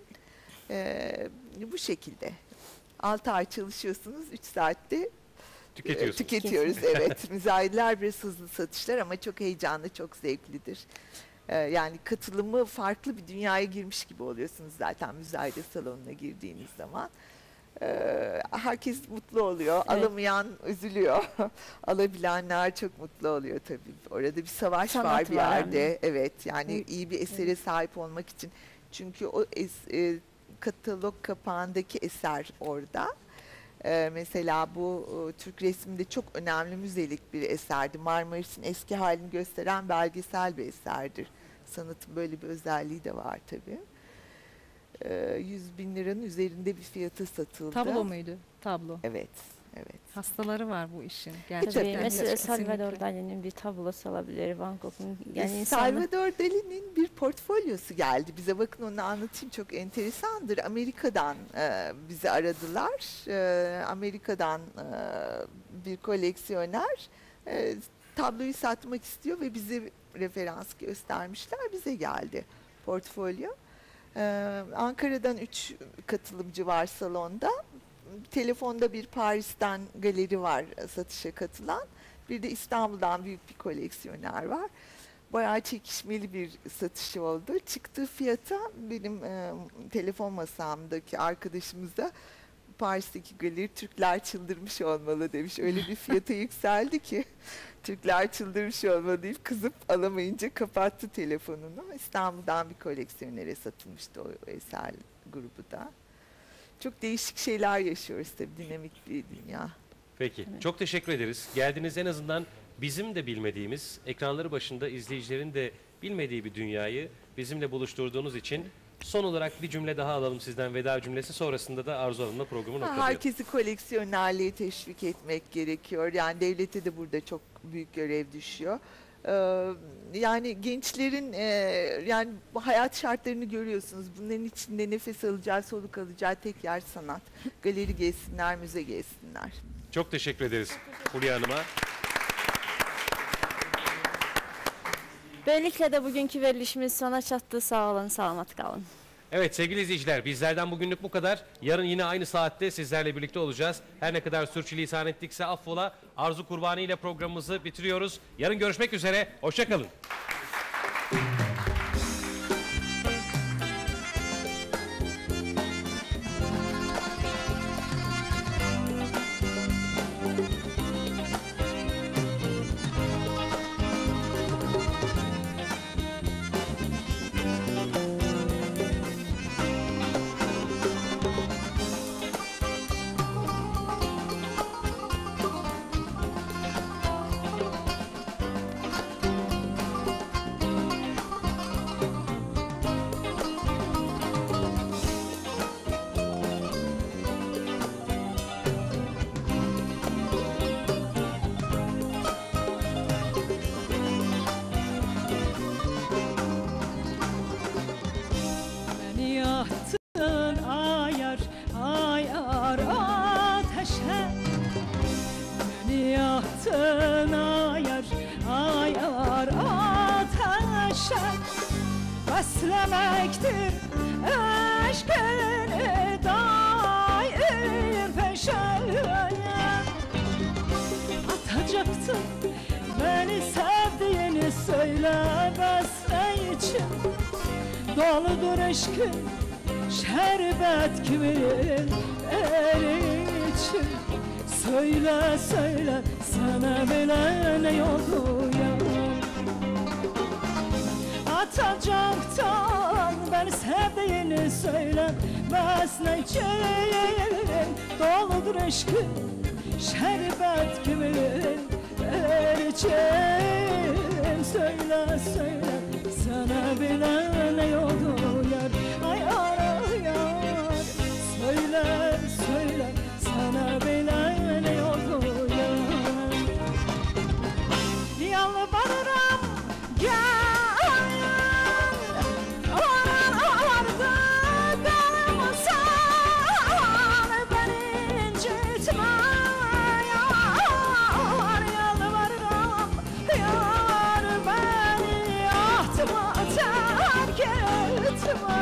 E, bu şekilde. altı ay çalışıyorsunuz, üç saatte Tüketiyorsunuz. tüketiyoruz. Evet, müzayedeler biraz hızlı satışlar ama çok heyecanlı, çok zevklidir. Ee, yani katılımı farklı bir dünyaya girmiş gibi oluyorsunuz zaten müzayede salonuna girdiğiniz zaman. Ee, herkes mutlu oluyor, Evet. alamayan üzülüyor. Alabilenler çok mutlu oluyor tabii. Orada bir savaş Sanat var bir var yerde. yani. Evet, yani Evet. iyi bir esere sahip olmak için. Çünkü o es- e, katalog kapağındaki eser orada. Ee, mesela bu e, Türk resminde çok önemli müzelik bir eserdi. Marmaris'in eski halini gösteren belgesel bir eserdir. Sanatın böyle bir özelliği de var tabii. Ee, yüz bin liranın üzerinde bir fiyata satıldı. Tablo muydu? Tablo. Evet, evet. Hastaları var bu işin. Tabii Gerçekten. mesela kesinlikle. Salvador Dali'nin bir tablosu olabilir, Van Gogh'un. Yani E, insanlar- Salvador Dali'nin bir portfolyosu geldi bize. Bakın onu anlatayım, çok enteresandır. Amerika'dan e, bizi aradılar. E, Amerika'dan e, bir koleksiyoner e, tabloyu satmak istiyor ve bize referans göstermişler. Bize geldi portfolyo. E, Ankara'dan üç katılımcı var salonda. Telefonda bir Paris'ten galeri var satışa katılan. Bir de İstanbul'dan büyük bir koleksiyoner var. Bayağı çekişmeli bir satışı oldu. Çıktığı fiyata benim e, telefon masamdaki arkadaşımız da Paris'teki galeri Türkler çıldırmış olmalı demiş. Öyle bir fiyata yükseldi ki Türkler çıldırmış olmalı deyip kızıp alamayınca kapattı telefonunu. İstanbul'dan bir koleksiyonere satılmıştı o eser grubu da. Çok değişik şeyler yaşıyoruz tabii, dinamik bir dünya. Peki, çok teşekkür ederiz. Geldiniz, en azından bizim de bilmediğimiz, ekranları başında izleyicilerin de bilmediği bir dünyayı bizimle buluşturduğunuz için son olarak bir cümle daha alalım sizden, veda cümlesi. Sonrasında da Arzu Hanım'la programı noktalayalım. Herkesi koleksiyonerliğe teşvik etmek gerekiyor. Yani devlete de burada çok büyük görev düşüyor. Ee, yani gençlerin e, yani bu hayat şartlarını görüyorsunuz. Bunların içinde nefes alacağı, soluk alacağı tek yer sanat. Galeri gezsinler, müze gezsinler. Çok teşekkür ederiz Fulya Hanım'a. Böylelikle de bugünkü verilişimiz sona çattı. Sağ olun, selamat kalın. Evet sevgili izleyiciler, bizlerden bugünlük bu kadar. Yarın yine aynı saatte sizlerle birlikte olacağız. Her ne kadar sürçülisan ettikse affola. Arzu Kurbani ile programımızı bitiriyoruz. Yarın görüşmek üzere, hoşça kalın. Beni yaktın ayar ayar ateşe, beni yaktın ayar ayar ateşe. Beslemektir aşkını dair peşeye. Atacaktın beni sevdiğini söyle besle için. Doludur aşkın şerbet gibi eriçim. Söyle söyle sana böyle ne oldu ya? Atacaktan beni sevdiğini söyle. Bas ne için doludur aşkın şerbet gibi eriçim. Söyle söyle sana bile ne oldu yar? Ay ara yar. Söyle söyle sana bile ne oldu yar? Yalvarırım gel oralarda kalmasan beni incitme yar. Yalvarırım yar beni atma terk etme.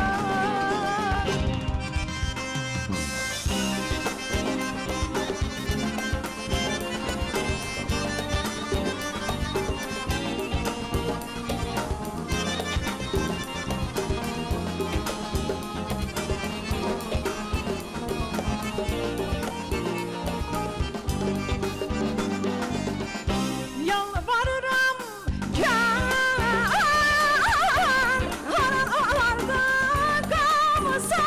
Yalvarırım gel oralarda kalmasan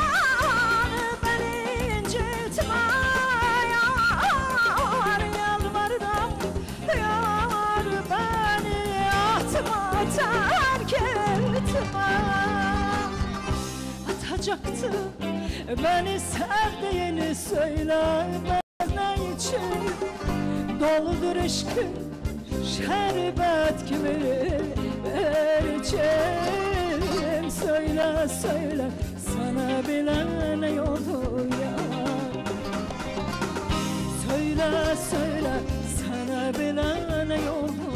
beni incitme yar. Yalvarırım yar beni atma terk etme. Atacaktı beni sevdiğini söyle. Ben ne için doludur aşkın şerbet gibi eriçim. Söyle söyle sana bile ne oldu ya? Söyle söyle sana bile ne oldu